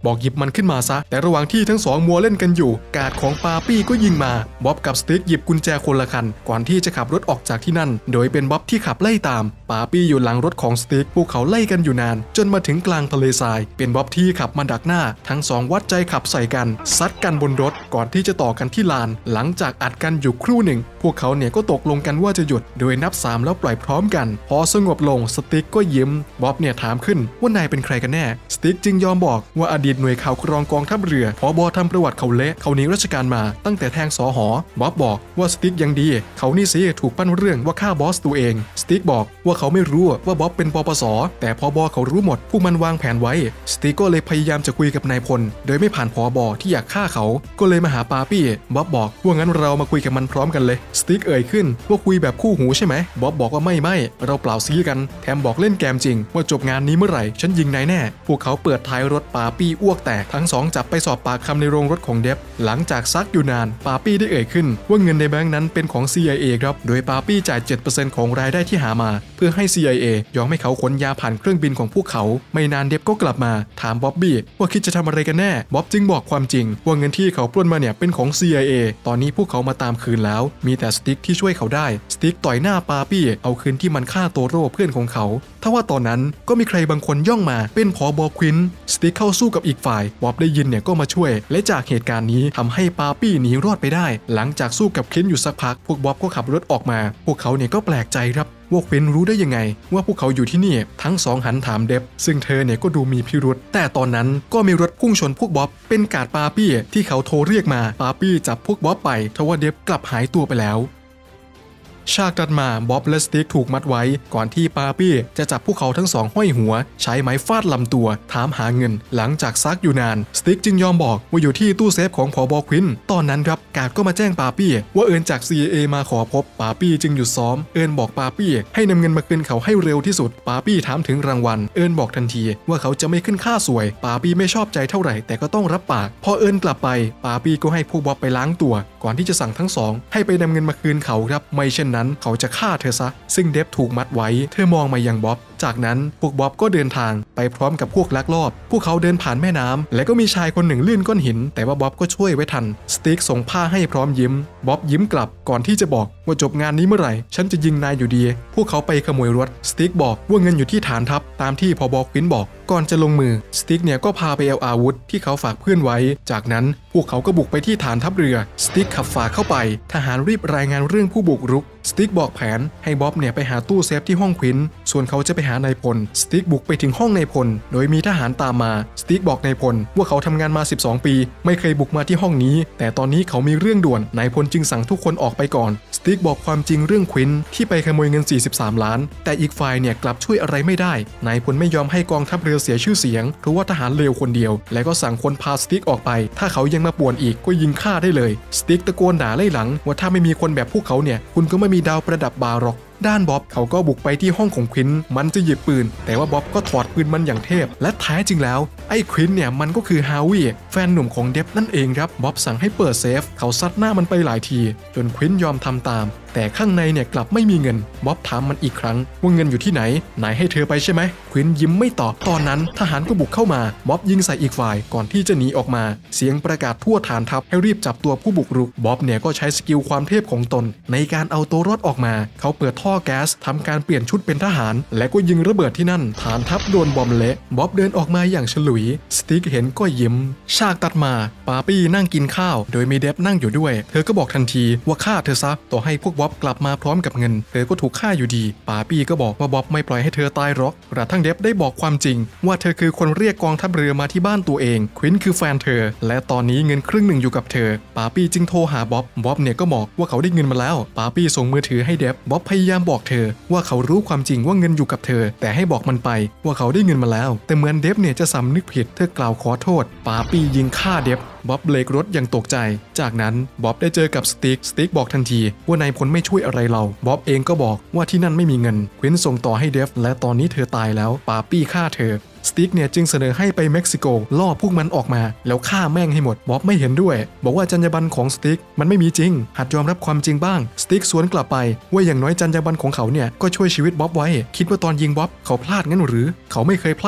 บอกหยิบมันขึ้นมาซะแต่ระหว่างที่ทั้งสองมัวเล่นกันอยู่กาดของปาปี้ก็ยิงมาบ๊อบกับสติ๊กหยิบกุญแจคนละคันก่อนที่จะขับรถออกจากที่นั่นโดยเป็นบ๊อบที่ขับไล่ตามปาปี้อยู่หลังรถของสติ๊กพวกเขาไล่กันอยู่นานจนมาถึงกลางทะเลทรายเป็นบ๊อบที่ขับมาดักหน้าทั้งสองวัดใจขับใส่กันซัดกันบนรถก่อนที่จะต่อกันที่ลานหลังจากอัดกันอยู่ครู่หนึ่งพวกเขาเนี่ยก็ตกลงกันว่าจะหยุดโดยนับ3แล้วปล่อยพร้อมกันพอสงบลงสติ๊กก็ยิ้มบ๊อบเนี่ยถามขึ้นว่านายเป็นใครกันแน่สติ๊กจึงยอมบอกว่าอดีตหน่วยข่าวกรองกองทัพเรือผบ.ทำประวัติเขาเละเขาหนีราชการมาตั้งแต่แทงสห.บ๊อบบอกว่าสติ๊กยังดีเขานี่สิถูกปั้นเรื่องว่าฆ่าบอสตัวเองสติ๊กบอกว่าเขาไม่รู้ว่าบ๊อบเป็นปปส.แต่ผบ.เขารู้หมดพวกมันวางแผนไว้สติ๊กก็เลยพยายามจะคุยกับนายพลโดยไม่ผ่านผบ.ที่อยากฆ่าเขาก็เลยมาหาปาปี้บ๊อบบอกว่างั้นเรามาคุยกับมันพร้อมกันเลยสติ๊กเอ่ยขึ้นว่าคุยแบบคู่หูใช่ไหมบ๊อบบอกว่าไม่เราเปล่าซี้กันแถมบอกเล่นเกมจริงว่าจบงานนี้เมื่อไหร่ฉันยิงนายแน่พวกเขาเปิดท้ายรถปาปี้อ้วกแตกทั้งสองจับไปสอบปากคำในโรงรถของเดฟหลังจากซักอยู่นานปาปี้ได้เอ่ยขึ้นว่าเงินในแบงค์นั้นเป็นของ CIA ครับโดยปาปี้จ่าย 7% ของรายได้ที่หามาเพื่อให้ CIA ยอมให้เขาขนยาผ่านเครื่องบินของพวกเขาไม่นานเดฟก็กลับมาถามบ๊อบบี้ว่าคิดจะทำอะไรกันแน่บ๊อบจึงบอกความจริงว่าเงินที่เขาปล้นมาเนี่ยเป็นของ CIA ตอนนี้พวกเขามาตามคืนแล้วมีแต่สติ๊กที่ช่วยเขาได้สติ๊กต่อยหน้าปาปี้เอาคืนที่มันฆ่าโตโร่เพื่อนของเขาถ้าว่าตอนนั้นก็มีใครบางคนย่องมาเป็นผบ.ควินสติ๊กเข้าสู้กับอีกฝ่ายบ๊อบได้ยินเนี่ยก็มาช่วยและจากเหตุการณ์นี้ทำให้ปาปี้หนีรอดไปได้หลังจากสู้กับควินอยู่สักพักพวกบ๊อบก็ขับรถออกมาพวกเขาเนี่ยก็แปลกใจครับว่าควินรู้ได้ยังไงว่าพวกเขาอยู่ที่นี่ทั้งสองหันถามเดฟซึ่งเธอเนี่ยก็ดูมีพิรุธแต่ตอนนั้นก็มีรถพุ่งชนพวกบ๊อบเป็นกาดปาปี้ที่เขาโทรเรียกมาปาปี้จับพวกบ๊อบไปทว่าเดฟกลับหายตัวไปแล้วฉากตัดมาบ๊อบและสติ๊กถูกมัดไว้ก่อนที่ปาปี้จะจับพวกเขาทั้งสองห้อยหัวใช้ไม้ฟาดลำตัวถามหาเงินหลังจากซักอยู่นานสติ๊กจึงยอมบอกว่าอยู่ที่ตู้เซฟของผบ.ควินตอนนั้นครับกาดก็มาแจ้งปาปี้ว่าเอิญจาก CIA มาขอพบปาปี้จึงหยุดซ้อมเอิญบอกปาปี้ให้นำเงินมาคืนเขาให้เร็วที่สุดปาปี้ถามถึงรางวัลเอิญบอกทันทีว่าเขาจะไม่ขึ้นค่าสวยปาปี้ไม่ชอบใจเท่าไหร่แต่ก็ต้องรับปากพอเอิญกลับไปปาปี้ก็ให้พวกบ๊อบไปล้างตัวก่อนที่จะสั่งทั้งสองให้ไปนำเงินมาคืนเขาครับไม่เช่นนั้นเขาจะฆ่าเธอซะซึ่งเดฟถูกมัดไว้เธอมองมายังบ๊อบจากนั้นพวกบ๊อบก็เดินทางไปพร้อมกับพวกลักลอบพวกเขาเดินผ่านแม่น้ำและก็มีชายคนหนึ่งลื่นก้อนหินแต่ว่าบ๊อบก็ช่วยไว้ทันสติ๊กส่งผ้าให้พร้อมยิ้มบ๊อบยิ้มกลับก่อนที่จะบอกว่าจบงานนี้เมื่อไหร่ฉันจะยิงนายอยู่ดีพวกเขาไปขโมยรถสติ๊กบอกว่าเงินอยู่ที่ฐานทัพตามที่ผบ.ควินบอกก่อนจะลงมือสติ๊กเนี่ยก็พาไปเอาอาวุธที่เขาฝากเพื่อนไว้จากนั้นพวกเขาก็บุกไปที่ฐานทัพเรือสติ๊กขับฝ่าเข้าไปทหารรีบรายงานเรื่องผู้บุกรุกสติ๊กบอกแผนให้บ๊อบเนี่ยไปหาตู้เซฟที่ห้องควินส่วนเขาจะไปหานายพลสติ๊กบุกไปถึงห้องนายพลโดยมีทหารตามมาสติ๊กบอกนายพลว่าเขาทำงานมา12 ปีไม่เคยบุกมาที่ห้องนี้แต่ตอนนี้เขามีเรื่องด่วนนายพลจึงสั่งทุกคนออกไปก่อนสติ๊กบอกความจริงเรื่องควินที่ไปขโมยเงิน43 ล้านแต่อีกฝ่ายเนี่ยกลับช่วยอะไรไม่ได้นายพลไม่ยอมให้กองทัพเรือเสียชื่อเสียงเพราะว่าทหารเลวคนเดียวและก็สั่งคนพาสติ๊กออกไปถ้าเขายังมาป่วนอีกก็ยิงฆ่าได้เลยสติ๊กตะโกนด่าไล่หลังว่าถ้าไม่มีคนแบบพวกเขาเนี่ยคุณก็ไม่มีดาวประดับบาหรอกด้านบ๊อบเขาก็บุกไปที่ห้องของควินมันจะหยิบปืนแต่ว่าบ๊อบก็ถอดปืนมันอย่างเทพและแท้จริงแล้วไอ้ควินเนี่ยมันก็คือฮาวิแฟนหนุ่มของเดฟนั่นเองครับบ๊อบสั่งให้เปิดเซฟเขาซัดหน้ามันไปหลายทีจนควินยอมทำตามแต่ข้างในเนี่ยกลับไม่มีเงินบ๊อบถามมันอีกครั้งว่าเงินอยู่ที่ไหนนายให้เธอไปใช่ไหมควินยิ้มไม่ตอบตอนนั้นทหารก็บุกเข้ามาบ๊อบยิงใส่อีกฝ่ายก่อนที่จะหนีออกมาเสียงประกาศทั่วฐานทัพให้รีบจับตัวผู้บุกรุกบ๊อบเนี่ยก็ใช้สกิลความเทพของตนในการเอาตัวรอดออกมาเขาเปิดท่อแก๊สทำการเปลี่ยนชุดเป็นทหารและก็ยิงระเบิดที่นั่นฐานทัพโดนบอมเละบ๊อบเดินออกมาอย่างฉลุยสติ๊กเห็นก็ยิ้มฉากตัดมาปาปี้นั่งกินข้าวโดยมีเดฟนั่งอยู่ด้วยเธอก็บอกทันทีว่าฆ่าเธอซะต่อให้พวกบ๊อบกลับมาพร้อมกับเงินเธอก็ถูกฆ่าอยู่ดีปาปี้ก็บอกว่าบ๊อบไม่ปล่อยให้เธอตายหรอกกระทั่งเดฟได้บอกความจริงว่าเธอคือคนเรียกกองทัพเรือมาที่บ้านตัวเองควินคือแฟนเธอและตอนนี้เงินครึ่งหนึ่งอยู่กับเธอปาปี้จึงโทรหาบ๊อบเนี่ยก็บอกว่าเขาได้เงินมาแล้วปาปี้ส่งมือถือให้เดฟบ๊อบพยายามบอกเธอว่าเขารู้ความจริงว่าเงินอยู่กับเธอแต่ให้บอกมันไปว่าเขาได้เงินมาแล้วแต่เหมือนเดฟเนี่ยจะสำนึกผิดเธอกล่าวขอโทษปาปี้ยิงฆ่าเดฟบ๊อบเบรกรถอย่างตกใจจากนั้นบ๊อบได้เจอกับสติ๊กบอกทันทีว่านายพลไม่ช่วยอะไรเราบ๊อบเองก็บอกว่าที่นั่นไม่มีเงินควินส่งต่อให้เดฟและตอนนี้เธอตายแล้วปาปี้ฆ่าเธอสติ๊กเนี่ยจึงเสนอให้ไปเม็กซิโกล่อพวกมันออกมาแล้วฆ่าแม่งให้หมดบ๊อบไม่เห็นด้วยบอกว่าจรรยาบรรณของสติ๊กมันไม่มีจริงหัดยอมรับความจริงบ้างสติ๊กสวนกลับไปว่าอย่างน้อยจรรยาบรรณของเขาเนี่ยก็ช่วยชีวิตบ๊อบไว้คิดว่าตอนยิงบ๊อบเขาพลาดงั้นหรือเขาไม่เคยพลาดเขา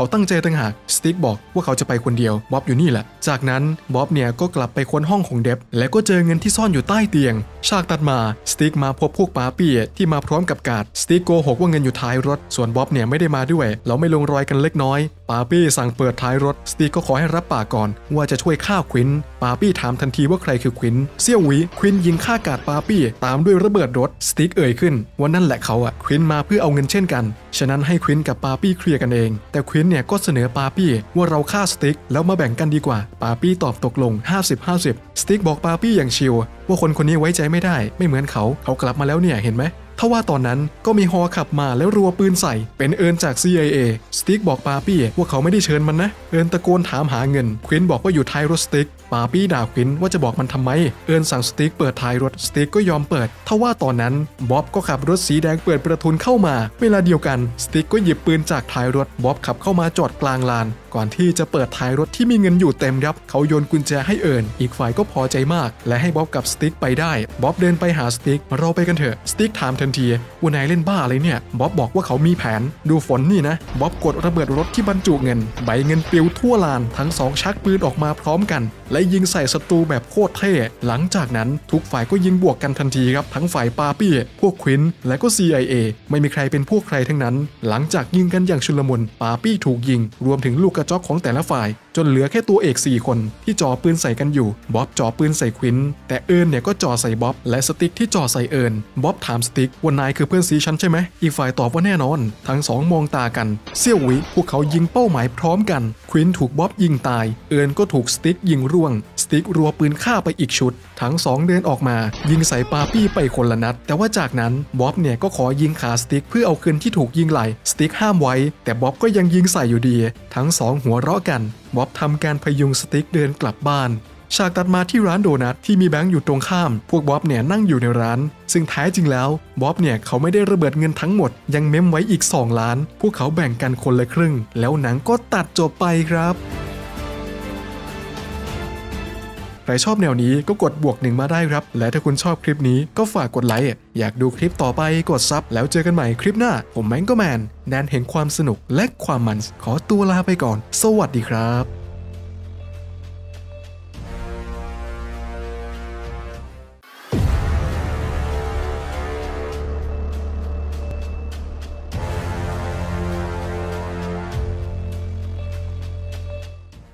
เขาตั้งใจต่างหากสติ๊กบอกว่าเขาจะไปคนเดียวบ๊อบอยู่นี่แหละจากนั้นบ๊อบเนี่ยก็กลับไปค้นห้องของเดฟและก็เจอเงินที่ซ่อนอยู่ใต้เตียงฉากตัดมาสติ๊กมาพบพวกปาปี้ที่มาพร้อมกับการ์ดสติ๊กโกหกว่าเงินอยู่ท้ายรถส่วนบ๊อบเนี่ยไม่ได้มาด้วยเราไม่ลงรอยกันเล็กน้อยปาปี้สั่งเปิดท้ายรถสติ๊กก็ขอให้รับปากก่อนว่าจะช่วยฆ่าควินปาปี้ถามทันทีว่าใครคือควินเซี่ยวหวีควินยิงฆ่ากาดปาปี้ตามด้วยระเบิดรถสติ๊กเอ่ยขึ้นว่านั่นแหละเขาควินมาเพื่อเอาเงินเช่นกันฉะนั้นให้ควินกับปาปี้เคลียร์กันเองแต่ควินเนี่ยก็เสนอปาปี้ว่าเราฆ่าสติ๊กแล้วมาแบ่งกันดีกว่าปาปี้ตอบตกลง 50-50 สติ๊กบอกปาปี้อย่างชิลว่าคนนี้ไว้ใจไม่ได้ไม่เหมือนเขากลับมาแล้วเนี่ยเห็นไหมทว่าตอนนั้นก็มีฮอขับมาแล้วรัวปืนใส่เป็นเอิร์นจาก CIA สติ๊กบอกปาปี้ว่าเขาไม่ได้เชิญมันนะเอิร์นตะโกนถามหาเงินควินบอกว่าอยู่ท้ายรถสติ๊กปาปี้ด่าควินว่าจะบอกมันทำไมเอิร์นสั่งสติ๊กเปิดท้ายรถสติ๊กก็ยอมเปิดทว่าตอนนั้นบ๊อบก็ขับรถสีแดงเปิดประทุนเข้ามาเวลาเดียวกันสติ๊กก็หยิบปืนจากท้ายรถบ๊อบขับเข้ามาจอดกลางลานก่อนที่จะเปิดท้ายรถที่มีเงินอยู่เต็มครับเขาโยนกุญแจให้เอิร์นอีกฝ่ายก็พอใจมากและให้บ๊อบกับสติ๊กไปได้บ๊อบเดินไปหาสติ๊กเราไปกันเถอะสติ๊กถามทันทีว่านายเล่นบ้าอะไรเนี่ยบ๊อบบอกว่าเขามีแผนดูฝนนี่นะบ๊อบกดระเบิดรถที่บรรจุเงินใบเงินปลิวทั่วลานทั้งสองชักปืนออกมาพร้อมกันและยิงใส่ศัตรูแบบโคตรเท่หลังจากนั้นทุกฝ่ายก็ยิงบวกกันทันทีครับทั้งฝ่ายปาปี้พวกควินและก็ CIA ไม่มีใครเป็นพวกใครทั้งนั้นหลังจากยิงกันอย่างชุลมุนปาปี้ถูกยิงรวมถึงลูกกระจอกของแต่ละฝ่ายจนเหลือแค่ตัวเอก4คนที่จ่อปืนใส่กันอยู่บ๊อบจ่อปืนใส่ควินแต่เอิร์นเนี่ยก็จ่อใส่บ๊อบและสติ๊กที่จ่อใส่เอิร์นบ๊อบถามสติ๊กว่านายคือเพื่อนซีฉันใช่ไหมอีกฝ่ายตอบว่าแน่นอนทั้งสองมองตากันเสี้ยววิพวกเขายิงเป้าหมายพร้อมกันควินถูกบ๊อบยิงตายเอิร์นก็ถูกสติ๊กยิงร่วงสติ๊กรัวปืนฆ่าไปอีกชุดทั้งสองเดินออกมายิงใส่ปาปี้ไปคนละนัดแต่ว่าจากนั้นบ๊อบเนี่ยก็ขอยิงขาสติ๊กเพื่อเอาคืนที่ถูกยิงไหล่สติ๊กห้ามไว้แต่บ๊อบก็ยังยิงใส่อยู่ดีทั้งสองหัวเราะกันบ๊อบทำการพยุงสติ๊กเดินกลับบ้านฉากตัดมาที่ร้านโดนัทที่มีแบงค์อยู่ตรงข้ามพวกบ๊อบเนี่ยนั่งอยู่ในร้านซึ่งแท้จริงแล้วบ๊อบเนี่ยเขาไม่ได้ระเบิดเงินทั้งหมดยังเม้มไว้อีก2 ล้านพวกเขาแบ่งกันคนละครึ่งแล้วหนังก็ตัดจบไปครับใครชอบแนวนี้ก็กด+1มาได้ครับและถ้าคุณชอบคลิปนี้ก็ฝากกดไลค์อยากดูคลิปต่อไปกดซับแล้วเจอกันใหม่คลิปหน้าผมแมงโกแมนแดนแห่งความสนุกและความมันขอตัวลาไปก่อนสวัสดีครับ